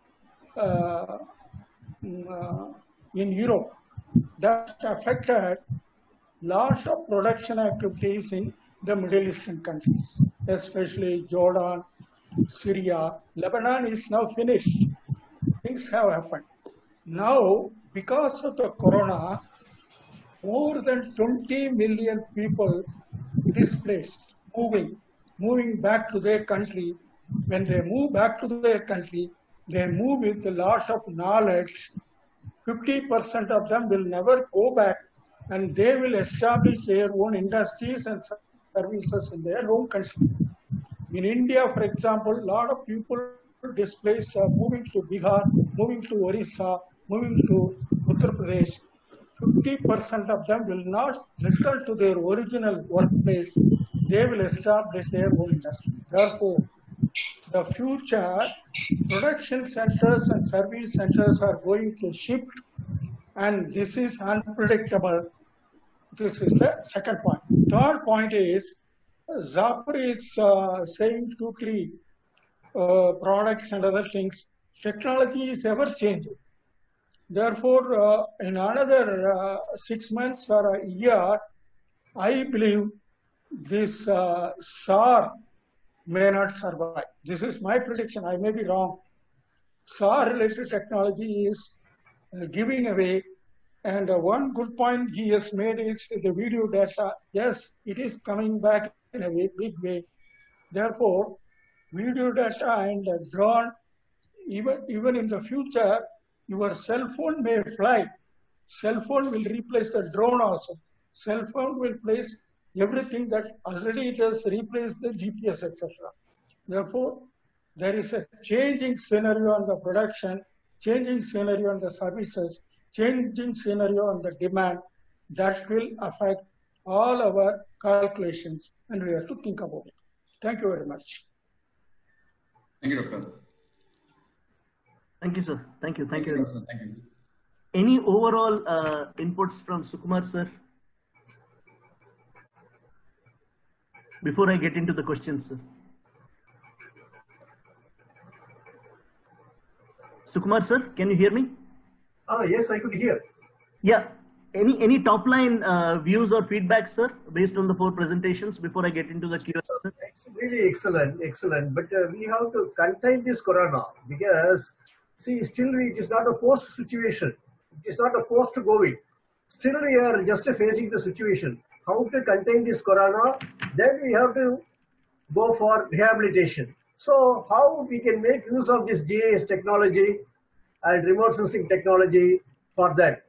in Europe. That affected lots of production activities in the Middle Eastern countries, especially Jordan, Syria. Lebanon is now finished. Things have happened. Now, because of the corona, more than 20 million people displaced, moving back to their country. When they move back to their country, they move with a lot of knowledge. 50% of them will never go back, and they will establish their own industries and services in their own country. In India, for example, a lot of people displaced are moving to Bihar, moving to Orissa, moving to Uttar Pradesh. 50% of them will not return to their original workplace. They will establish their own industry. Therefore, the future production centers and service centers are going to shift, and this is unpredictable. This is the second point. Third point is, Zafar is saying 2-3 products and other things. technology is ever changing. Therefore, in another 6 months or a year, I believe this SAR may not survive. This is my prediction. I may be wrong. SAR-related technology is giving away. And one good point he has made is the video data. Yes, it is coming back in a big way. Therefore, video data and drone, even in the future, your cell phone may fly. Cell phone will replace the drone also. Cell phone will replace everything that already it has replaced the GPS, etc. Therefore, there is a changing scenario on the production, changing scenario on the services, changing scenario on the demand that will affect all our calculations, and we have to think about it. Thank you very much. Thank you, Doctor. Thank you, sir. Thank you. Thank you, Doctor. Thank you. Any overall inputs from Sukumar, sir? Before I get into the questions, sir. Sukumar, sir, can you hear me? Yes, I could hear. Yeah. Any top line views or feedback, sir, based on the 4 presentations before I get into the Q&A? It's really excellent. But we have to contain this corona because, see, still it is not a post situation. It is not a post COVID. Still we are just facing the situation. How to contain this corona? Then we have to go for rehabilitation. So how we can make use of this GIS technology and remote sensing technology for that?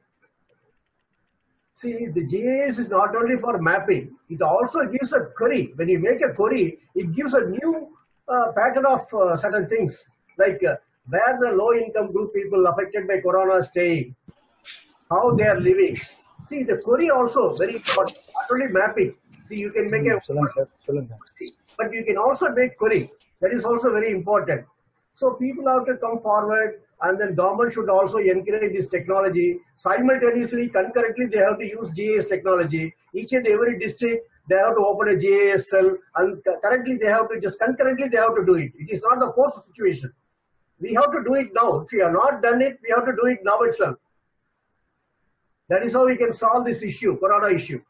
See, the GIS is not only for mapping, it also gives a query. When you make a query, it gives a new pattern of certain things, like where the low-income group people affected by corona are staying, how they are living. See, the query also very important, not only mapping. See, you can make but you can also make query. That is also very important. So people have to come forward, and then government should also encourage this technology. Simultaneously, concurrently, they have to use GIS technology. Each and every district, they have to open a GIS cell, and currently they have to concurrently they have to do it. It is not a post situation. We have to do it now. If we have not done it, we have to do it now itself. That is how we can solve this issue, corona issue.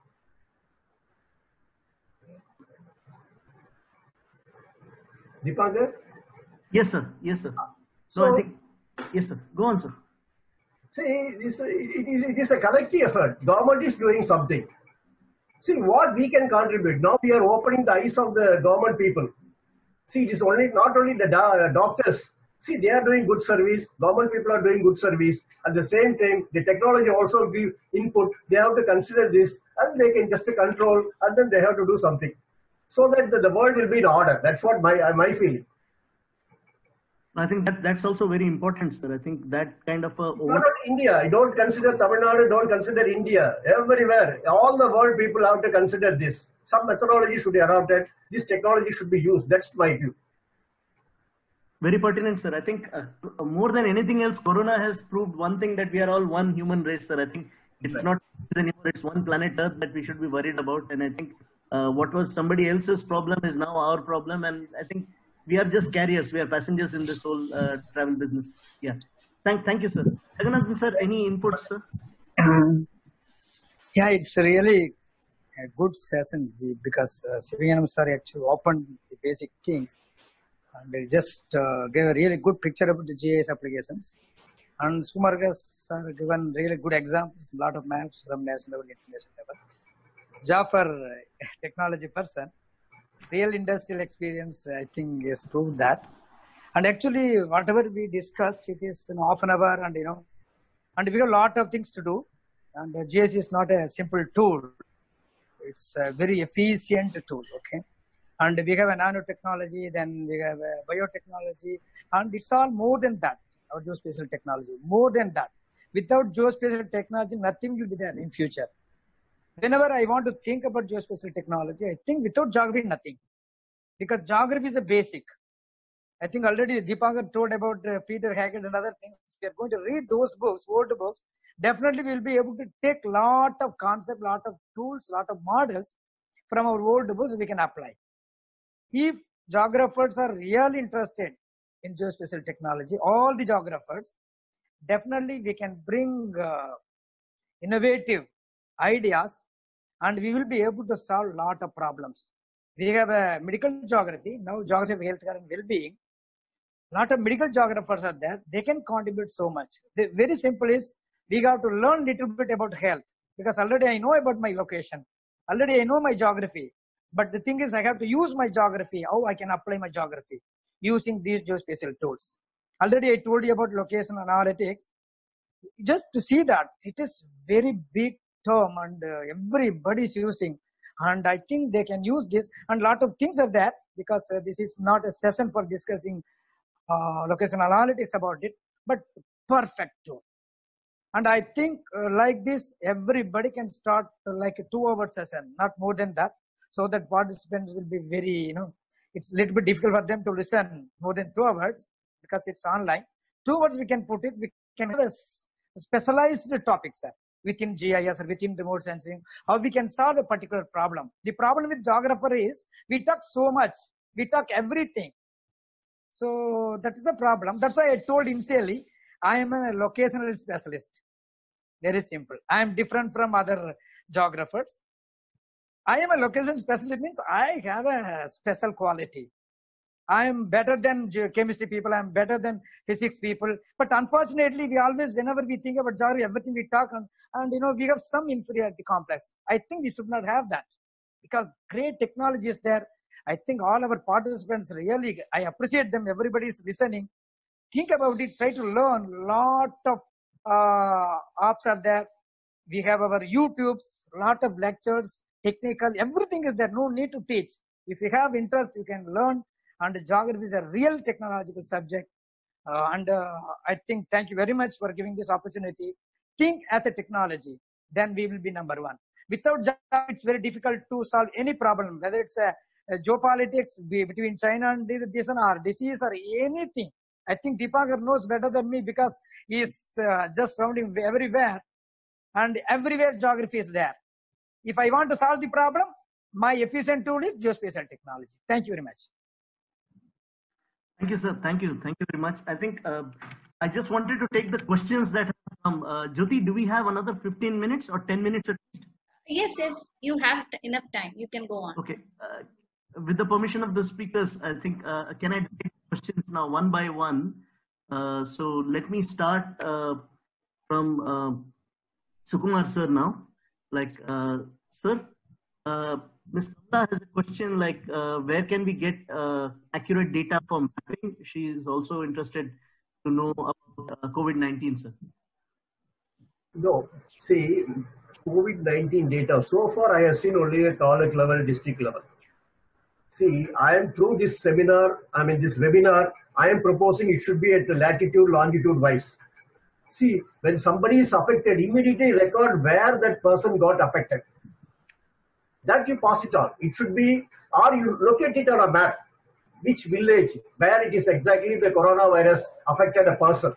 Deepankar? Yes, sir. Yes, sir. So I think, yes, sir. Go on, sir. See, it is a collective effort. Government is doing something. See, what we can contribute. Now we are opening the eyes of the government people. See, it is not only the doctors. See, they are doing good service. Government people are doing good service. At the same time, the technology also give input. They have to consider this, and they can just control, and then they have to do something, so that the world will be in order. That's what my feeling. I think that's also very important, sir. I think that kind of not only India. I don't consider Tamil Nadu. Don't consider India. Everywhere, all the world people have to consider this. Some methodology should be adopted. This technology should be used. That's my view. Very pertinent, sir. I think more than anything else, Corona has proved one thing, that we are all one human race, sir. I think it's not anymore. It's one planet Earth that we should be worried about. And I think what was somebody else's problem is now our problem. And I think we are just carriers. We are passengers in this whole travel business. Yeah. Thank you, sir. Jagannathan, sir, any inputs, sir? Yeah, it's really a good session because Sivanyanam sir actually opened the basic things. And they just gave a really good picture about the GIS applications. And Sukumar sir given really good examples, a lot of maps from national level, international level. Jafar, technology person, real industrial experience, I think, has proved that. And actually, whatever we discussed, it is half an hour, and and we have a lot of things to do. And GIS is not a simple tool; it's a very efficient tool. Okay. And we have a nanotechnology, then we have a biotechnology, and it's all more than that, our geospatial technology, more than that. Without geospatial technology, nothing will be there in future. Whenever I want to think about geospatial technology, I think without geography, nothing. Because geography is a basic. I think already Deepankar told about Peter Hackett and other things. We are going to read those books, old books. Definitely we will be able to take lot of concepts, lot of tools, lot of models from our old books we can apply. If geographers are really interested in geospatial technology, all the geographers, definitely we can bring innovative ideas and we will be able to solve a lot of problems. We have a medical geography, now geography of healthcare and well-being. A lot of medical geographers are there. They can contribute so much. The very simple is we have to learn little bit about health because already I know about my location. Already I know my geography. But the thing is I have to use my geography, how I can apply my geography using these geospatial tools. Already I told you about location analytics. Just to see that it is very big term and everybody is using. And I think they can use this and a lot of things are there because this is not a session for discussing location analytics about it, but perfect tool. And I think like this, everybody can start like a 2-hour session, not more than that, so that participants will be very, it's a little bit difficult for them to listen more than 2 hours because it's online. 2 hours we can put it, we can have a specialized topic, sir, within GIS or within remote sensing, how we can solve a particular problem. The problem with geographer is we talk so much, we talk everything. So that is a problem. That's why I told initially, I am a locational specialist. Very simple. I am different from other geographers. I am a location specialist means I have a special quality. I am better than chemistry people. I am better than physics people. But unfortunately, we always, whenever we think about geography, everything we talk on, and we have some inferiority complex. I think we should not have that because great technology is there. I think all our participants really, I appreciate them. Everybody is listening. Think about it. Try to learn. Lot of apps are there. We have our YouTubes, lot of lectures, technical, everything is there. No need to teach. If you have interest, you can learn. And geography is a real technological subject. I think thank you very much for giving this opportunity. Think as a technology, then we will be number one. Without geography, it's very difficult to solve any problem, whether it's a geopolitics between China and this or disease or anything. I think Deepankar knows better than me because he is just surrounding everywhere and everywhere geography is there. If I want to solve the problem, my efficient tool is geospatial technology. Thank you very much. Thank you, sir. Thank you. Thank you very much. I think I just wanted to take the questions that have come. Jyoti, do we have another 15 minutes or 10 minutes at least? Yes, you have enough time. You can go on. Okay. With the permission of the speakers, I think, can I take questions now one by one? So let me start from Sukumar sir now. Sir, Ms. Nanda has a question like, where can we get accurate data for mapping? She is also interested to know about COVID-19, sir. No, see, COVID-19 data, so far I have seen only at taluk level, district level. See, I am through this seminar, this webinar, I am proposing it should be at the latitude, longitude wise. See, when somebody is affected, immediately record where that person got affected. That you pass it on. It should be, or you locate it on a map, which village, where it is exactly the coronavirus affected a person.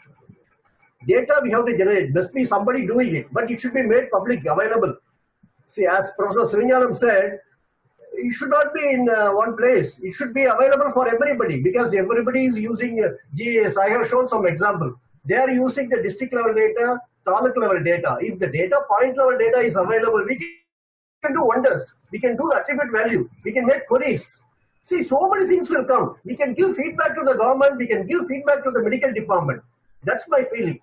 Data we have to generate, must be somebody doing it, but it should be made public available. See, as Professor Srivinyanam said, it should not be in one place. It should be available for everybody because everybody is using GIS. I have shown some example. They are using the district level data, taluk level data. If the data point level data is available, we can do wonders. We can do attribute value. We can make queries. See, so many things will come. We can give feedback to the government. We can give feedback to the medical department. That's my feeling.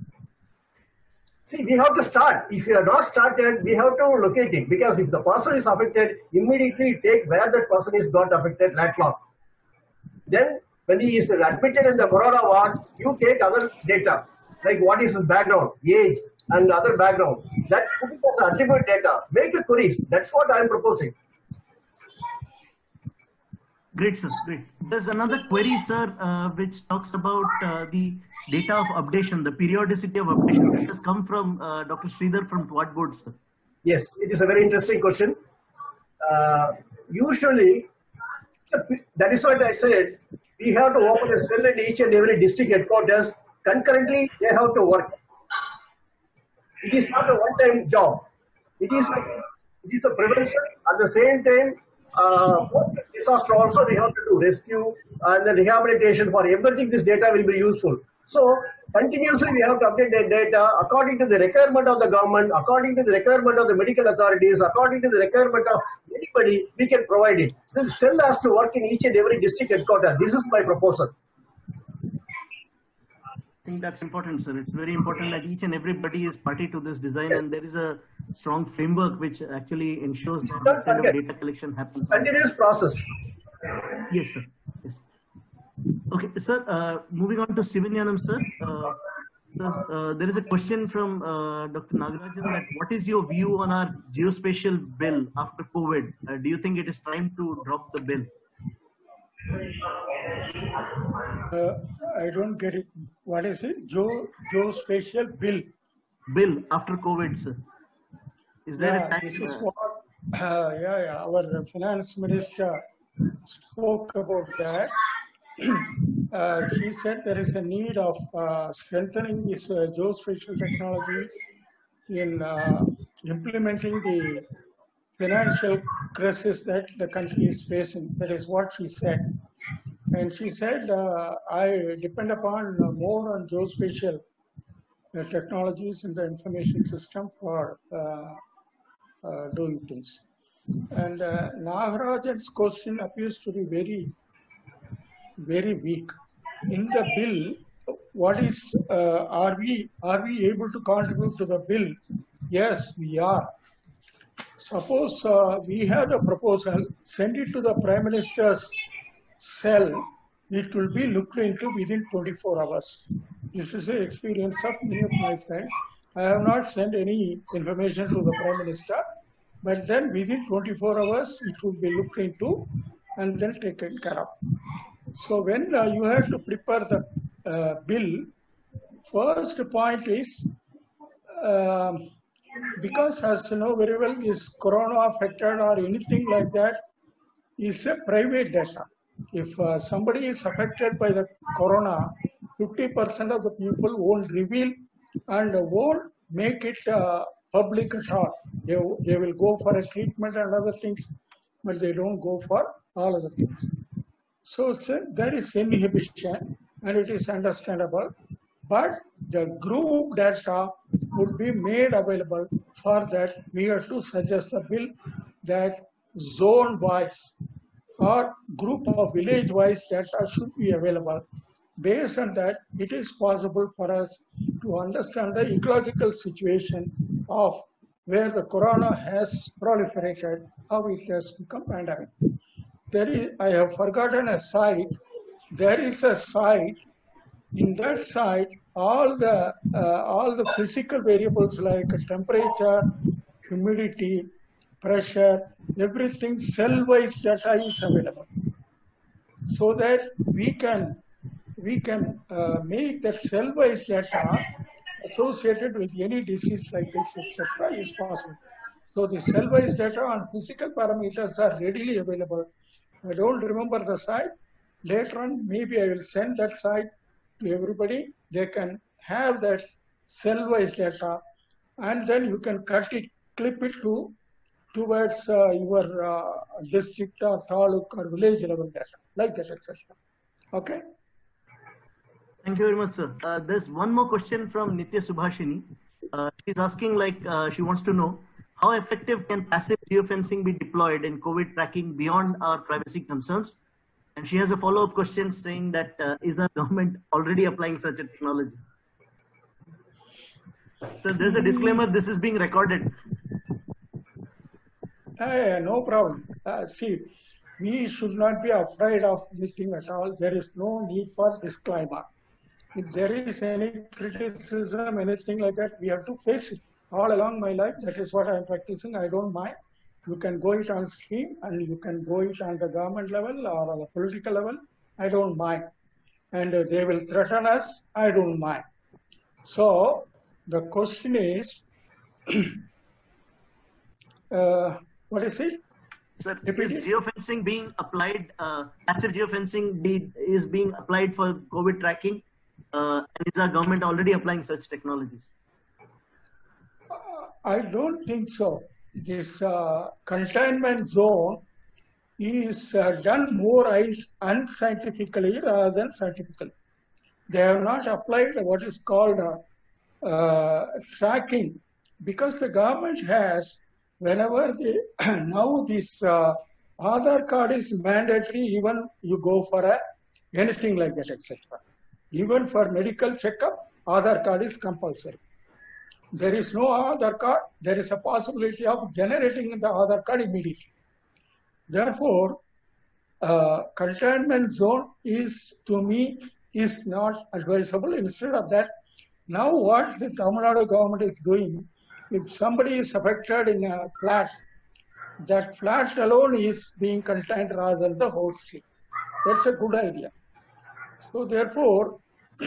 See, we have to start. If you are not started, we have to locate it. Because if the person is affected, immediately take where that person is got affected, lat-long. Then, when he is admitted in the corona ward, you take other data. Like what is his background, age, and other background. That put it as attribute data. Make a queries. That's what I am proposing. Great, sir. Great. There's another query, sir, which talks about the data of updation, the periodicity of updation. This has come from Dr. Sridhar from TWAD board, sir. Yes, it is a very interesting question. Usually, that is what I said. We have to open a cell in each and every district headquarters. Concurrently, they have to work. It is not a one-time job. It is a prevention. At the same time, Post disaster also we have to do rescue and then rehabilitation. For everything this data will be useful. So continuously we have to update the data according to the requirement of the government, according to the requirement of the medical authorities, according to the requirement of anybody, we can provide it. The cell has to work in each and every district headquarters. This is my proposal. I think that's important, sir. It's very important that each and everybody is party to this design, and there is a strong framework which actually ensures that this kind of data collection happens. Continuous process. Yes, sir. Yes. Okay, sir. Moving on to Sivanyanam, sir. There is a question from Dr. Nagarajan that what is your view on our geospatial bill after COVID? Do you think it is time to drop the bill? I don't get it. What is it? Geospatial bill. Bill after COVID, sir. Is there a time? This is what our finance minister spoke about that. She said there is a need of strengthening this geospatial technology in implementing the financial crisis that the country is facing. That is what she said. And she said, I depend upon more on geospatial technologies in the information system for doing things. And Nagarajan's question appears to be very, very weak. In the bill, what is, are we able to contribute to the bill? Yes, we are. Suppose we have a proposal, send it to the Prime Minister's cell, it will be looked into within 24 hours. This is the experience of many of my friends. I have not sent any information to the Prime Minister, but then within 24 hours, it will be looked into and then taken care of. So when you have to prepare the bill, first point is, because as you know very well, this corona affected or anything like that is a private data. If somebody is affected by the corona, 50% of the people won't reveal and won't make it public at all. They will go for a treatment and other things, but they don't go for all other things. So there is inhibition and it is understandable, but the group data would be made available. For that, we have to suggest a bill that zone-wise or group of village-wise data should be available. Based on that, it is possible for us to understand the ecological situation of where the corona has proliferated, how it has become pandemic. I have forgotten a site. There is a site. In that site, all the physical variables like temperature, humidity, pressure, everything cell-wise data is available, so that we can make that cell-wise data associated with any disease like this, etc., is possible. So the cell-wise data on physical parameters are readily available. I don't remember the site. Later on, maybe I will send that site to everybody. They can have that cell-wise data, and then you can clip it towards your district or taluk or village level data, like that, etc. Okay. Thank you very much, sir. There's one more question from Nitya Subhashini. She's asking, she wants to know, how effective can passive geofencing be deployed in COVID tracking beyond our privacy concerns? And she has a follow-up question saying that, is our government already applying such a technology? So there's a disclaimer, this is being recorded. No problem. See, we should not be afraid of anything at all. There is no need for disclaimer. If there is any criticism, anything like that, we have to face it. All along my life, that is what I am practicing. I don't mind. You can go it on stream and you can go it on the government level or on the political level. I don't mind. And they will threaten us. I don't mind. So the question is, what is it? Sir, is geofencing being applied, passive geofencing is being applied for COVID tracking? And is our government already applying such technologies? I don't think so. This containment zone is done more unscientifically rather than scientifically. They have not applied what is called tracking, because the government has, whenever they now this Aadhaar card is mandatory, even you go for anything like that, etc. Even for medical checkup, Aadhaar card is compulsory. There is no Aadhaar card, there is a possibility of generating the Aadhaar card immediately. Therefore, containment zone is, to me, is not advisable. Instead of that, now what the Tamil Nadu government is doing, if somebody is affected in a flat, that flat alone is being contained rather than the whole street. That's a good idea. So therefore,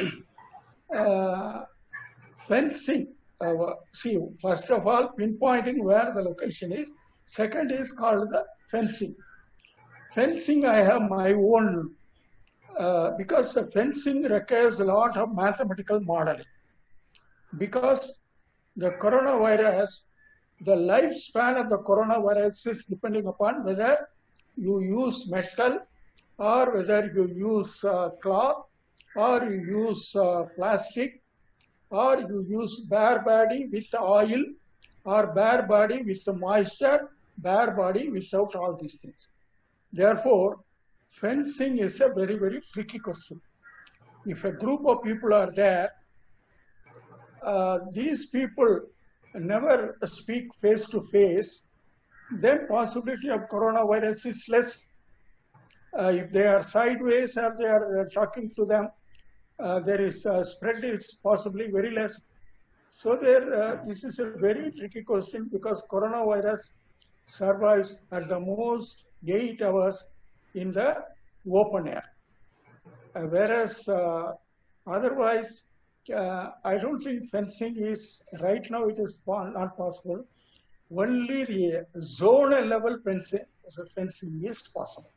fencing, see, first of all, pinpointing where the location is. Second is called the fencing. Fencing, I have my own, because the fencing requires a lot of mathematical modeling. Because the coronavirus, the lifespan of the coronavirus is depending upon whether you use metal or whether you use cloth or you use plastic or you use bare body with oil or bare body with moisture, bare body without all these things. Therefore, fencing is a very, very tricky question. If a group of people are there, these people never speak face to face, then possibility of coronavirus is less. If they are sideways or they are talking to them, there is spread is possibly very less. So there, this is a very tricky question, because coronavirus survives at the most 8 hours in the open air. Whereas otherwise, I don't think fencing is, right now it is not possible. Only the zonal level fencing is possible.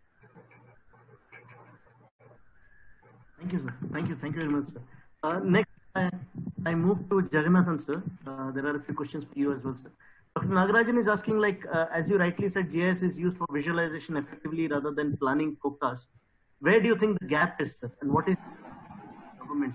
Thank you, sir. Thank you very much, sir. Next, I move to Jagannathan, sir. There are a few questions for you as well, sir. Dr. Nagarajan is asking, like, as you rightly said, GIS is used for visualization effectively rather than planning forecast. Where do you think the gap is, sir? And what is government?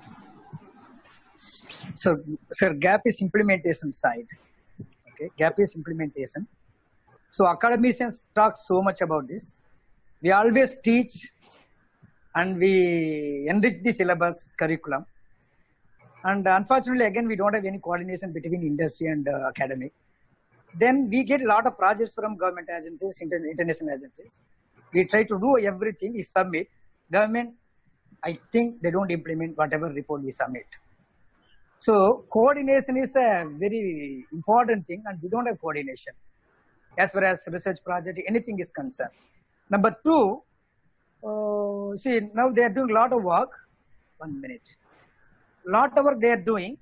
So, sir, gap is implementation side. Okay, gap is implementation. So, academicians talk so much about this. We always teach and we enrich the syllabus curriculum. And unfortunately, again, we don't have any coordination between industry and academic. Then we get a lot of projects from government agencies, international agencies. We try to do everything, we submit. Government, I think they don't implement whatever report we submit. So coordination is a very important thing, and we don't have coordination as far as research project, anything is concerned. Number two, see, now they are doing a lot of work. 1 minute. Lot of work they are doing.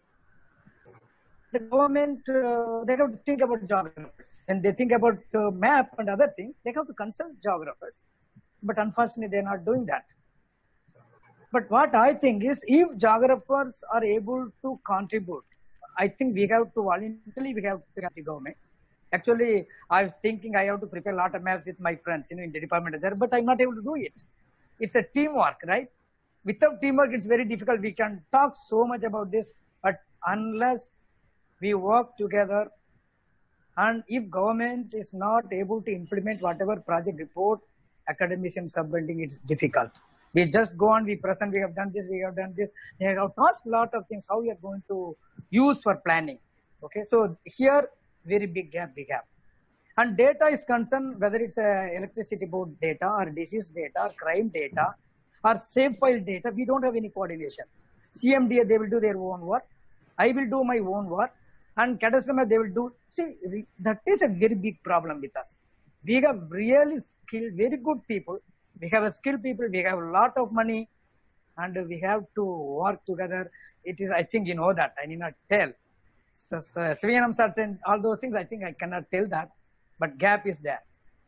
The government, they have to think about geographers, and they think about map and other things. They have to consult geographers, but unfortunately, they are not doing that. But what I think is, if geographers are able to contribute, I think we have to voluntarily, we have to the government. Actually, I was thinking I have to prepare a lot of maps with my friends, in the department there, but I'm not able to do it. It's a teamwork, right? Without teamwork, it's very difficult. We can talk so much about this, but unless we work together, and if government is not able to implement whatever project report, academicians submitting, it's difficult. We just go on, we present, we have done this, we have done this. They have asked a lot of things, how we are going to use for planning. Okay, so here, very big gap we have. And data is concerned, whether it's electricity board data or disease data or crime data or save file data, we don't have any coordination. CMDA, they will do their own work. I will do my own work. And Cadastre, they will do. See, that is a very big problem with us. We have really skilled, very good people. We have a skilled people. We have a lot of money. And we have to work together. It is, I think you know that. I need not tell. So, Sriyanam certain, all those things, I think I cannot tell that. But gap is there.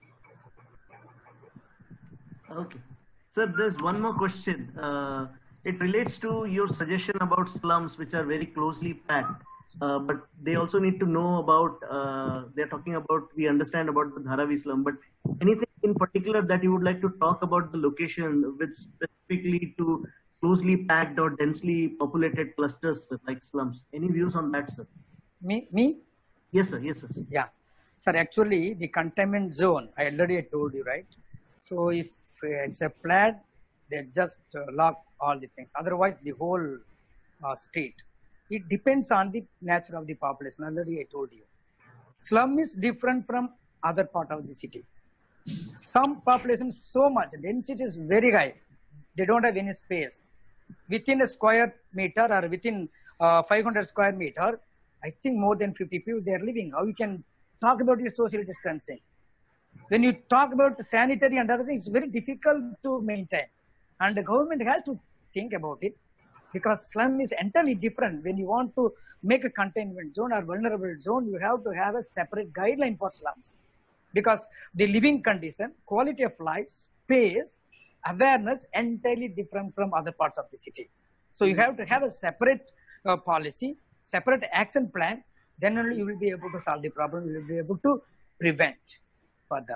Okay. Sir, there's one more question. It relates to your suggestion about slums, which are very closely packed. but they also need to know about, they're talking about, we understand about the Dharavi slum, but anything in particular that you would like to talk about the location with specifically to closely packed or densely populated clusters like slums? Any views on that, sir? Me? Yes, sir. Yes, sir. Yeah. Sir, actually, the containment zone, I already told you, right? So if it's a flood, they just lock all the things. Otherwise, the whole street. It depends on the nature of the population. Already I told you. Slum is different from other part of the city. Some population so much, density is very high. They don't have any space. Within a square meter or within 500 square meter, I think more than 50 people they are living. How you can talk about your social distancing? When you talk about sanitary and other things, it's very difficult to maintain. And the government has to think about it, because slum is entirely different. When you want to make a containment zone or vulnerable zone, you have to have a separate guideline for slums. Because the living condition, quality of life, space, awareness, entirely different from other parts of the city. So you have to have a separate policy, separate action plan, then only you will be able to solve the problem, you will be able to prevent further.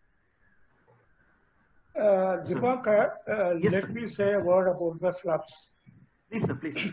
Diwakar, Yes, let sir. me say a word about the slums. Please, sir, please.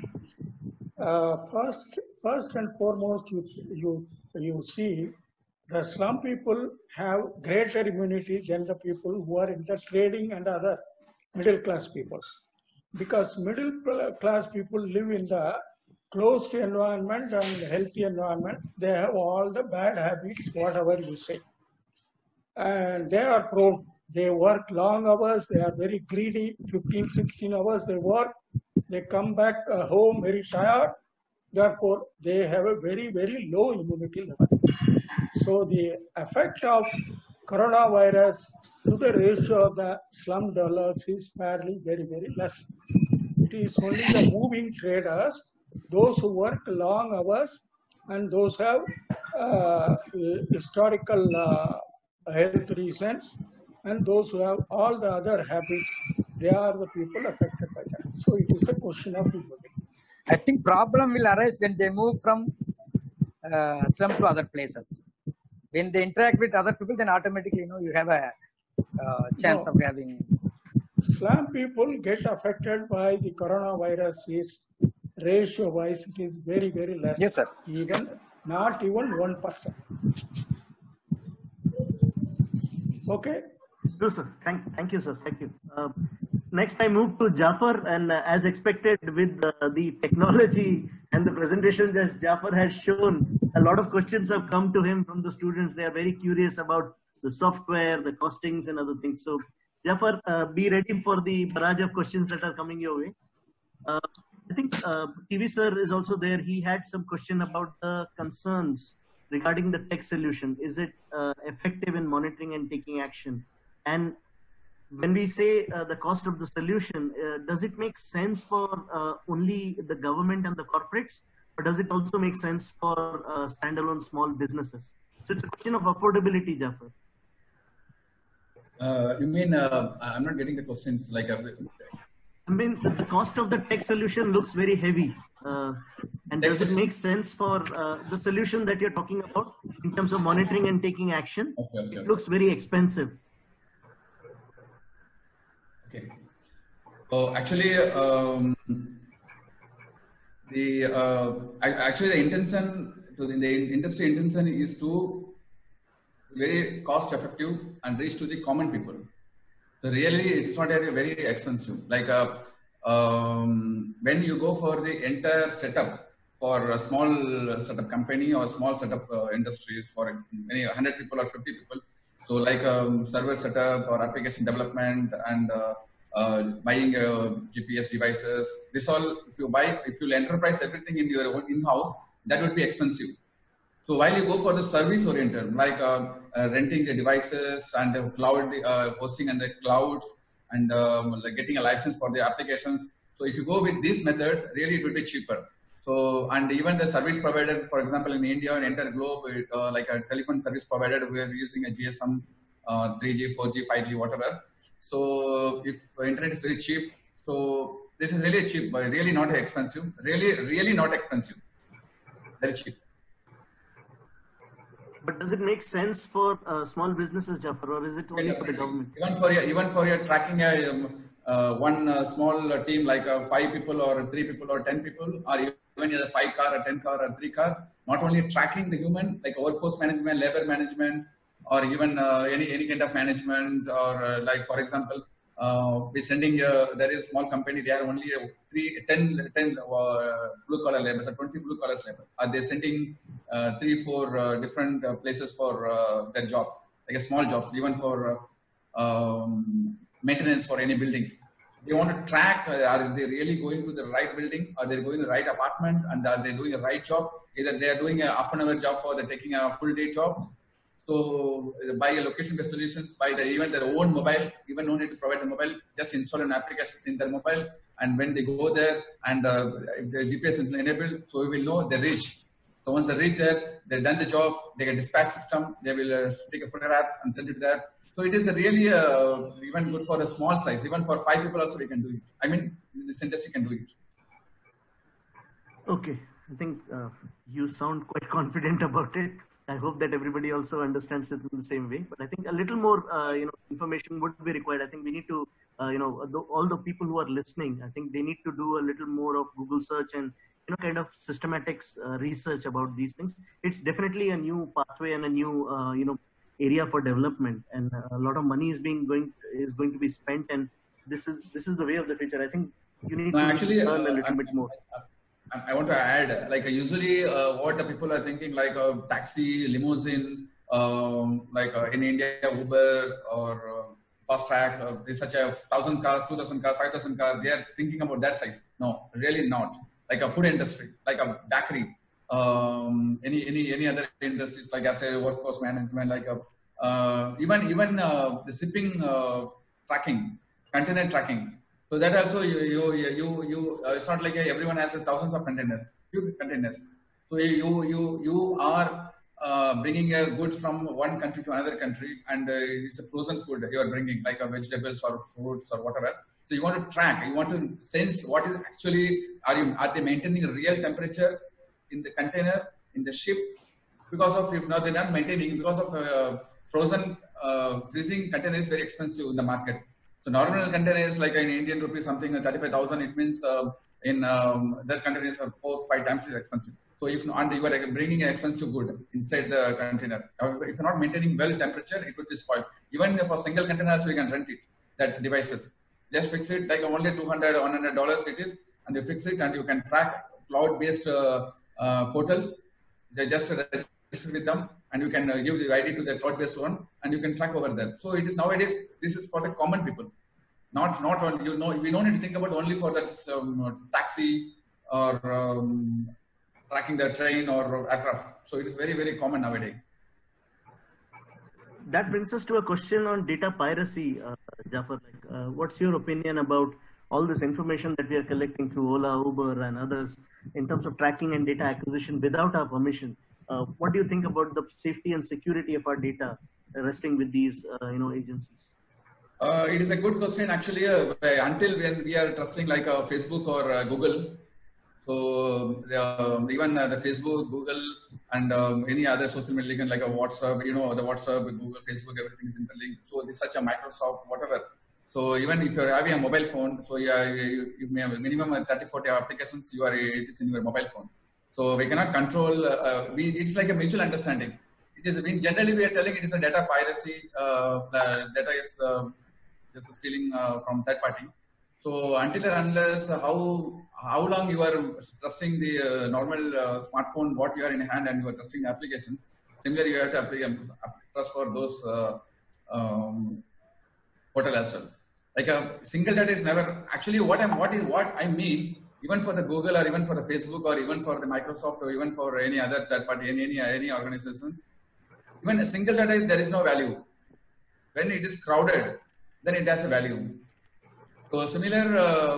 First and foremost, you see the slum people have greater immunity than the people who are in the trading and other middle class people. Because middle class people live in the closed environment and healthy environment. They have all the bad habits, whatever you say. And they are prone. They work long hours. They are very greedy. 15, 16 hours they work. They come back home very tired. Therefore, they have a very, very low immunity level. So the effect of coronavirus to the ratio of the slum dwellers is fairly very, very less. It is only the moving traders, those who work long hours and those who have historical health reasons, and those who have all the other habits, they are the people affected by that. So it is a question of immunity. I think problem will arise when they move from slum to other places. When they interact with other people, then automatically, you have a chance of having. Slum people get affected by the coronavirus is ratio-wise, it is very, very less. Yes, sir. Not even 1%. Okay. No, sir. Thank you, sir. Thank you. Next, I move to Jafar, and as expected, with the technology and the presentation that Jafar has shown, a lot of questions have come to him from the students. They are very curious about the software, the costings, and other things. So, Jafar, be ready for the barrage of questions that are coming your way. I think TV sir is also there. He had some question about the concerns regarding the tech solution. Is it effective in monitoring and taking action? And when we say the cost of the solution, does it make sense for only the government and the corporates, or does it also make sense for standalone small businesses? So it's a question of affordability, Jafar. You mean, I'm not getting the questions like. I mean, the cost of the tech solution looks very heavy. And does it make sense for the solution that you're talking about in terms of monitoring and taking action? Okay. It looks very expensive. Okay. Actually, the intention to the industry intention is to very cost effective and reach to the common people. So really, it's not very expensive. Like when you go for the entire setup for a small setup company or small setup industries for many 100 people or 50 people. So like server setup or application development and buying GPS devices. This all, if you'll enterprise everything in your own in-house, that would be expensive. So while you go for the service oriented, like renting the devices and cloud hosting and the clouds and like getting a license for the applications. So if you go with these methods, really it will be cheaper. So, and even the service provider, for example, in India and entire globe, like a telephone service provider, we are using a GSM, 3G, 4G, 5G, whatever. So if internet is very cheap, so this is really cheap, but really not expensive. Really not expensive. very cheap. But does it make sense for small businesses, Jafar, or is it only for the government? Even for your tracking one small team like 5 people or 3 people or 10 people, or even a 5 car or 10 car or 3 car, not only tracking the human like workforce management, labor management, or even any kind of management, or like for example, we're sending there is a small company, they are only 10 blue collar labor, so 20 blue collar labor. They're sending 3-4 different places for their jobs, like a small jobs, even for maintenance for any buildings. They want to track, are they really going to the right building? Are they going to the right apartment? And are they doing the right job? Either they are doing a half-an-hour job or they're taking a full-day job. So by a location-based solutions, by even their own mobile, even no need to provide the mobile, just install an application in their mobile. And when they go there and if the GPS is enabled, so we will know they reach. So once they reach there, they've done the job, they get dispatch system, they will take a photograph and send it there. So it is really even good for a small size. Even for 5 people also we can do it. I mean, this industry can do it. Okay, I think you sound quite confident about it. I hope that everybody also understands it in the same way. But I think a little more, information would be required. I think we need to, all the people who are listening, I think they need to do a little more of Google search and kind of systematic research about these things. It's definitely a new pathway and a new, area for development, and a lot of money is going to be spent, and this is the way of the future. I think you need to actually learn a little bit more. I want to add, like usually what the people are thinking, like a taxi, limousine, like in India, Uber or Fast Track, there's such a 1,000 cars, 2,000 cars, 5,000 cars. They are thinking about that size. No, really not. Like a food industry, like a bakery, any other industries, like I say, workforce management, like even the shipping tracking, container tracking. So that also it's not like everyone has thousands of containers, few containers. So you are bringing a goods from one country to another country, and it's a frozen food that you are bringing, like vegetables or fruits or whatever. So you want to track, you want to sense what is actually, are they maintaining a real temperature in the container, in the ship? Because of, if not, they're not maintaining, because of frozen, freezing container is very expensive in the market. So normal containers, like in Indian rupee, something 35,000, it means in that containers are 4-5 times as expensive. So if you are bringing an expensive good inside the container, if you're not maintaining well temperature, it would be spoiled. Even for single containers, we can rent it, that devices. Just fix it, like only $200 or $100 it is, and you fix it, and you can track cloud-based portals. They just register with them, and you can give the ID to the cloud-based one, and you can track over there. So it is nowadays, this is for the common people, not only, we don't need to think about only for that taxi or tracking the train or aircraft. So it is very, very common nowadays. That brings us to a question on data piracy, Jafar. What's your opinion about all this information that we are collecting through Ola, Uber, and others in terms of tracking and data acquisition without our permission? What do you think about the safety and security of our data resting with these, agencies? It is a good question, actually. Until when we are trusting like Facebook or Google, so even the Facebook, Google, and any other social media like a WhatsApp, the WhatsApp, Google, Facebook, everything is interlinked. So this is such a Microsoft, whatever. So even if you're having a mobile phone, so you may have a minimum 30-40 applications it is in your mobile phone. So we cannot control. It's like a mutual understanding. It is generally we are telling it is a data piracy. The data is just stealing from third party. So until and unless how long you are trusting the normal smartphone, what you are in hand, and you are trusting applications. Similarly, you have to trust for those portal as well. Like a single data is never actually what I mean. Even for the Google or even for the Facebook or even for the Microsoft or even for any other third party, any organizations, even a single data there is no value. When it is crowded, then it has a value. So similar,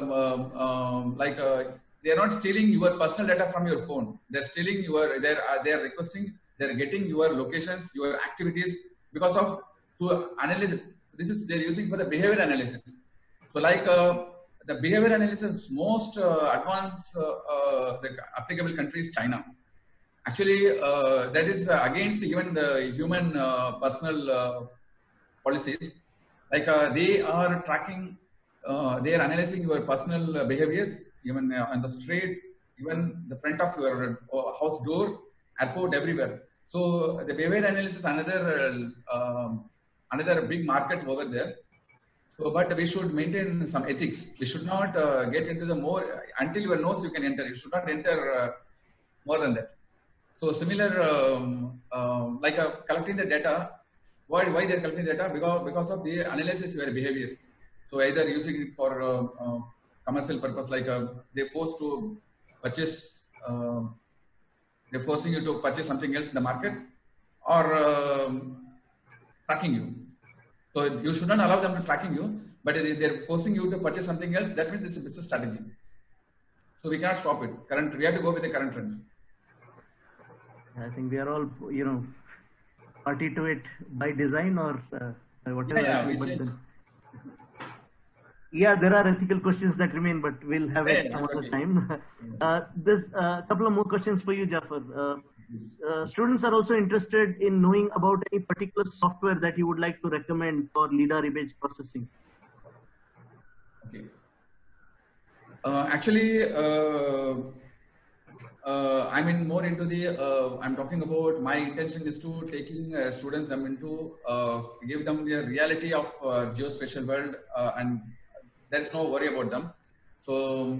they are not stealing your personal data from your phone. They're stealing they are requesting, they're getting your locations, your activities because of to analyze. They're using for the behavior analysis. So like the behavior analysis, most advanced the applicable country is China. Actually, that is against even the human personal policies. Like they are tracking, they are analyzing your personal behaviors, even on the street, even the front of your house door, airport, everywhere. So the behavior analysis is another big market over there. So, but we should maintain some ethics. We should not get into the more, until your nose you can enter. You should not enter more than that. So similar, like collecting the data. Why they are collecting data? Because of the analysis of your behaviors. So either using it for commercial purpose, like they forced to purchase, they're forcing you to purchase something else in the market, or tracking you. So you should not allow them to tracking you, but they're forcing you to purchase something else. That means it's a business strategy. So we cannot stop it. We have to go with the current trend. I think we are all, party to it by design or whatever. Yeah, there are ethical questions that remain, but we'll have it some other time. There's a couple of more questions for you, Jafar. Students are also interested in knowing about any particular software that you would like to recommend for LiDAR image processing. Okay. Actually, I'm in more into the, I'm talking about my intention is to taking students them into, give them the reality of geospatial world, and there's no worry about them. So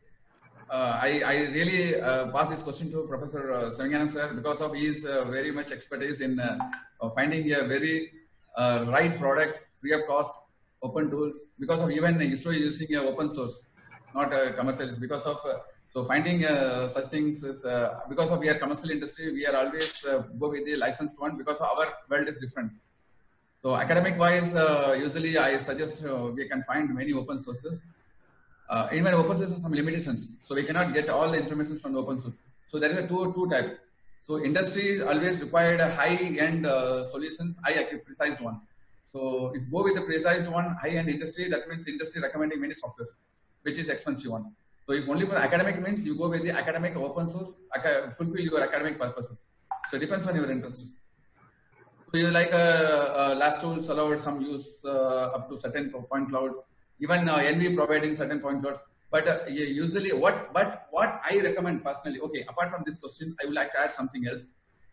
I really pass this question to Professor Sivanganam sir, because of his very much expertise in finding a very right product, free of cost, open tools, because of even ISRO using open source, not commercial, because of so finding such things is because of we are commercial industry, we are always go with the licensed one because our world is different. So academic wise, usually I suggest we can find many open sources. Even open source has some limitations, so we cannot get all the information from the open source. So there is a two type. So industry always required a high-end solutions, precise one. So if you go with the precise one, high-end industry, that means industry recommending many softwares, which is expensive one. So if only for academic means you go with the academic open source, fulfill your academic purposes. So it depends on your interests. So you like last tools allowed some use up to certain point clouds. Even NV providing certain point clouds. But usually what I recommend personally, okay, apart from this question, I would like to add something else.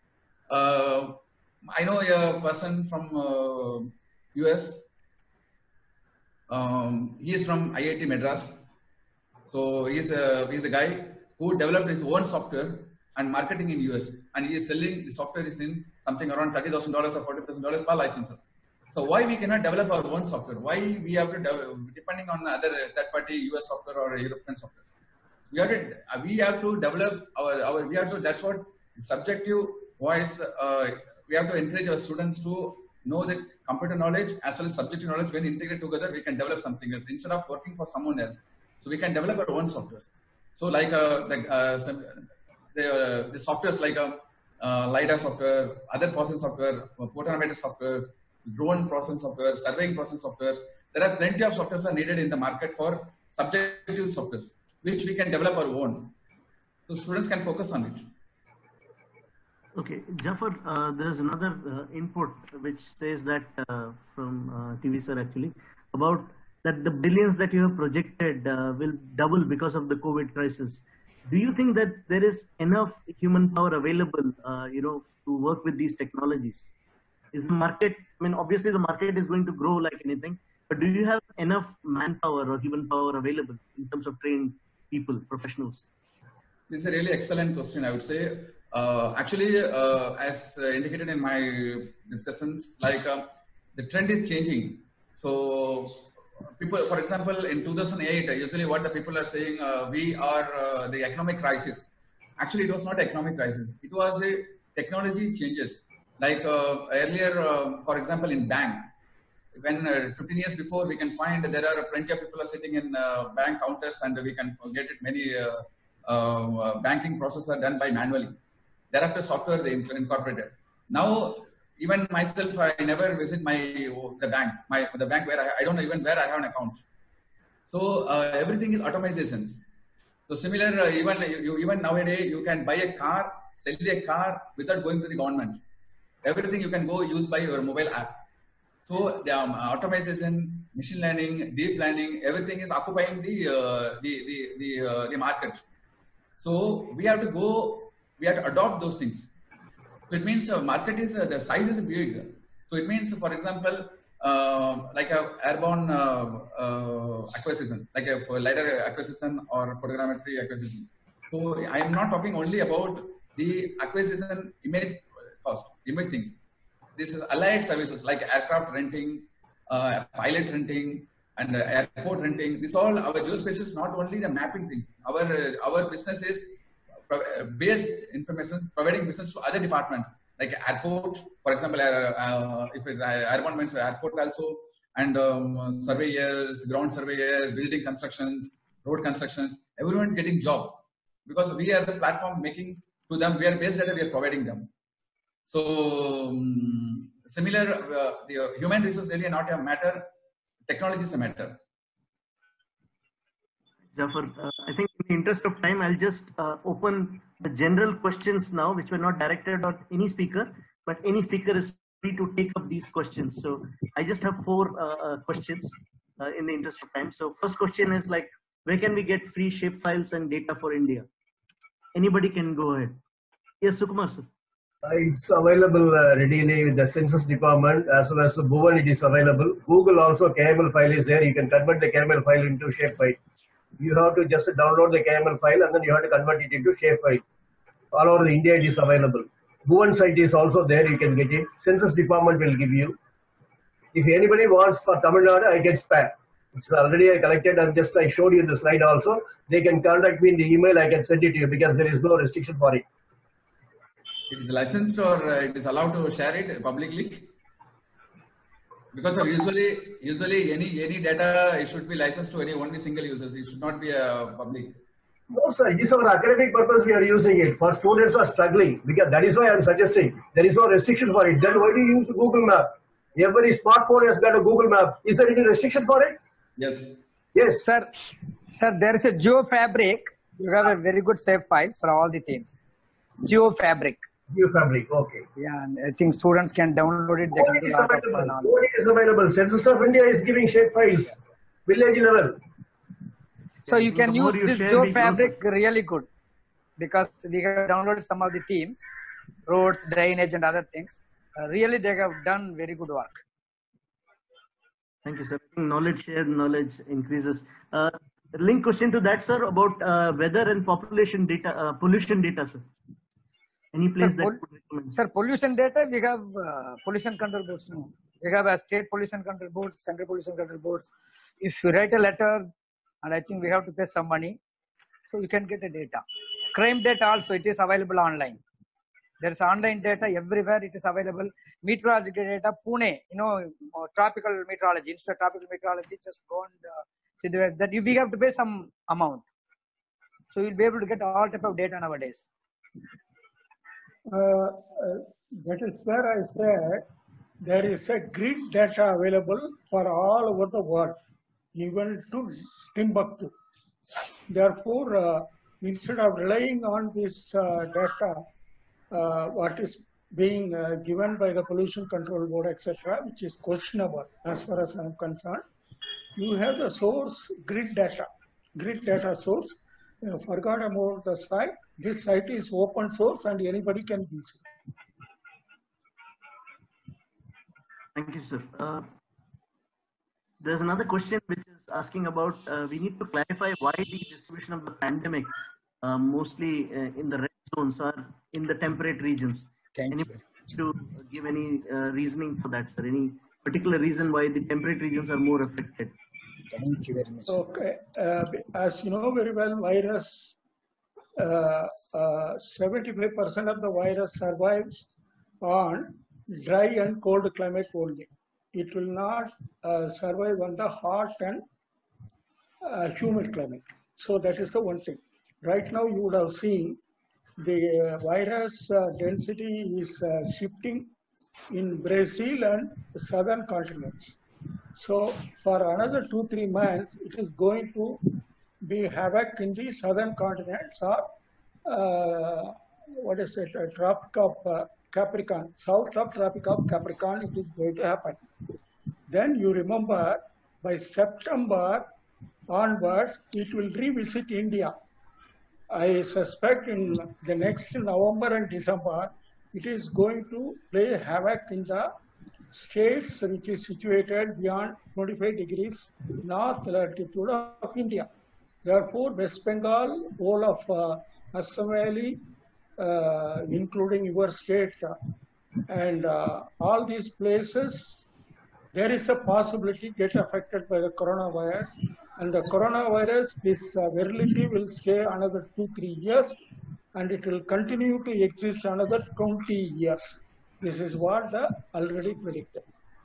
I know a person from US. He is from IIT Madras. So he's a guy who developed his own software and marketing in US, and he is selling the software is in something around $30,000 or $40,000 per licenses. So why we cannot develop our own software? Why we have to depending on other third-party US software or European software? We have to develop our we have to. That's what subjective wise. We have to encourage our students to know the computer knowledge as well as subjective knowledge. When integrated together, we can develop something else instead of working for someone else. So we can develop our own software. So like the softwares like LiDAR software, other processing software, photometer software, drone processing software, surveying processing software. There are plenty of softwares are needed in the market for subjective softwares, which we can develop our own. So students can focus on it. Okay, Jafar, there's another input which says that from TV sir actually about that the billions that you have projected will double because of the COVID crisis. Do you think that there is enough human power available, to work with these technologies? Is the market, I mean, obviously the market is going to grow like anything, but do you have enough manpower or human power available in terms of trained people, professionals? This is a really excellent question, I would say. Actually, as indicated in my discussions, like the trend is changing. So people, for example, in 2008, usually what the people are saying, we are the economic crisis. Actually, it was not economic crisis. It was a technology changes. Like earlier, for example, in bank, when 15 years before, we can find there are plenty of people are sitting in bank counters and we can get it many banking processes are done by manually. Thereafter, software they incorporated. Now, even myself, I never visit the bank where I don't know even where I have an account. So everything is automations. So similar, even nowadays you can buy a car sell a car without going to the government. Everything you can go use by your mobile app. So the automation, machine learning, deep learning, everything is occupying the market. So we have to adopt those things. So it means market is the size is big. So it means, for example, like a airborne acquisition, like a lidar acquisition or photogrammetry acquisition. So I am not talking only about the acquisition image cost, image things. This is allied services like aircraft renting, pilot renting, and airport renting. This all our geospatial is not only the mapping things. Our business is based information, providing business to other departments like airport, for example, if it airborne means airport also, and surveyors, ground surveyors, building constructions, road constructions. Everyone's getting job because we are the platform making to them. We are based data. We are providing them. So similar, the human resource really not a matter. Technology is a matter. Jafar, I think in the interest of time, I'll just open the general questions now, which were not directed at any speaker, but any speaker is free to take up these questions. So I just have 4 questions in the interest of time. So first question is like, where can we get free shapefiles and data for India? Anybody can go ahead. Yes, Sukumar sir. It's available readily with the census department as well as Bhuvan. It is available. Google also KML file is there. You can convert the KML file into shapefile. You have to just download the KML file and then you have to convert it into shapefile. All over the India it is available. Bhuvan site is also there. You can get it. Census department will give you. If anybody wants for Tamil Nadu, I can spare. It's already I collected and just I showed you the slide also. They can contact me in the email. I can send it to you because there is no restriction for it. It is licensed or it is allowed to share it publicly? Because usually any data it should be licensed to only single users. It should not be public. No sir, it is for academic purpose we are using it. For students are struggling because that is why I am suggesting there is no restriction for it. Then why do you use the Google Map? Every smartphone has got a Google Map. Is there any restriction for it? Yes. Yes. Sir, there is a GeoFabric. You have a very good save files for all the themes. GeoFabric. GeoFabric, okay. Yeah, and I think students can download it. They can do a lot of analysis. Code is available. Census of India is giving shape files, village level. So you can use this GeoFabric really good because we have downloaded some of the themes, roads, drainage, and other things. Really, they have done very good work. Thank you, sir. Knowledge shared, knowledge increases. Link question to that, sir, about weather and population data, pollution data, sir. Any place that would recommend? Sir, pollution data, we have pollution control boards now. We have a state pollution control boards, central pollution control boards. If you write a letter, and I think we have to pay some money, so you can get the data. Crime data also, it is available online. There is online data everywhere, it is available. Meteorological data, Pune, tropical meteorology, instead of tropical meteorology, just go and see that we have to pay some amount. So you'll be able to get all type of data nowadays. That is where I said there is a grid data available for all over the world, even to Timbuktu. Therefore, instead of relying on this data, what is being given by the Pollution Control Board, etc., which is questionable as far as I am concerned, you have the source grid data source. Forgot about the site. This site is open source and anybody can use it. Thank you, sir. There's another question which is asking about, we need to clarify why the distribution of the pandemic mostly in the red zones are in the temperate regions. Thank you. To give any reasoning for that, sir? Any particular reason why the temperate regions are more affected? Thank you very much. Okay. As you know very well, virus, 75% of the virus survives on dry and cold climate only. It will not survive on the hot and humid climate. So that is the one thing. Right now, you would have seen the virus density is shifting in Brazil and southern continents. So for another 2-3 months, it is going to be havoc in the southern continents or what is it, Tropic of Capricorn, south of Tropic of Capricorn, it is going to happen. Then you remember by September onwards, it will revisit India. I suspect in the next November and December, it is going to play havoc in the states which is situated beyond 25 degrees north latitude of India. Therefore, West Bengal, whole of Assam Valley, including your state, and all these places, there is a possibility get affected by the coronavirus. And the coronavirus, this virility will stay another 2-3 years, and it will continue to exist another 20 years. This is what the already predicted.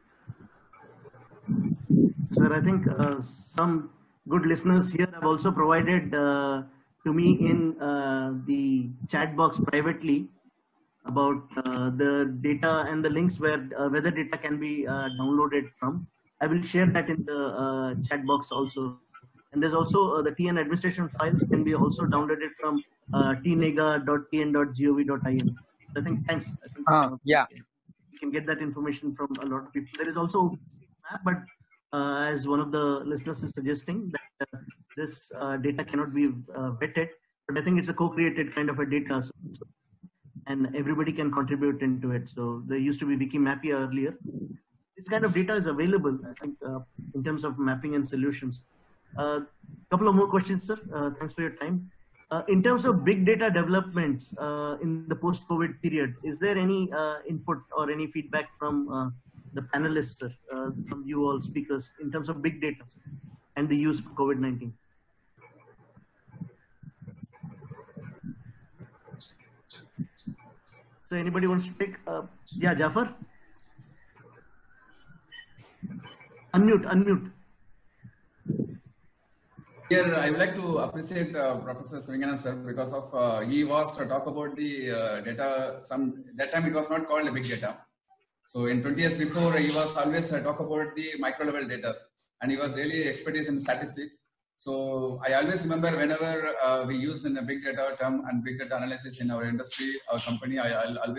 Sir, I think some good listeners here have also provided to me in the chat box privately about the data and the links where weather data can be downloaded from. I will share that in the chat box also. And there's also the TN administration files can be also downloaded from tnega.tn.gov.in. I think, thanks. I think, yeah. You can get that information from a lot of people. There is also map, but as one of the listeners is suggesting that this data cannot be vetted, but I think it's a co-created kind of a data, and everybody can contribute into it. So there used to be Wikimapia earlier. This kind of data is available, I think, in terms of mapping and solutions. Couple of more questions, sir. Thanks for your time. In terms of big data developments in the post-COVID period, is there any input or any feedback from the panelists, sir, from you all speakers in terms of big data, sir, and the use for COVID-19? So anybody wants to take? Yeah, Jafar? Unmute. Here, I would like to appreciate Professor Sivanganam sir because of he was to talk about the data. That time it was not called big data. So in 20 years before, he was always talk about the micro level data, and he was really expertise in statistics. So I always remember whenever we use in a big data term and big data analysis in our industry, our company, I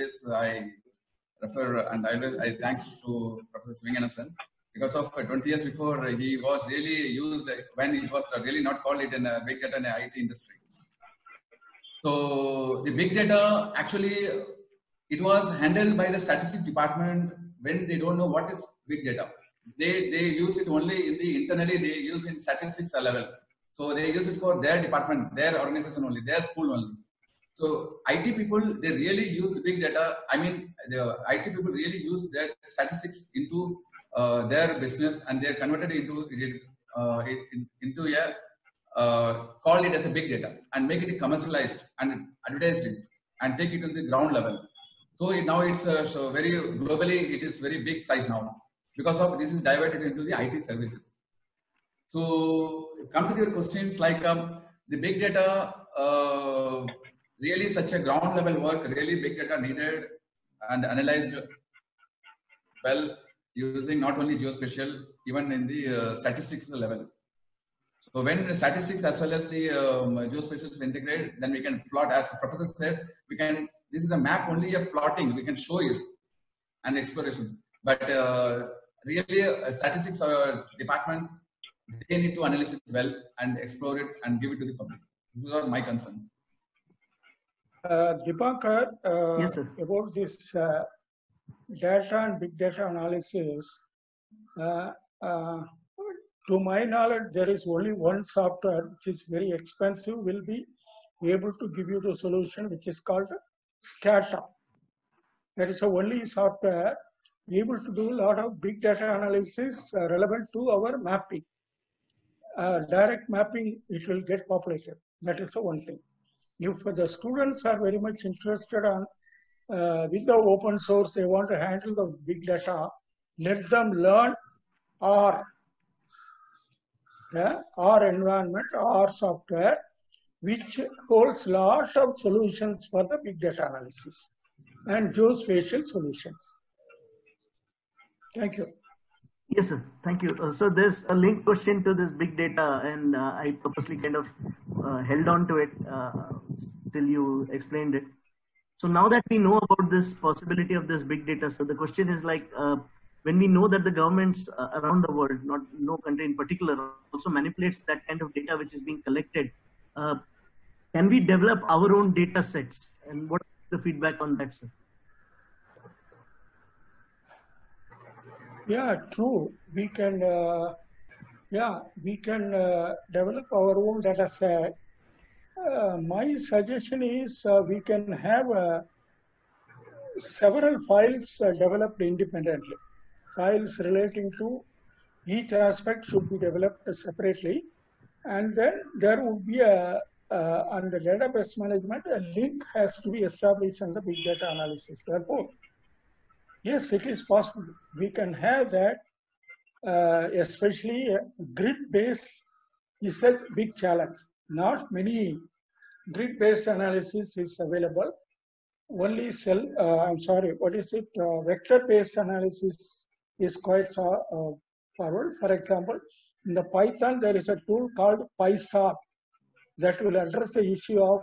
refer and I thanks to Professor Sivanganam sir. Because of 20 years before, he was really used when it was really not called it in a big data in the IT industry. So the big data, actually, it was handled by the statistics department when they don't know what is big data. They use it only in the internally, they use in statistics level. So they use it for their department, their organization only, their school only. So IT people, they really use the big data. I mean, the IT people really use their statistics into their business, and they are converted into call it as a big data and make it commercialized and advertised it and take it to the ground level. So now it's so very globally, it is very big size now because of this is diverted into the IT services. So come to your questions like the big data, really such a ground level work, really big data needed and analyzed well, using not only geospatial, even in the statistics level. So when the statistics as well as the geospatial is integrated, then we can plot, as the professor said, we can, this is a map only a plotting, we can show you and explorations. But really statistics departments, they need to analyze it well and explore it and give it to the public. This is what my concern. Deepankar, yes, sir. About this data and big data analysis, to my knowledge, there is only one software which is very expensive, will be able to give you the solution, which is called Stata. That is the only software able to do a lot of big data analysis relevant to our mapping. Direct mapping, it will get populated. That is the one thing. If the students are very much interested on with the open source, they want to handle the big data, let them learn R environment, R software, which holds lot of solutions for the big data analysis and geospatial solutions. Thank you. Yes, sir. Thank you. So there's a linked question to this big data, and I purposely kind of held on to it till you explained it. So now that we know about this possibility of this big data, so the question is like, when we know that the governments around the world, not no country in particular, also manipulates that kind of data which is being collected, can we develop our own data sets? And what is the feedback on that, sir? Yeah, true. We can, develop our own data set. My suggestion is we can have several files developed independently. Files relating to each aspect should be developed separately, and then there would be on the database management, a link has to be established on the big data analysis. Therefore, yes, it is possible. We can have that, especially grid-based is a big challenge. Not many grid-based analysis is available. Only vector-based analysis is quite forward. For example, in the Python, there is a tool called PySAR that will address the issue of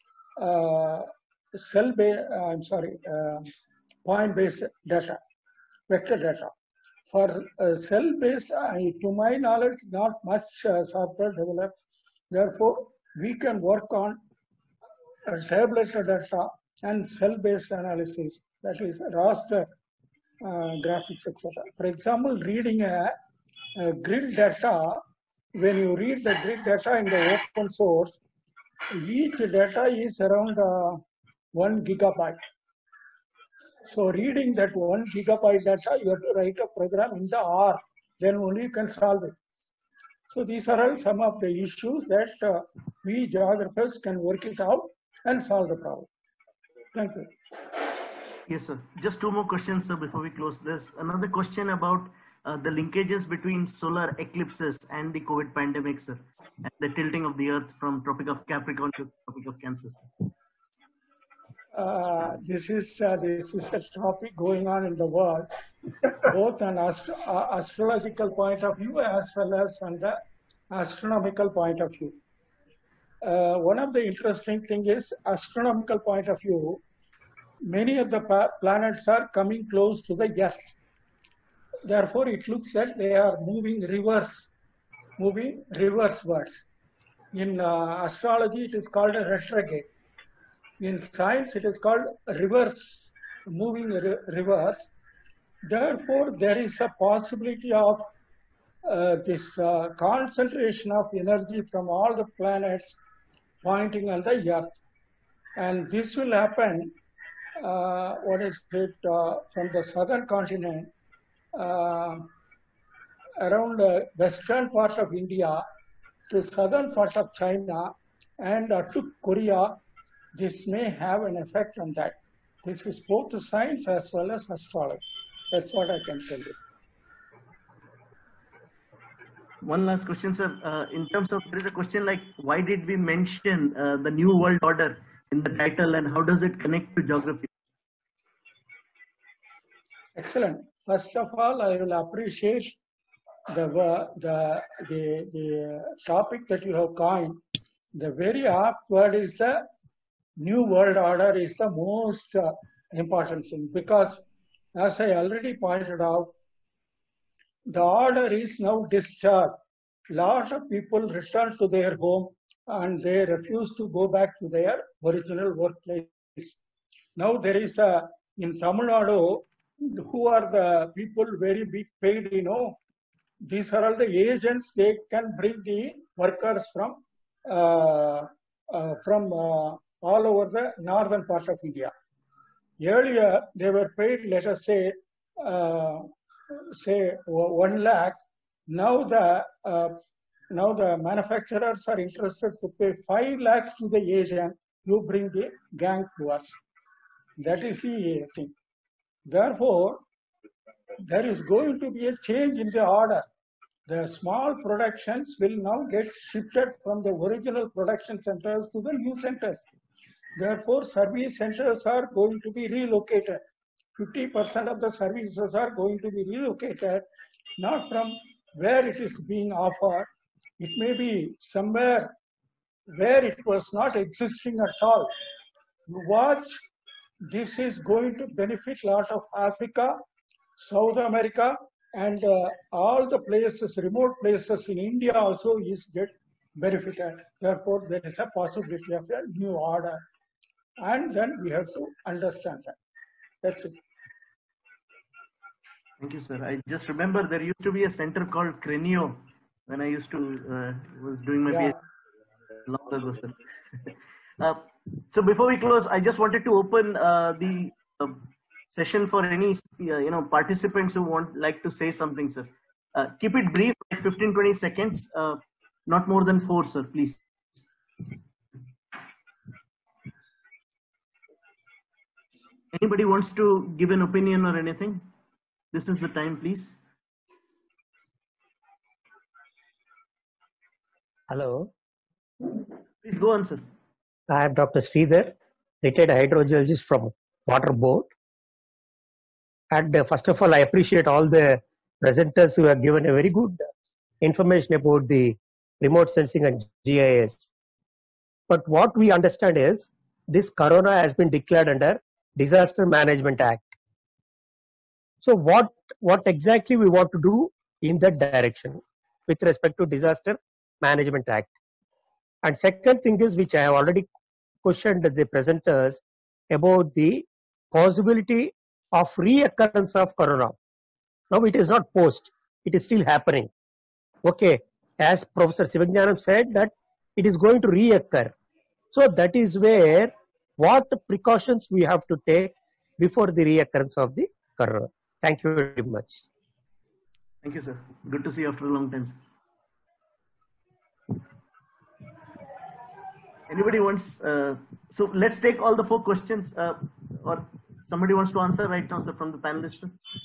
point-based data, vector data. For cell-based, to my knowledge, not much software developed. Therefore, we can work on tabulated data and cell-based analysis, that is raster graphics, etc. For example, reading a grid data, when you read the grid data in the open source, each data is around 1 gigabyte. So reading that 1 gigabyte data, you have to write a program in the R, then only you can solve it. So these are all some of the issues that we geographers can work it out and solve the problem. Thank you. Yes, sir. Just two more questions, sir, before we close this. Another question about the linkages between solar eclipses and the COVID pandemic, sir, and the tilting of the Earth from Tropic of Capricorn to Tropic of Cancer, sir. This is a topic going on in the world, both on astrological point of view as well as on the astronomical point of view. One of the interesting thing is astronomical point of view. Many of the planets are coming close to the Earth. Therefore, it looks that they are moving reversewards. In astrology, it is called a retrograde. In science, it is called moving reverse. Therefore, there is a possibility of this concentration of energy from all the planets pointing on the Earth. And this will happen, from the southern continent, around the western part of India to southern part of China and to Korea. This may have an effect on that. This is both the science as well as astrology. That's what I can tell you. One last question, sir. In terms of, there is a question like, why did we mention the New World Order in the title, and how does it connect to geography? Excellent. First of all, I will appreciate the topic that you have coined. The very apt word is the New World Order is the most important thing, because as I already pointed out, the order is now disturbed. Lot of people return to their home and they refuse to go back to their original workplace. Now there is in Tamil Nadu, who are the people very big paid, these are all the agents. They can bring the workers from all over the northern part of India. Earlier, they were paid, let us say 1 lakh. Now the manufacturers are interested to pay 5 lakhs to the agent. You bring the gang to us. That is the thing. Therefore, there is going to be a change in the order. The small productions will now get shifted from the original production centers to the new centers. Therefore, service centers are going to be relocated. 50% of the services are going to be relocated, not from where it is being offered. It may be somewhere where it was not existing at all. You watch This is going to benefit a lot of Africa, South America, and all the places, remote places in India also is get benefited. Therefore, there is a possibility of a new order, and then we have to understand that. That's it. Thank you, sir. I just remember there used to be a center called Crenio when I used to was doing my Yeah. PhD long ago, sir. So before we close, I just wanted to open the session for any participants who like to say something, sir. Keep it brief, like 15-20 seconds, not more than 4, sir, please. Anybody wants to give an opinion or anything? This is the time, please. Hello, Please go on, sir. I am Dr. Sridhar, retired hydrogeologist from Water Board. And first of all, I appreciate all the presenters who have given a very good information about the remote sensing and GIS. But what we understand is this corona has been declared under Disaster Management Act. So what exactly we want to do in that direction with respect to Disaster Management Act? And second thing is, which I have already questioned the presenters about the possibility of reoccurrence of corona. Now it is not post, it is still happening. Okay, as Professor Sivagyanam said that it is going to reoccur. So that is where what precautions we have to take before the reoccurrence of the corona. Thank you very much. Thank you, sir. Good to see you after a long time, sir. Anybody wants, so let's take all the 4 questions, or somebody wants to answer right now, sir, from the panelists.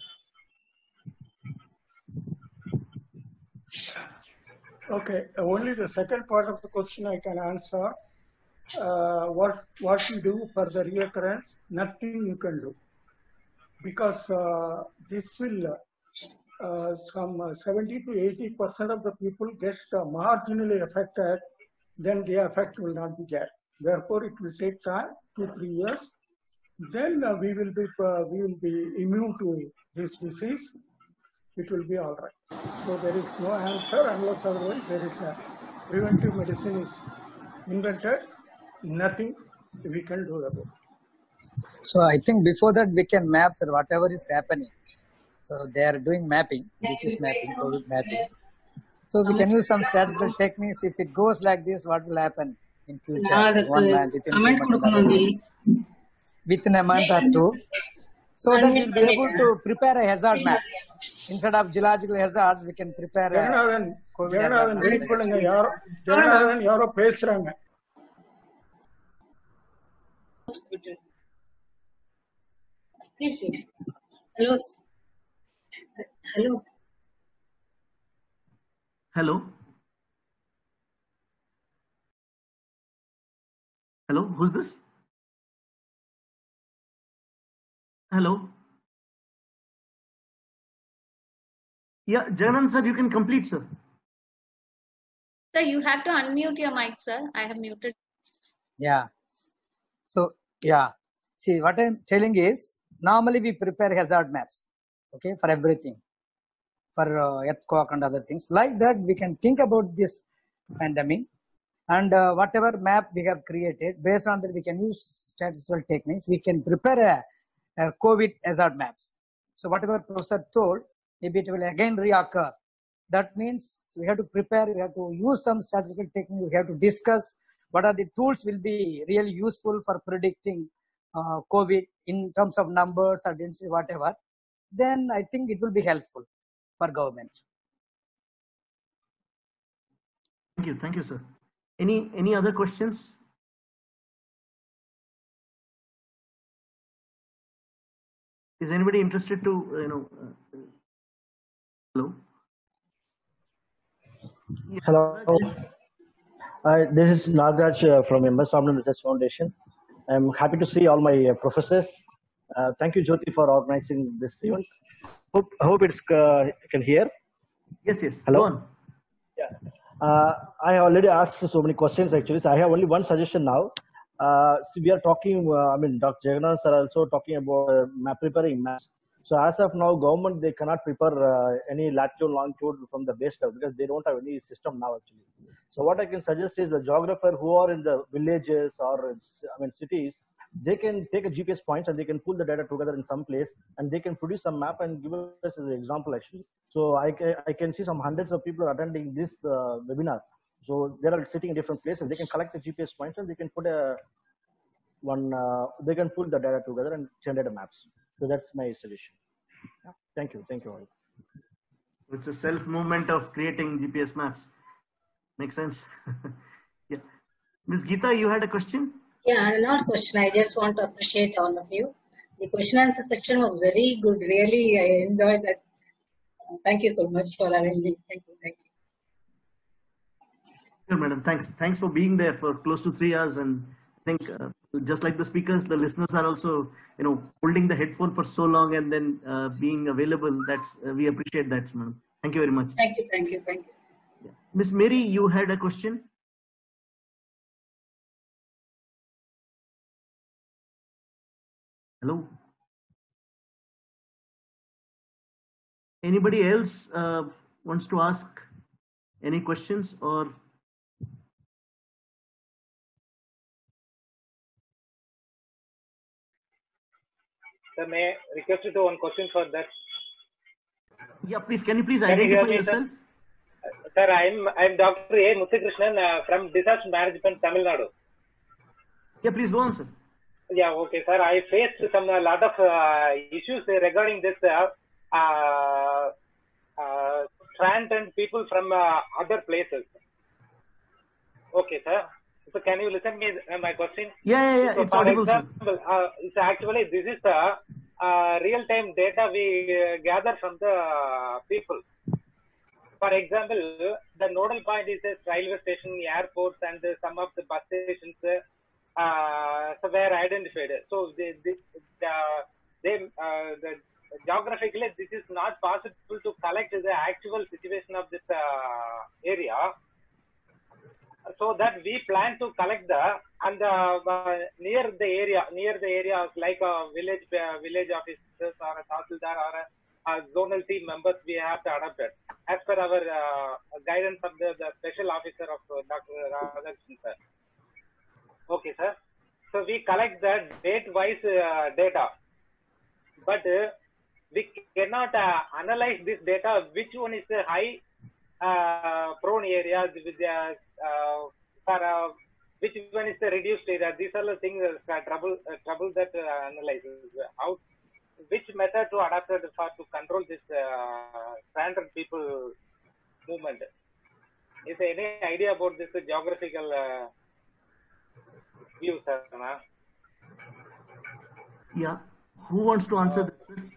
Okay, only the second part of the question I can answer. What you do for the reoccurrence? Nothing you can do, because this will some 70 to 80% of the people get marginally affected. Then the effect will not be there. Therefore, it will take time, 2-3 years. Then we will be immune to this disease. It will be all right. So there is no answer unless otherwise there is a preventive medicine is invented. Nothing we can do about it. So I think before that we can map whatever is happening. So they are doing mapping, disease mapping, COVID mapping. So we can use some statistical techniques. If it goes like this, what will happen in future? 1 month, within a month or 2. So that we'll be able to prepare a hazard map. Instead of geological hazards, we can prepare a COVID hazard map. Janathan, யாரோ பேசுறாங்க. Hello. Hello. Hello. Hello, who's this? Hello. Yeah, Janan sir, you can complete, sir. Sir, you have to unmute your mic, sir. I have muted. Yeah. So, yeah. See, what I'm telling is, normally we prepare hazard maps, okay, for everything, for earthquake and other things. Like that, we can think about this pandemic, and whatever map we have created, based on that, we can use statistical techniques. We can prepare a COVID hazard maps. So whatever Professor told, maybe it will again reoccur. That means we have to prepare, we have to use some statistical technique, we have to discuss what are the tools will be really useful for predicting COVID in terms of numbers or density, whatever. Then I think it will be helpful for government. Thank you, sir. Any other questions? Is anybody interested to, hello? Yeah. Hello. This is Nagraj from MS Omni Research Foundation. I'm happy to see all my professors. Thank you, Jyoti, for organizing this event. Hope it's can hear. Yes. Hello. Go on. Yeah. I have already asked so many questions actually. So I have only one suggestion now. See, we are talking, I mean, Dr. Jagannath sir also talking about map preparing maps. So as of now, government, they cannot prepare any latitude, longitude from the base level because they don't have any system now actually. So what I can suggest is the geographer who are in the villages or I mean cities, they can take a GPS points and they can pull the data together in some place and they can produce a map and give us as an example actually. So I can see some hundreds of people are attending this webinar. So they are sitting in different places. They can collect the GPS points and they can put they can pull the data together and generate a maps. So that's my suggestion. Yeah. Thank you all. So it's a self movement of creating GPS maps. Makes sense. Yeah. Ms. Geeta, you had a question? Yeah, not question. I just want to appreciate all of you. The question answer section was very good. Really, I enjoyed that. Thank you so much for arranging. Thank you. Thank you. Sure, madam. Thanks for being there for close to 3 hours. And I think just like the speakers, the listeners are also, holding the headphone for so long and then being available. That's we appreciate that, madam. Thank you very much. Thank you. Thank you. Thank you. Yeah. Miss Mary, you had a question? Hello. Anybody else wants to ask any questions or? Sir, may I request you to one question for that? Yeah, please. Can you please identify yourself? Sir, I'm Dr. A. Muthukrishnan from Disaster Management, Tamil Nadu. Yeah, please go on, sir. Yeah, okay, sir. I faced a lot of issues regarding this stranded people from other places. Okay, sir. So can you listen me my question? Yeah. So It's for audible, sir. example, it's actually this is real-time data we gather from the people. For example, the nodal point is a railway station, airports, and some of the bus stations so were identified. So geographically, this is not possible to collect the actual situation of this area. So that we plan to collect near the area like a village officers or a tahsildar or a zonal team members we have to adopt it as per our guidance of the special officer of Dr. Radhakrishnan sir. Okay, sir. So we collect the date-wise data, but we cannot analyze this data. Which one is the high prone areas with which one is the reduced area? These are the things trouble that analyzes. Which method to adapt to control this stranded people movement? Is there any idea about this geographical view, sir? Yeah. Who wants to answer this, sir?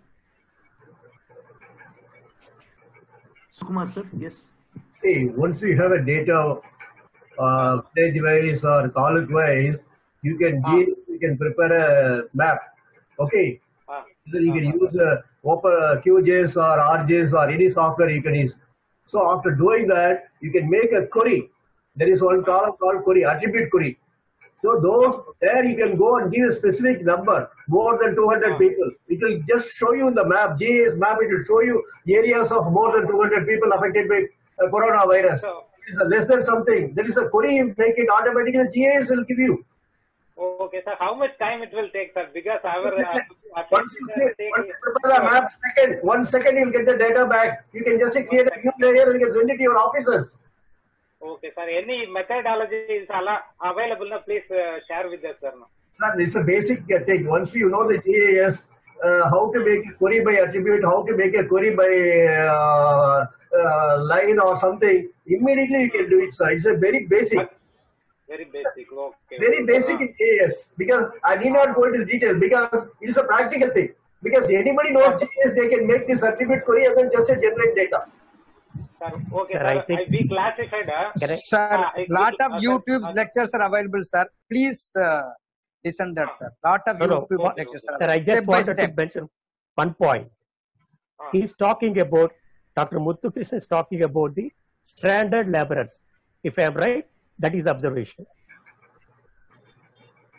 Sukumar, sir? Yes. See, once you have a data village-wise or taluk-wise, you can prepare a map. Okay. So you can use QGIS or RGIS or any software you can use. So after doing that, you can make a query. There is one column called query, attribute query. So there you can go and give a specific number, more than 200 people. It will just show you in the map, GIS map, it will show you areas of more than 200 people affected by coronavirus. It is less than something. There is a query, you make it automatically, GIS will give you. Okay, sir. How much time it will take, sir? Because our once you prepare the map, 1 second you'll get the data back. You can just create a new layer and you can send it to your officers. Okay, sir. Any methodology is available now? Please share with us, sir. Sir, it's a basic thing. Once you know the GIS, how to make a query by attribute, how to make a query by line or something, immediately you can do it, sir. It's a very basic. Very basic. Okay. Very basic in GIS, because I need not go into detail because it's a practical thing. Because anybody knows GIS, they can make this attribute query and then just generate data. Okay, sir. We classified. Sir, lot of YouTube's lectures are available, sir. Please listen that, sir. Lot of YouTube lectures are available. Sir, I just wanted to mention one point. He's talking about, Dr. Muthukrishnan is talking about the stranded laborers. If I am right, that is observation.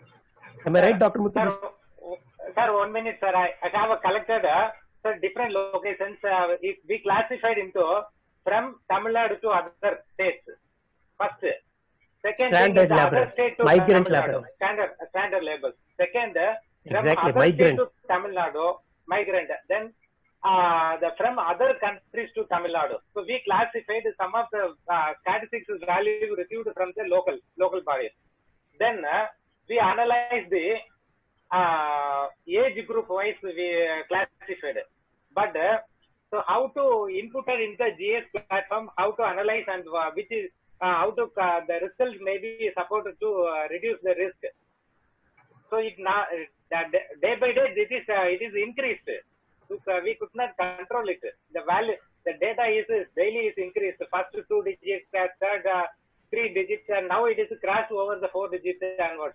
Am I right, Dr. Sir, Muthukrishnan? sir, 1 minute, sir. I have collected sir, different locations. If we classified into from Tamil Nadu to other states. First. Second Standard thing is other laborers, state to migrant Tamil Nadu. laborers. Standard labels. Second, from Exactly, other state migrant. to Tamil Nadu, migrant. Then from other countries to Tamil Nadu. So we classified some of the statistics value received from the local bodies. Then we analyzed the age group wise we classified. But so how to input it in the GS platform, how to analyze and which is how to the result may be supported to reduce the risk. So it now day by day it is increased. So, we could not control it. The value, the data is daily is increased. First 2 digits, third 3 digits, and now it is crossed over the 4 digits onwards.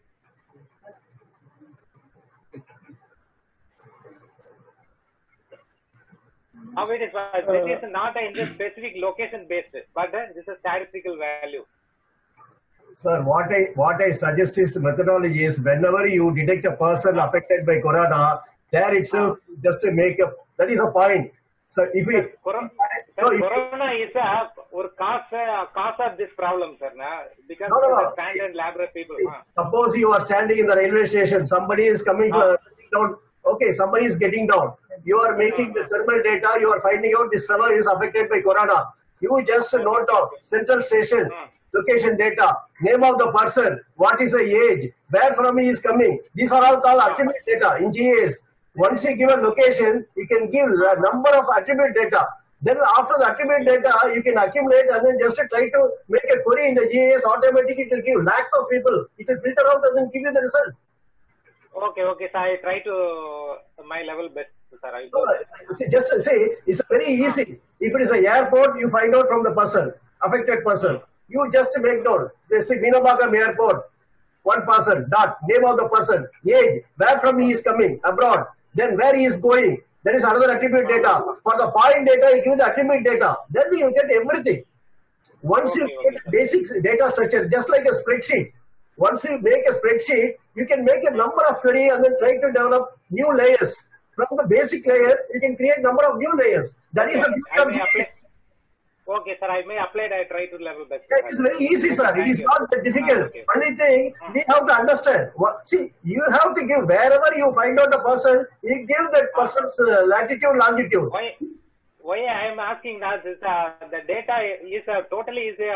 How it is? This is not in the specific location based, but this is a statistical value. Sir, what I suggest is methodology is whenever you detect a person affected by corona, there itself just to make a, that is a point. So if we Corona is a cause of this problem, sir. Because No. standard laboratory people. Suppose you are standing in the railway station, somebody is coming down. Okay, somebody is getting down. You are making the thermal data. You are finding out this fellow is affected by corona. You just note down central station, location data, name of the person, what is the age, where from he is coming. These are all called attribute data in GIS. Once you give a location, you can give a number of attribute data. Then after the attribute data, you can accumulate and then just try to make a query in the GIS. Automatically, it will give lakhs of people. It will filter out and then give you the result. Okay, so I try to my level best, sir. Just say it's very easy. If it is an airport, you find out from the person, affected person. You just make note. They say Vinabagam Airport, one person, dot, name of the person, age, where from he is coming, abroad, then where he is going. There is another attribute data. For the point data, you give the attribute data. Then you get everything. Once you get basic data structure, just like a spreadsheet. Once you make a spreadsheet, you can make a number of query and then try to develop new layers. From the basic layer, you can create number of new layers. That is the beauty of GIS. Okay, sir, I may apply it. I try to level best. It is very easy, sir. It is not that difficult. Only thing we have to understand. See, you have to give wherever you find out the person, you give that person's latitude, longitude. Why I am asking that is the data is totally is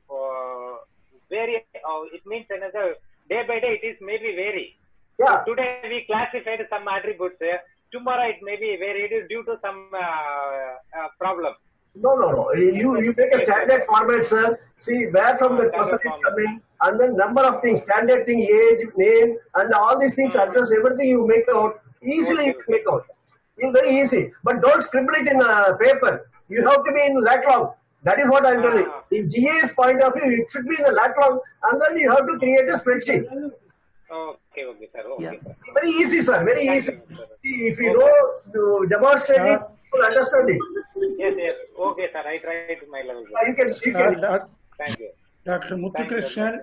very. It means another day by day it is maybe vary. Yeah. So today we classified some attributes. Tomorrow it may be varied due to some problem. No. You make a standard format, sir. See where from the person is coming, and then number of things, standard thing, age, name, and all these things, address, everything you make out. Easily you make out. It's very easy. But don't scribble it in a paper. You have to be in backlog. That is what I'm telling. In GIS point of view, it should be in the backlog, and then you have to create a spreadsheet. Okay, sir. Okay, sir. Very easy, sir. Very easy. If you know to demonstrate it, you will understand it. Yes. Okay, sir. I tried my level. You can. Thank you. Dr. Muthukrishnan,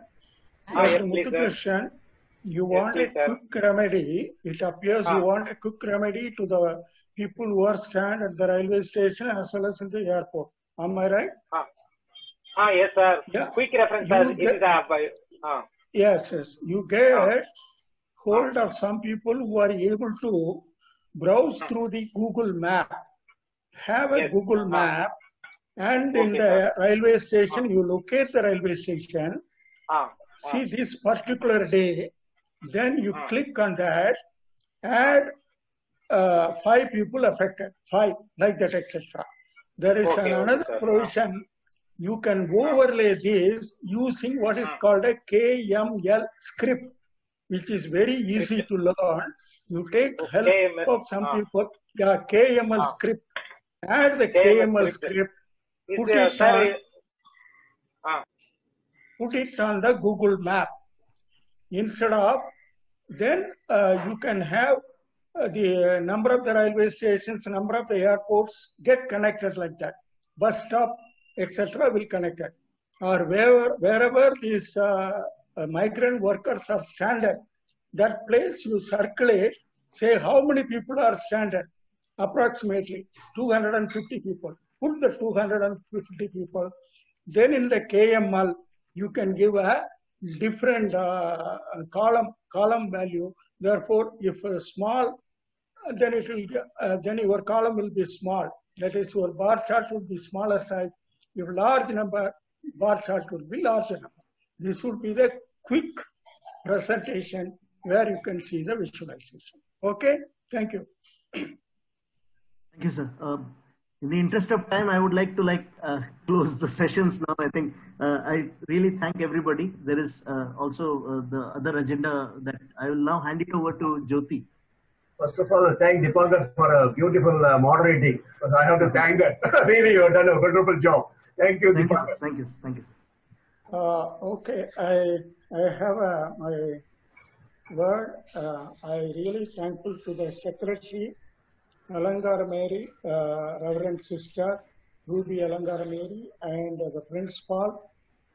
you want please, a quick remedy. It appears you want a quick remedy to the people who are stand at the railway station as well as in the airport. Am I right? Yes, sir. Yeah. Quick reference, sir. Yes. You get hold of some people who are able to browse through the Google map. Have a Google map, and in the railway station, you locate the railway station, see this particular day, then you click on that, add 5 people affected, 5, like that, etc. There is another provision. You can overlay this using what is called a KML script, which is very easy to learn. You take help of some people, KML script. Add the KML script, put it on the Google map. Instead of, then you can have the number of the railway stations, number of the airports get connected like that. Bus stop, etc. will connect it. Or wherever these migrant workers are stranded, That place you circulate, say how many people are standard, approximately 250 people. Put the 250 people. Then in the KML, you can give a different column value. Therefore, if a small, then it will then your column will be small. That is, your bar chart will be smaller size. If large number, bar chart will be larger number. This would be the quick presentation where you can see the visualization. Okay, thank you. Thank you, sir. In the interest of time, I would like to close the sessions now. I think I really thank everybody. There is also the other agenda that I will now hand it over to Jyoti. First of all, thank Dipankar for a beautiful moderating. I have to thank that. Really, you have done a wonderful job. Thank you, Dipankar. Thank you. Thank you. Okay, I have my word. I really thankful to the secretary, Alangar Mary, Reverend Sister Ruby Alangar Mary, and the principal,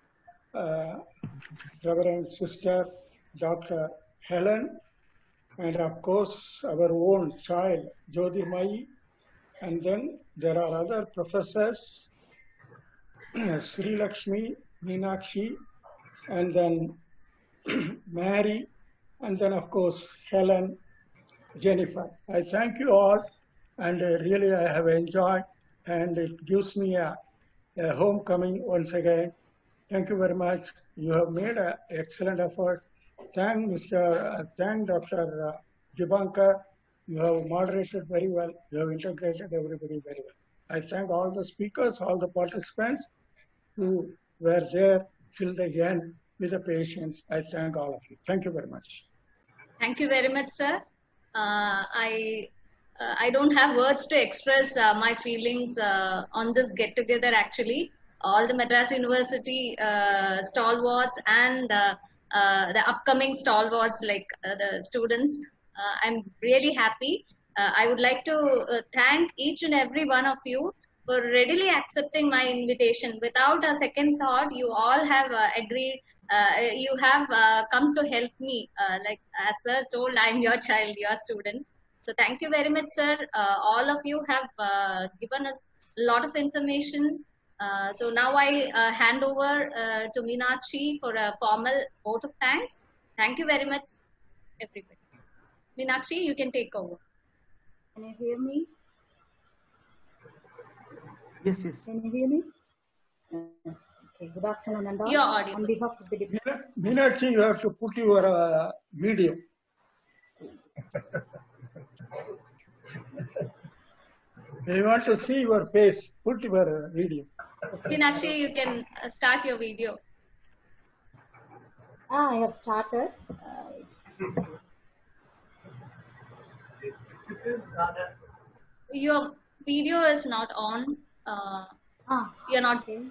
Reverend Sister Dr. Helen, and of course our own child Jyoti Mai, and then there are other professors, Sri Lakshmi, Meenakshi, and then Mary, and then of course Helen, Jennifer. I thank you all, and really I have enjoyed, and it gives me a homecoming once again. Thank you very much. You have made an excellent effort. Thank Dr. Dipankar. You have moderated very well. You have integrated everybody very well. I thank all the speakers, all the participants who were there till the end with the patience. I thank all of you. Thank you very much. Thank you very much, sir. I don't have words to express my feelings on this get together. Actually, all the Madras University stalwarts and the upcoming stalwarts like the students. I'm really happy. I would like to thank each and every one of you for readily accepting my invitation. Without a second thought, you all have agreed. You have come to help me. Like as sir told, I'm your child, your student. So thank you very much, sir. All of you have given us a lot of information. So now I hand over to Meenakshi for a formal vote of thanks. Thank you very much, everybody. Meenakshi, you can take over. Can you hear me? Yes, yes. Can you hear me? Yes. Okay. Good afternoon, and all. Your audio. On behalf of the Meenakshi, you have to put your video. We want to see your face. Put your video. Meenakshi, you can start your video. I have started. Your video is not on. You're not. Okay.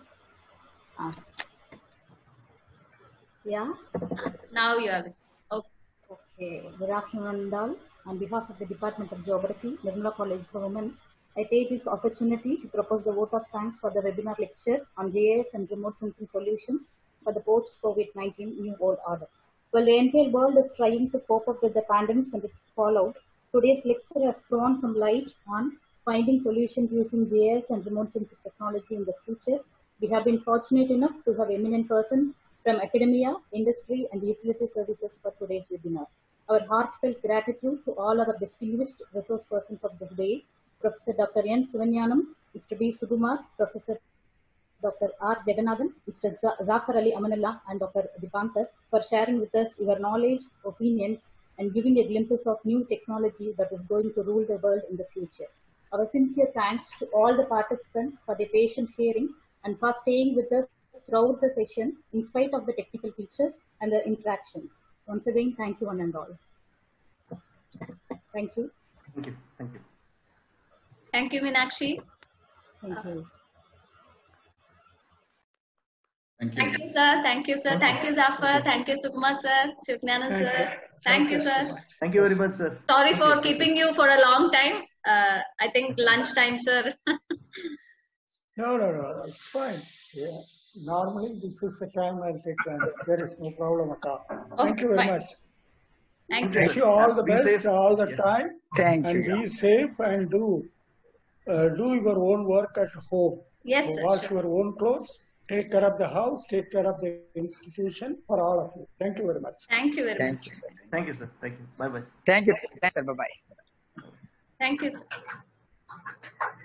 Yeah. Now you have. Okay. Good afternoon, and all. On behalf of the Department of Geography, Nirmala College for Women, I take this opportunity to propose the vote of thanks for the webinar lecture on GIS and remote sensing solutions for the post-COVID-19 New World Order. While the entire world is trying to cope up with the pandemic and its fallout, today's lecture has thrown some light on finding solutions using GIS and remote sensing technology in the future. We have been fortunate enough to have eminent persons from academia, industry, and utility services for today's webinar. Our heartfelt gratitude to all our distinguished resource persons of this day, Professor Dr. N. Sivanyanam, Mr. B. Sukumar, Professor Dr. R. Jagannathan, Mr. Zafar Ali Amanullah, and Dr. Dipankar for sharing with us your knowledge, opinions, and giving a glimpse of new technology that is going to rule the world in the future. Our sincere thanks to all the participants for their patient hearing and for staying with us throughout the session in spite of the technical features and the interactions. Once again, thank you one and all. Thank you. Thank you. Thank you. Thank you, Meenakshi. Thank you. Thank you. Thank you, sir. Thank you, sir. Thank you, Zafar. Thank you, Sukumar, sir. Shivagnanan, sir. Thank you, sir. Thank you very much, sir. Sorry for keeping you for a long time. I think lunch time, sir. No. It's fine. Yeah. Normally, this is the time I'll take time. There is no problem at all. Thank you very much. Thank you. Wish you all the Be best safe. all the Yeah. time. Thank And you. be safe and do your own work at home. Yes, So sir. wash Sure. your own clothes. Take care of the house. Take care of the institution for all of you. Thank you very much. Thank you very Thank much. you, sir. Thank you, sir. Thank you. Bye bye. Thank you. Thanks, sir. Bye bye. Thank you, sir.